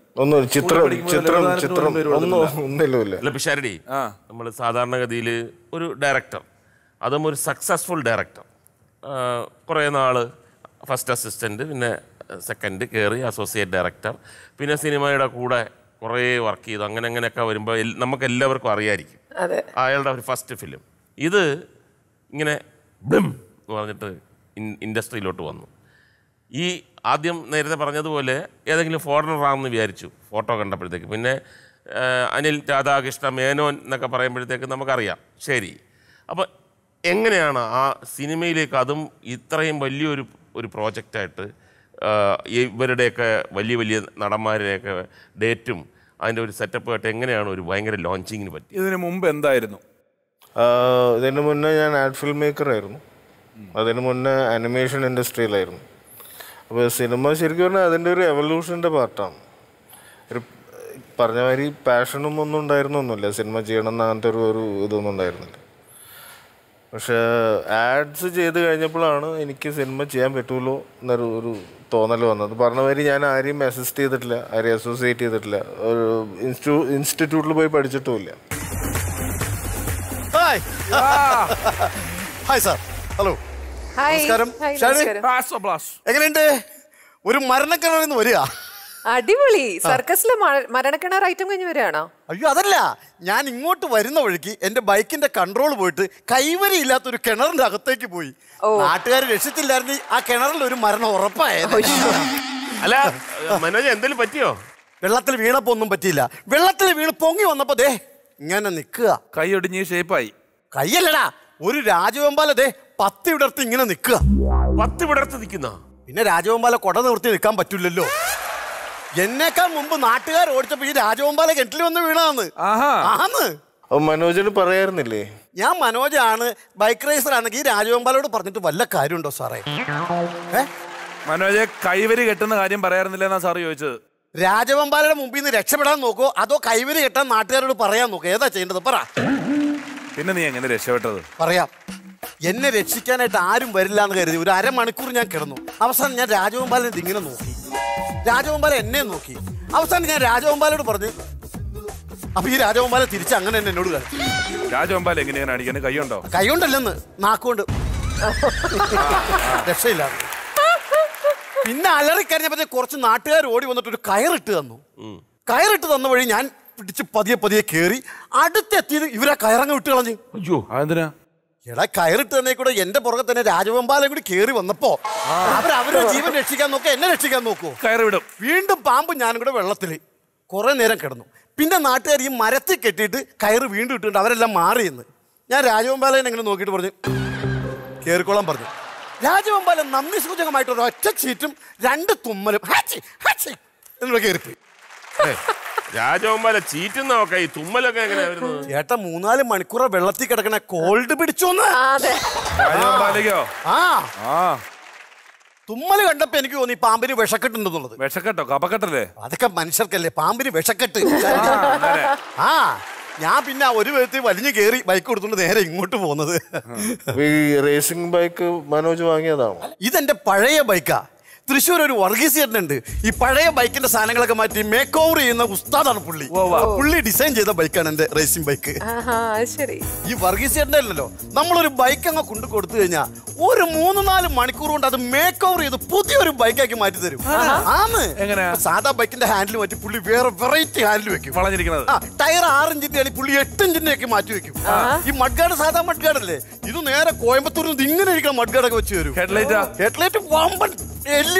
പിഷാരടി, നമ്മൾ സാധാരണഗതിയിൽ ഒരു ഡയറക്ടർ, അതും ഒരു സക്സസ്ഫുൾ ഡയറക്ടർ, കുറേ നാൾ ഫസ്റ്റ് അസിസ്റ്റന്റ്, പിന്നെ സെക്കൻഡ് കയറി അസോസിയേറ്റ് ഡയറക്ടർ, പിന്നെ സിനിമയുടെ കൂടെ കുറേ വർക്ക് ചെയ്തു, അങ്ങനെയൊക്കെ വരുമ്പോൾ നമുക്ക് എല്ലാവർക്കും അറിയായിരിക്കും അയാളുടെ ഒരു ഫസ്റ്റ് ഫിലിം. ഇത് ഇങ്ങനെ ബ്ലിം എന്ന് പറഞ്ഞിട്ട് ഇൻഡസ്ട്രിയിലോട്ട് വന്നു. ഈ ആദ്യം നേരത്തെ പറഞ്ഞതുപോലെ ഏതെങ്കിലും ഫോറിനറാണെന്ന് വിചാരിച്ചു ഫോട്ടോ കണ്ടപ്പോഴത്തേക്ക്. പിന്നെ അനിൽ രാധാകൃഷ്ണ മേനോൻ എന്നൊക്കെ പറയുമ്പോഴത്തേക്ക് നമുക്കറിയാം. ശരി, അപ്പോൾ എങ്ങനെയാണ് ആ സിനിമയിലേക്ക്, അതും ഇത്രയും വലിയൊരു പ്രോജക്റ്റായിട്ട് ഇവരുടെയൊക്കെ വലിയ വലിയ നടന്മാരുടെയൊക്കെ ഡേറ്റും അതിൻ്റെ ഒരു സെറ്റപ്പായിട്ട് എങ്ങനെയാണ് ഒരു ഭയങ്കര ലോഞ്ചിങ്ങിന് പറ്റി? ഇതിന് മുമ്പ് എന്തായിരുന്നു? ഇതിന് മുന്നേ ഞാൻ ആഡ് ഫിൽം മേക്കറായിരുന്നു, അതിന് മുന്നേ അനിമേഷൻ ഇൻഡസ്ട്രിയിലായിരുന്നു. അപ്പോൾ സിനിമ ശരിക്കും പറഞ്ഞാൽ അതിൻ്റെ ഒരു എവല്യൂഷൻ്റെ പാർട്ടാണ്. ഒരു പറഞ്ഞ മാതിരി പാഷനും ഒന്നും ഉണ്ടായിരുന്നൊന്നുമില്ല, സിനിമ ചെയ്യണം എന്ന് അങ്ങനത്തെ ഒരു ഇതൊന്നും ഉണ്ടായിരുന്നില്ല. പക്ഷേ ആഡ്സ് ചെയ്ത് കഴിഞ്ഞപ്പോഴാണ് എനിക്ക് സിനിമ ചെയ്യാൻ പറ്റുമല്ലോ എന്നൊരു തോന്നൽ വന്നത്. പറഞ്ഞ മാതിരി ഞാൻ ആരെയും അസിസ്റ്റ് ചെയ്തിട്ടില്ല, ആരെയും അസോസിയേറ്റ് ചെയ്തിട്ടില്ല, ഒരു ഇൻസ്റ്റിറ്റ്യൂട്ടിൽ പോയി പഠിച്ചിട്ടുമില്ല. Hi sir. ഹലോ, നമസ്കാരം. എങ്ങനെയുണ്ട്? ഒരു മരണക്കിണറിൽ നിന്ന് വരിക. അടിപൊളി. സർക്കസിലെ മരണക്കിണർ ഐറ്റം കഴിഞ്ഞ് വരികയാണോ? അയ്യോ അതല്ല, ഞാൻ ഇങ്ങോട്ട് വരുന്ന വഴിക്ക് എന്റെ ബൈക്കിന്റെ കൺട്രോൾ പോയിട്ട് കൈവരി ഇല്ലാത്തൊരു കിണറിന്റെ അകത്തേക്ക് പോയി. നാട്ടുകാർ രക്ഷിച്ചില്ലായിരുന്നു, ആ കിണറിൽ ഒരു മരണം ഉറപ്പായത്. അല്ല മനോജ്, എന്തെങ്കിലും പറ്റിയോ? വെള്ളത്തിൽ വീണപ്പോ ഒന്നും പറ്റിയില്ല. വെള്ളത്തിൽ വീണ് പൊങ്ങി വന്നപ്പോ ദേ ഇങ്ങനെ നിക്കുക. കൈ ഒടിഞ്ഞ് ഷേപ്പായി. കൈയല്ലടാ, ഒരു രാജവെമ്പാല ദേ 10 വിടർത്തി ഇങ്ങനെ നിക്കുക. 10 വിടർത്തി നിൽക്കുന്ന? പിന്നെ രാജവെമ്പാല കൊട നിർത്തി നിൽക്കാൻ പറ്റില്ലല്ലോ. എന്നേക്കാൾ മുമ്പ് നാട്ടുകാർ ഓടിച്ചപ്പോ ഈ രാജവെമ്പാല കിണറ്റിൽ വന്ന് വീണാന്ന്. മനോജിന് പറയാറുന്നില്ലേ? ഞാൻ മനോജാണ്, ബൈക്ക് റേസർ ആണെങ്കിൽ ഈ രാജവെമ്പാലോട് പറഞ്ഞിട്ട് വല്ല കാര്യമുണ്ടോ സാറേ? മനോജ് കൈവരി കെട്ടുന്ന കാര്യം പറയാറുന്നില്ല എന്നാ സാറ് ചോദിച്ചത്. രാജവെമ്പാലയുടെ മുമ്പിൽ നിന്ന് രക്ഷപ്പെടാൻ നോക്കോ അതോ കൈവരി കെട്ടാൻ നാട്ടുകാരോട് പറയാൻ നോക്കോ? ഏതാ ചെയ്യേണ്ടത് പറ. പിന്നെ നീ എങ്ങനെ രക്ഷപ്പെട്ടത്? പറയാം. എന്നെ രക്ഷിക്കാനായിട്ട് ആരും വരില്ല എന്ന് കരുതി ഒരു അരമണിക്കൂർ ഞാൻ കിടന്നു. അവസാനം ഞാൻ രാജവെമ്പാലനെ ഇങ്ങനെ നോക്കി, രാജവെമ്പാല എന്നെ നോക്കി. അവസാനം ഞാൻ രാജവെമ്പാലോട് പറഞ്ഞു. അപ്പൊ ഈ രാജവെമ്പാല തിരിച്ച് അങ്ങനെ തന്നെ എന്നോട് കാണിച്ചു. രാജവെമ്പാല എങ്ങനെയാണ് കാണിക്കുന്നത്? കൈയുണ്ടോ? കൈകൊണ്ടല്ലെന്ന്, നാക്കുകൊണ്ട്. രക്ഷയില്ല. പിന്നെ അലറിക്കറിഞ്ഞപ്പോ കുറച്ച് നാട്ടുകാർ ഓടി വന്നിട്ട് ഒരു കയറിട്ട് തന്നു. കയറിട്ട് തന്ന വഴി ഞാൻ പിടിച്ച് പതിയെ പതിയെ കയറി അടുത്തെത്തിയത് ഇവരാ കയറങ്ങ് വിട്ട് കളഞ്ഞു. അയ്യോ, അതെന്തിനാ? എടാ കയറിട്ട് തന്നെ കൂടെ എന്റെ പുറകെ തന്നെ രാജവെമ്പാലം കൂടി കയറി വന്നപ്പോ അവരുടെ ജീവൻ രക്ഷിക്കാൻ നോക്കുക, എന്നെ രക്ഷിക്കാൻ നോക്കൂ. കയറി വിടും. വീണ്ടും പാമ്പ് ഞാനും കൂടെ വെള്ളത്തിൽ കുറെ നേരം കിടന്നു. പിന്നെ നാട്ടുകാർ ഈ മരത്തിൽ കെട്ടിയിട്ട് കയറ് വീണ്ടും ഇട്ടിട്ട് അവരെല്ലാം മാറിയെന്ന്. ഞാൻ രാജവെമ്പാലനെ എങ്ങനെ നോക്കിയിട്ട് പറഞ്ഞു കയറിക്കോളാൻ പറഞ്ഞു. രാജവെമ്പാലൻ നന്ദി സൂചകമായിട്ട് ഒരു ഒറ്റ ചീറ്റും 2 തുമ്മലും എന്നിവിടെ കയറിപ്പോയി. രാജവെമ്പാല ചീറ്റുന്നൊക്കെ ഈ തുമ്മലൊക്കെ എങ്ങനെയാ വരുന്നത്? ചേട്ടാ 3-4 മണിക്കൂർ വെള്ളത്തിൽ കിടക്കണ കോൾഡ് പിടിച്ചോന്ന്. തുമ്മല് കണ്ടപ്പോ എനിക്ക് തോന്നി പാമ്പിന് വിഷക്കെട്ടുണ്ടെന്നുള്ളത്. വിഷക്കെട്ടോ? കപക്കെട്ടല്ലേ? അതൊക്കെ മനുഷ്യർക്കല്ലേ, പാമ്പിന് വിഷക്കെട്ട്. ഞാൻ പിന്നെ ഒരു വിധത്തിൽ വലിഞ്ഞു കയറി ബൈക്ക് കൊടുത്തോണ്ട് നേരെ ഇങ്ങോട്ട് പോകുന്നത്. റേസിംഗ് ബൈക്ക് മനോജ് വാങ്ങിയതാണോ? ഇതെന്റെ പഴയ ബൈക്കാ. തൃശ്ശൂർ ഒരു വർഗീസ് ചേട്ടനുണ്ട്, ഈ പഴയ ബൈക്കിന്റെ സാധനങ്ങളൊക്കെ മാറ്റി മേക്ക് ഓവർ ചെയ്യുന്ന ഉസ്താദാണ് പുള്ളി. പുള്ളി ഡിസൈൻ ചെയ്ത ബൈക്കാണ് എന്റെ റേസിംഗ് ബൈക്ക്. ഈ വർഗീസ് ചേട്ടൻ്റെ അല്ലല്ലോ, നമ്മളൊരു ബൈക്ക് അങ്ങ് കൊണ്ടു കൊടുത്തു കഴിഞ്ഞാൽ ഒരു 3-4 മണിക്കൂർ കൊണ്ട് അത് മേക്ക് ഓവർ ചെയ്ത് പുതിയൊരു ബൈക്കാക്കി മാറ്റി തരും. ആന്ന് സാധാ ബൈക്കിന്റെ ഹാൻഡിൽ മാറ്റി പുള്ളി വേറെ വെറൈറ്റി ഹാൻഡിൽ വെക്കും. ടയർ 6 ഇഞ്ചിന്റെ ആണെങ്കിൽ പുള്ളി 8 ഇഞ്ചിന്റെ ഒക്കെ മാറ്റി വെക്കും. ഈ മഡ്ഗാർഡ് സാധാ മഡ്ഗാർഡ് അല്ലേ, ഇത് നേരെ കോയമ്പത്തൂരിൽ നിന്ന് ഇങ്ങനെ ഇരിക്കുന്ന മഡ്ഗാർഡൊക്കെ വെച്ച് തരും. ഹെഡ്ലൈറ്റ് വമ്പൻ LED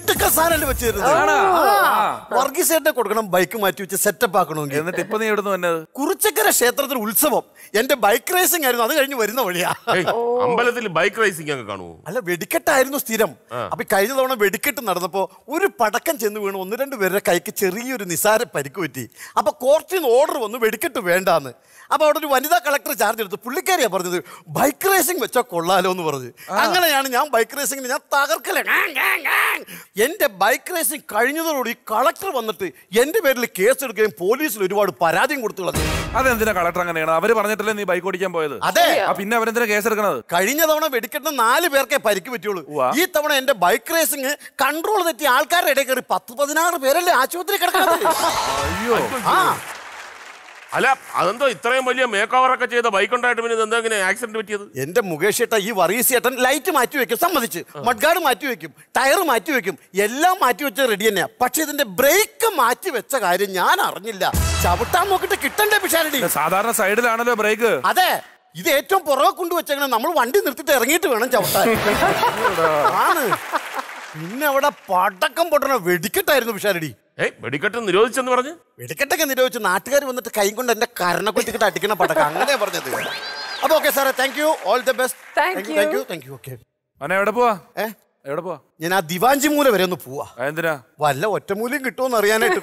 കിട്ടുക്ക സാധനം വെച്ച് വർഗീസേട്ടനെ കൊടുക്കണം ബൈക്ക് മാറ്റി വെച്ച് സെറ്റപ്പ് ആക്കണമെങ്കിൽ. എന്നിട്ട് ഇപ്പൊ നീ എവിടുന്ന് വന്നത്? കുറിച്ചക്കര ക്ഷേത്രത്തിൽ ഉത്സവം, എന്റെ ബൈക്ക് റേസിംഗ് ആയിരുന്നു, അത് കഴിഞ്ഞ് വരുന്ന വഴിയാ. അമ്പലത്തിൽ ബൈക്ക് റേസിംഗ് ഒക്കെ കാണുമോ? അല്ല, വെടിക്കെട്ടായിരുന്നു സ്ഥിരം. അപ്പൊ കഴിഞ്ഞ തവണ വെടിക്കെട്ട് നടന്നപ്പോ ഒരു പടക്കം ചെന്ന് വീണ് 1-2 പേരുടെ കൈക്ക് ചെറിയൊരു നിസാര പരിക്ക് പറ്റി. അപ്പൊ കോർട്ടിൽ നിന്ന് ഓർഡർ വന്നു വെടിക്കെട്ട് വേണ്ടാന്ന്. അപ്പൊ അവിടെ ഒരു വനിതാ കളക്ടർ ചാർജ് എടുത്തു. പുള്ളിക്കാരിയാ പറഞ്ഞത് ബൈക്ക് റേസിംഗ് വെച്ചാൽ കൊള്ളാലോ എന്ന് പറഞ്ഞു. അങ്ങനെയാണ് ഞാൻ ബൈക്ക് റേസിംഗിന് ഞാൻ തകർക്കല. എന്റെ ബൈക്ക് റേസിംഗ് കഴിഞ്ഞതോടുകൂടി കളക്ടർ വന്നിട്ട് എന്റെ പേരിൽ കേസ് എടുക്കുകയും പോലീസിൽ ഒരുപാട് പരാതിയും കൊടുത്തു കളഞ്ഞു. അതെന്തിനാ കളക്ടർ അങ്ങനെയാണ്? അവര് പറഞ്ഞിട്ടല്ലേ നീ ബൈക്ക് ഓടിക്കാൻ പോയത്? അതെ. പിന്നെ അവരെന്തിനാ കേസ് എടുക്കണത്? കഴിഞ്ഞ തവണ വെടിക്കെട്ടിന് 4 പേർക്കേ പരിക്ക് പറ്റുള്ളൂ. ഈ തവണ എന്റെ ബൈക്ക് റേസിംഗ് കൺട്രോൾ തെറ്റി ആൾക്കാരുടെ ഇടയിൽ കയറി 10-16 പേരല്ലേ ആശുപത്രി കിടക്കുന്നത്. അയ്യോ. അല്ല, അതെന്തോ ഇത്രയും വലിയ മേക്ക് ഓവർ ഒക്കെ ചെയ്ത ബൈക്ക് ഉണ്ടായിട്ട് പിന്നെ എന്താ ഇങ്ങനെ ആക്സിഡന്റ് പറ്റിയത്? എന്റെ മുകേഷ് ഏട്ടാ, ഈ വർഗീസ് ഏട്ടൻ ലൈറ്റ് മാറ്റി വെക്കും, സമ്മതിച്ച്, മഡ്ഗാർഡ് മാറ്റി വെക്കും, ടയർ മാറ്റി വെക്കും, എല്ലാം മാറ്റി വെച്ച റെഡി തന്നെയാ. പക്ഷെ ഇതിന്റെ ബ്രേക്ക് മാറ്റി വെച്ച കാര്യം ഞാൻ അറിഞ്ഞില്ല. ചവിട്ടാൻ നോക്കിട്ട് കിട്ടണ്ടേ പിഷാരടി? സാധാരണ സൈഡിലാണല്ലോ ബ്രേക്ക്. അതെ, ഇത് ഏറ്റവും പുറകെ കൊണ്ടുവച്ചേക്കണം. നമ്മൾ വണ്ടി നിർത്തിട്ട് ഇറങ്ങിയിട്ട് വേണം ചവിട്ടാൻ. ആണ്. പിന്നെ അവിടെ പടക്കം പൊട്ടണ വെടിക്കെട്ടായിരുന്നു പിഷാരടി. വെടിക്കെട്ട് നിരോധിച്ചെന്ന് പറഞ്ഞു? വെടിക്കെട്ടൊക്കെ നിരോധിച്ചു. നാട്ടുകാർ വന്നിട്ട് കൈ കൊണ്ട് എന്റെ കരണക്കൊറ്റിക്കിട്ട് അടിക്കണ പടക്കം, അങ്ങനെയാ പറഞ്ഞത്. അപ്പൊ ഓക്കെ സാറേ, thank you, all the best. Thank you. Okay, എവിടെ പോവാ? എവിടെ പോവാ? ഞാൻ ആ ദിവാഞ്ചി മൂല വരെ ഒന്ന് പോവാ. എന്തിനാ? വല്ല ഒറ്റമൂലയും കിട്ടുമെന്ന് അറിയാനായിട്ട്.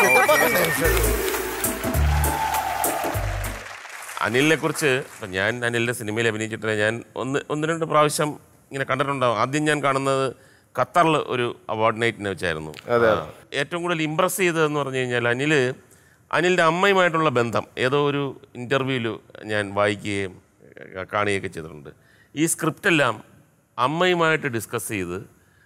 അനിലിനെ കുറിച്ച് ഞാൻ അനിലിന്റെ സിനിമയിൽ അഭിനയിച്ചിട്ട് ഞാൻ 1-2 പ്രാവശ്യം ഇങ്ങനെ കണ്ടിട്ടുണ്ടാവും. ആദ്യം ഞാൻ കാണുന്നത് ഖത്തറിൽ ഒരു അവാർഡ് നൈറ്റിനെ വെച്ചായിരുന്നു. ഏറ്റവും കൂടുതൽ ഇമ്പ്രസ് ചെയ്തതെന്ന് പറഞ്ഞു കഴിഞ്ഞാൽ അനിലിൻ്റെ അമ്മയുമായിട്ടുള്ള ബന്ധം ഏതോ ഒരു ഇൻ്റർവ്യൂവിൽ ഞാൻ വായിക്കുകയും കാണുകയൊക്കെ ചെയ്തിട്ടുണ്ട്. ഈ സ്ക്രിപ്റ്റെല്ലാം അമ്മയുമായിട്ട് ഡിസ്കസ് ചെയ്ത്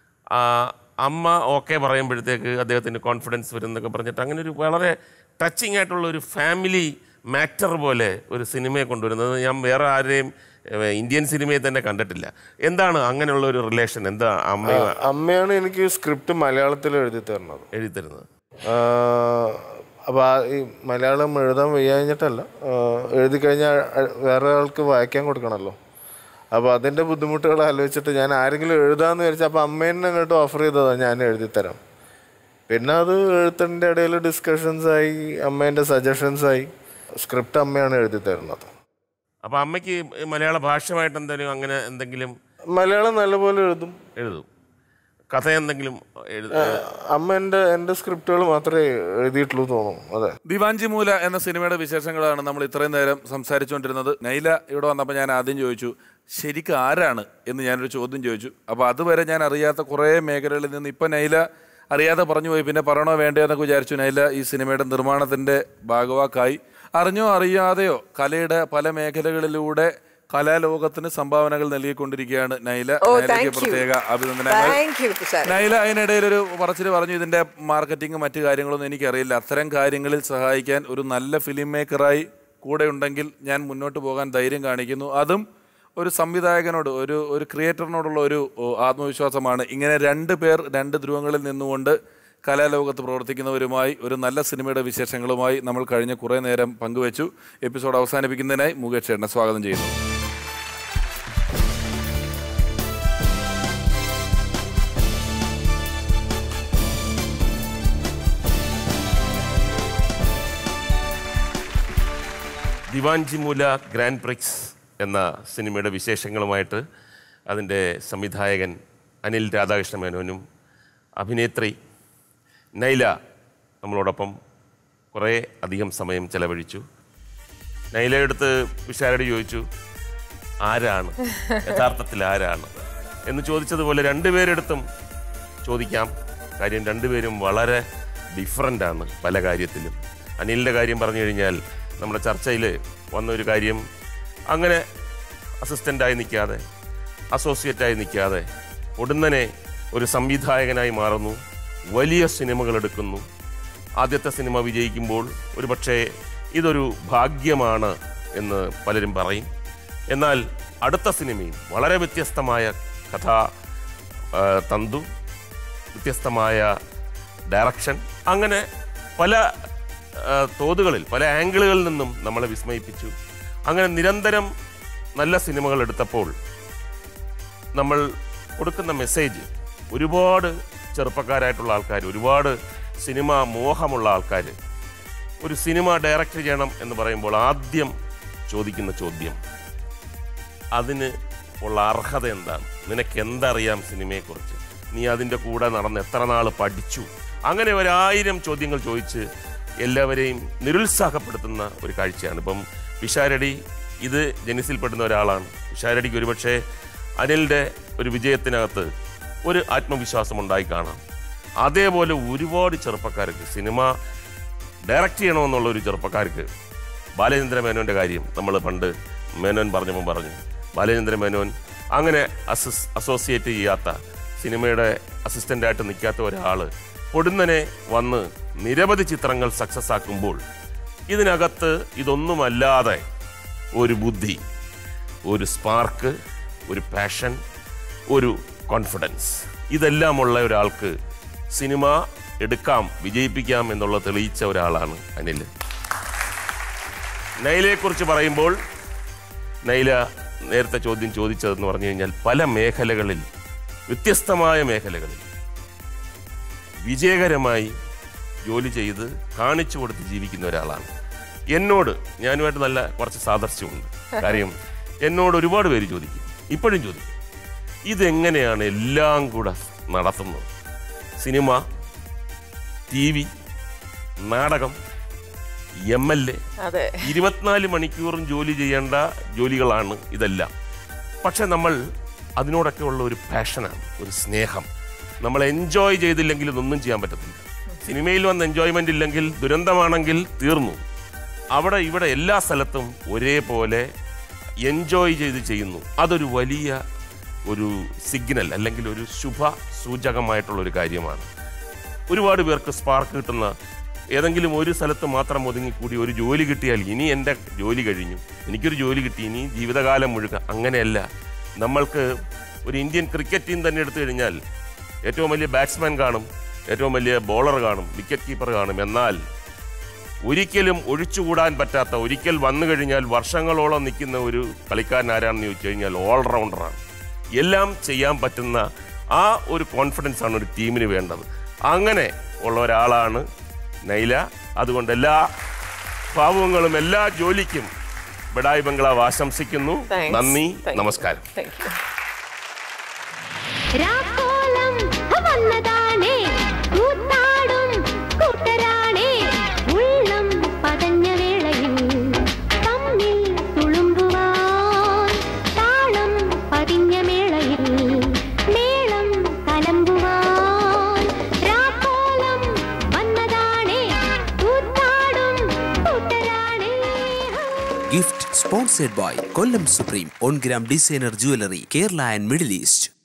അമ്മ ഓക്കെ പറയുമ്പോഴത്തേക്ക് അദ്ദേഹത്തിന് കോൺഫിഡൻസ് വരുന്നൊക്കെ പറഞ്ഞിട്ട് അങ്ങനെ ഒരു വളരെ ടച്ചിങ് ആയിട്ടുള്ള ഒരു ഫാമിലി മാറ്റർ പോലെ ഒരു സിനിമയെ കൊണ്ടുവരുന്നത് ഞാൻ വേറെ ആരെയും ഇന്ത്യൻ സിനിമയിൽ തന്നെ കണ്ടിട്ടില്ല. എന്താണ് അങ്ങനെയുള്ള ഒരു റിലേഷൻ? എന്താ? അമ്മയാണ് എനിക്ക് സ്ക്രിപ്റ്റ് മലയാളത്തിൽ എഴുതി തരുന്നത്. അപ്പോൾ ഈ മലയാളം എഴുതാൻ വയ്യാഞ്ഞിട്ടല്ല, എഴുതി കഴിഞ്ഞാൽ വേറെ ആൾക്ക് വായിക്കാൻ കൊടുക്കണമല്ലോ. അപ്പോൾ അതിൻ്റെ ബുദ്ധിമുട്ടുകൾ ആലോചിച്ചിട്ട് ഞാൻ ആരെങ്കിലും എഴുതാമെന്ന് വിചാരിച്ചാൽ അപ്പോൾ അമ്മേനെ അങ്ങോട്ട് ഓഫർ ചെയ്തതാണ് ഞാൻ എഴുതി തരാം. പിന്നെ അത് എഴുത്തിൻ്റെ ഇടയിൽ ഡിസ്കഷൻസായി, അമ്മേൻ്റെ സജഷൻസായി, സ്ക്രിപ്റ്റ് അമ്മയാണ് എഴുതി തരുന്നത്. അപ്പോൾ അമ്മയ്ക്ക് മലയാള ഭാഷയുമായിട്ട് എന്തെങ്കിലും അങ്ങനെ എന്തെങ്കിലും? മലയാളം നല്ലപോലെ എഴുതും. കഥ എന്തെങ്കിലും അമ്മ എൻ്റെ സ്ക്രിപ്റ്റുകൾ മാത്രമേ എഴുതിയിട്ടുള്ളൂ തോന്നുന്നു. അതെ. ദിവാഞ്ചി മൂല എന്ന സിനിമയുടെ വിശേഷങ്ങളാണ് നമ്മൾ ഇത്രയും നേരം സംസാരിച്ചുകൊണ്ടിരുന്നത്. നൈല ഇവിടെ വന്നപ്പോൾ ഞാൻ ആദ്യം ചോദിച്ചു ശരിക്കും ആരാണ് എന്ന് ഞാനൊരു ചോദ്യം ചോദിച്ചു. അപ്പോൾ അതുവരെ ഞാൻ അറിയാത്ത കുറേ മേഖലകളിൽ നിന്ന് ഇപ്പം നൈല അറിയാതെ പറഞ്ഞു പോയി. പിന്നെ പറയണോ വേണ്ടയോ എന്നൊക്കെ വിചാരിച്ചു. നൈല ഈ സിനിമയുടെ നിർമ്മാണത്തിൻ്റെ ഭാഗവാക്കായി. അറിഞ്ഞോ അറിയാതെയോ കലയുടെ പല മേഖലകളിലൂടെ കലാലോകത്തിന് സംഭാവനകൾ നൽകിക്കൊണ്ടിരിക്കുകയാണ് നൈല. നൈലയ്ക്ക് പ്രത്യേക അഭിനന്ദനങ്ങൾ. നൈല അതിനിടയിൽ ഒരു പറച്ചിൽ പറഞ്ഞു ഇതിന്റെ മാർക്കറ്റിംഗ് മറ്റു കാര്യങ്ങളൊന്നും എനിക്കറിയില്ല. അത്തരം കാര്യങ്ങളിൽ സഹായിക്കാൻ ഒരു നല്ല ഫിലിം മേക്കറായി കൂടെ ഉണ്ടെങ്കിൽ ഞാൻ മുന്നോട്ട് പോകാൻ ധൈര്യം കാണിക്കുന്നു. അതും ഒരു സംവിധായകനോട് ഒരു ക്രിയേറ്ററിനോടുള്ള ഒരു ആത്മവിശ്വാസമാണ്. ഇങ്ങനെ 2 പേർ 2 ധ്രുവങ്ങളിൽ നിന്നുകൊണ്ട് കലാലോകത്ത് പ്രവർത്തിക്കുന്നവരുമായി ഒരു നല്ല സിനിമയുടെ വിശേഷങ്ങളുമായി നമ്മൾ കഴിഞ്ഞ കുറേ നേരം പങ്കുവച്ചു. എപ്പിസോഡ് അവസാനിപ്പിക്കുന്നതിനായി മുകേഷ് ചേട്ടനെ സ്വാഗതം ചെയ്യുന്നു. ദിവാഞ്ചി മൂല ഗ്രാൻഡ് പ്രിക്സ് എന്ന സിനിമയുടെ വിശേഷങ്ങളുമായിട്ട് അതിൻ്റെ സംവിധായകൻ അനിൽ രാധാകൃഷ്ണ മേനോനും അഭിനേത്രി നൈല നമ്മളോടൊപ്പം കുറേ അധികം സമയം ചെലവഴിച്ചു. നൈലയെടുത്ത് പിഷാരടി ചോദിച്ചു ആരാണ് യഥാർത്ഥത്തിൽ ആരാണ് എന്ന് ചോദിച്ചതുപോലെ 2 പേരെടുത്തും ചോദിക്കാം. കാര്യം 2 പേരും വളരെ ഡിഫറൻ്റാണ് പല കാര്യത്തിലും. അനിലിൻ്റെ കാര്യം പറഞ്ഞു കഴിഞ്ഞാൽ നമ്മുടെ ചർച്ചയിൽ വന്നൊരു കാര്യം, അങ്ങനെ അസിസ്റ്റൻ്റായി നിൽക്കാതെ അസോസിയേറ്റായി നിൽക്കാതെ ഉടനെ ഒരു സംവിധായകനായി മാറുന്നു, വലിയ സിനിമകൾ എടുക്കുന്നു. ആദ്യത്തെ സിനിമ വിജയിക്കുമ്പോൾ ഒരുപക്ഷെ ഇതൊരു ഭാഗ്യമാണ് എന്ന് പലരും പറയും. എന്നാൽ അടുത്ത സിനിമയും വളരെ വ്യത്യസ്തമായ കഥാ തന്തു, വ്യത്യസ്തമായ ഡയറക്ഷൻ, അങ്ങനെ പല തോതുകളിൽ പല ആംഗിളുകളിൽ നിന്നും നമ്മളെ വിസ്മയിപ്പിച്ചു. അങ്ങനെ നിരന്തരം നല്ല സിനിമകൾ എടുത്തപ്പോൾ നമ്മൾ കൊടുക്കുന്ന മെസ്സേജ് ഒരുപാട് ചെറുപ്പക്കാരായിട്ടുള്ള ആൾക്കാർ, ഒരുപാട് സിനിമ മോഹമുള്ള ആൾക്കാർ ഒരു സിനിമ ഡയറക്റ്റ് ചെയ്യണം എന്ന് പറയുമ്പോൾ ആദ്യം ചോദിക്കുന്ന ചോദ്യം, അതിന് ഉള്ള അർഹത എന്താണ്? നിനക്ക് എന്തറിയാം സിനിമയെക്കുറിച്ച്? നീ അതിൻ്റെ കൂടെ നടന്ന് എത്ര നാൾ പഠിച്ചു? അങ്ങനെ 1000 ചോദ്യങ്ങൾ ചോദിച്ച് എല്ലാവരെയും നിരുത്സാഹപ്പെടുത്തുന്ന ഒരു കാഴ്ചയാണ്. ഇപ്പം പിഷാരടി ഇത് ജനിസിൽപ്പെടുന്ന ഒരാളാണ്. പിഷാരടിക്ക് ഒരുപക്ഷെ അനിലിൻ്റെ ഒരു വിജയത്തിനകത്ത് ഒരു ആത്മവിശ്വാസം ഉണ്ടായി കാണാം. അതേപോലെ ഒരുപാട് ചെറുപ്പക്കാർക്ക് സിനിമ ഡയറക്റ്റ് ചെയ്യണമെന്നുള്ള ഒരു ചെറുപ്പക്കാർക്ക് ബാലചന്ദ്ര മേനോൻ്റെ കാര്യം നമ്മൾ പണ്ട് മേനോൻ പറഞ്ഞപ്പോൾ പറഞ്ഞു. ബാലചന്ദ്ര മേനോൻ അങ്ങനെ അസോസിയേറ്റ് ചെയ്യാത്ത, സിനിമയുടെ അസിസ്റ്റൻ്റായിട്ട് നിൽക്കാത്ത ഒരാൾ പൊടുന്നനെ വന്ന് നിരവധി ചിത്രങ്ങൾ സക്സസ് ആക്കുമ്പോൾ ഇതിനകത്ത് ഇതൊന്നുമല്ലാതെ ഒരു ബുദ്ധി, ഒരു സ്പാർക്ക്, ഒരു പാഷൻ, ഒരു കോൺഫിഡൻസ്, ഇതെല്ലാമുള്ള ഒരാൾക്ക് സിനിമ എടുക്കാം, വിജയിപ്പിക്കാം എന്നുള്ളത് തെളിയിച്ച ഒരാളാണ് അനിൽ. നൈലയെക്കുറിച്ച് പറയുമ്പോൾ, നൈല നേരത്തെ ചോദ്യം ചോദിച്ചതെന്ന് പറഞ്ഞു കഴിഞ്ഞാൽ പല മേഖലകളിൽ, വ്യത്യസ്തമായ മേഖലകളിൽ വിജയകരമായി ജോലി ചെയ്ത് കാണിച്ചു കൊടുത്ത് ജീവിക്കുന്ന ഒരാളാണ്. എന്നോട്, ഞാനുമായിട്ട് നല്ല കുറച്ച് സാദൃശ്യമുണ്ട്. കാര്യം എന്നോട് ഒരുപാട് പേര് ചോദിക്കും, ഇപ്പോഴും ചോദിക്കും, ഇതെങ്ങനെയാണ് എല്ലാം കൂടെ നടത്തുന്നത്? സിനിമ, TV, നാടകം, MLA, 24 മണിക്കൂറും ജോലി ചെയ്യേണ്ട ജോലികളാണ് ഇതെല്ലാം. പക്ഷെ നമ്മൾ അതിനോടൊക്കെ ഉള്ള ഒരു പാഷനാണ്, ഒരു സ്നേഹം. നമ്മൾ എൻജോയ് ചെയ്തില്ലെങ്കിൽ ഇതൊന്നും ചെയ്യാൻ പറ്റത്തില്ല. സിനിമയിൽ വന്ന് എൻജോയ്മെൻ്റ് ഇല്ലെങ്കിൽ ദുരന്തമാണെങ്കിൽ തീർന്നു. അവിടെ ഇവിടെ എല്ലാ സ്ഥലത്തും ഒരേപോലെ എൻജോയ് ചെയ്ത് ചെയ്യുന്നു. അതൊരു വലിയ ഒരു സിഗ്നൽ അല്ലെങ്കിൽ ഒരു ശുഭ സൂചകമായിട്ടുള്ളൊരു കാര്യമാണ്. ഒരുപാട് പേർക്ക് സ്പാർക്ക് കിട്ടുന്ന, ഏതെങ്കിലും ഒരു സ്ഥലത്ത് മാത്രം ഒതുങ്ങിക്കൂടി ഒരു ജോലി കിട്ടിയാൽ ഇനി എൻ്റെ ജോലി കഴിഞ്ഞു, എനിക്കൊരു ജോലി കിട്ടി, ഇനി ജീവിതകാലം മുഴുവൻ, അങ്ങനെയല്ല. നമ്മൾക്ക് ഒരു ഇന്ത്യൻ ക്രിക്കറ്റ് ടീം തന്നെ എടുത്തു കഴിഞ്ഞാൽ ഏറ്റവും വലിയ ബാറ്റ്സ്മാൻ കാണും, ഏറ്റവും വലിയ ബോളർ കാണും, വിക്കറ്റ് കീപ്പർ കാണും. എന്നാൽ ഒരിക്കലും ഒഴിച്ചുകൂടാൻ പറ്റാത്ത, ഒരിക്കൽ വന്നു കഴിഞ്ഞാൽ വർഷങ്ങളോളം നിൽക്കുന്ന ഒരു കളിക്കാരൻ ആരാണെന്ന് ചോദിച്ചു കഴിഞ്ഞാൽ ഓൾറൗണ്ടറാണ്. എല്ലാം ചെയ്യാൻ പറ്റുന്ന ആ ഒരു കോൺഫിഡൻസ് ആണ് ഒരു ടീമിന് വേണ്ടത്. അങ്ങനെ ഉള്ള ഒരാളാണ് നൈല. അതുകൊണ്ട് എല്ലാ ഭാവുകങ്ങളും എല്ലാ ജോലിക്കും ബഡായി ബംഗ്ലാവ് ആശംസിക്കുന്നു. നന്ദി, നമസ്കാരം. Gift sponsored by Kollam Supreme, On Gram Designer Jewelry, Kerala and Middle East.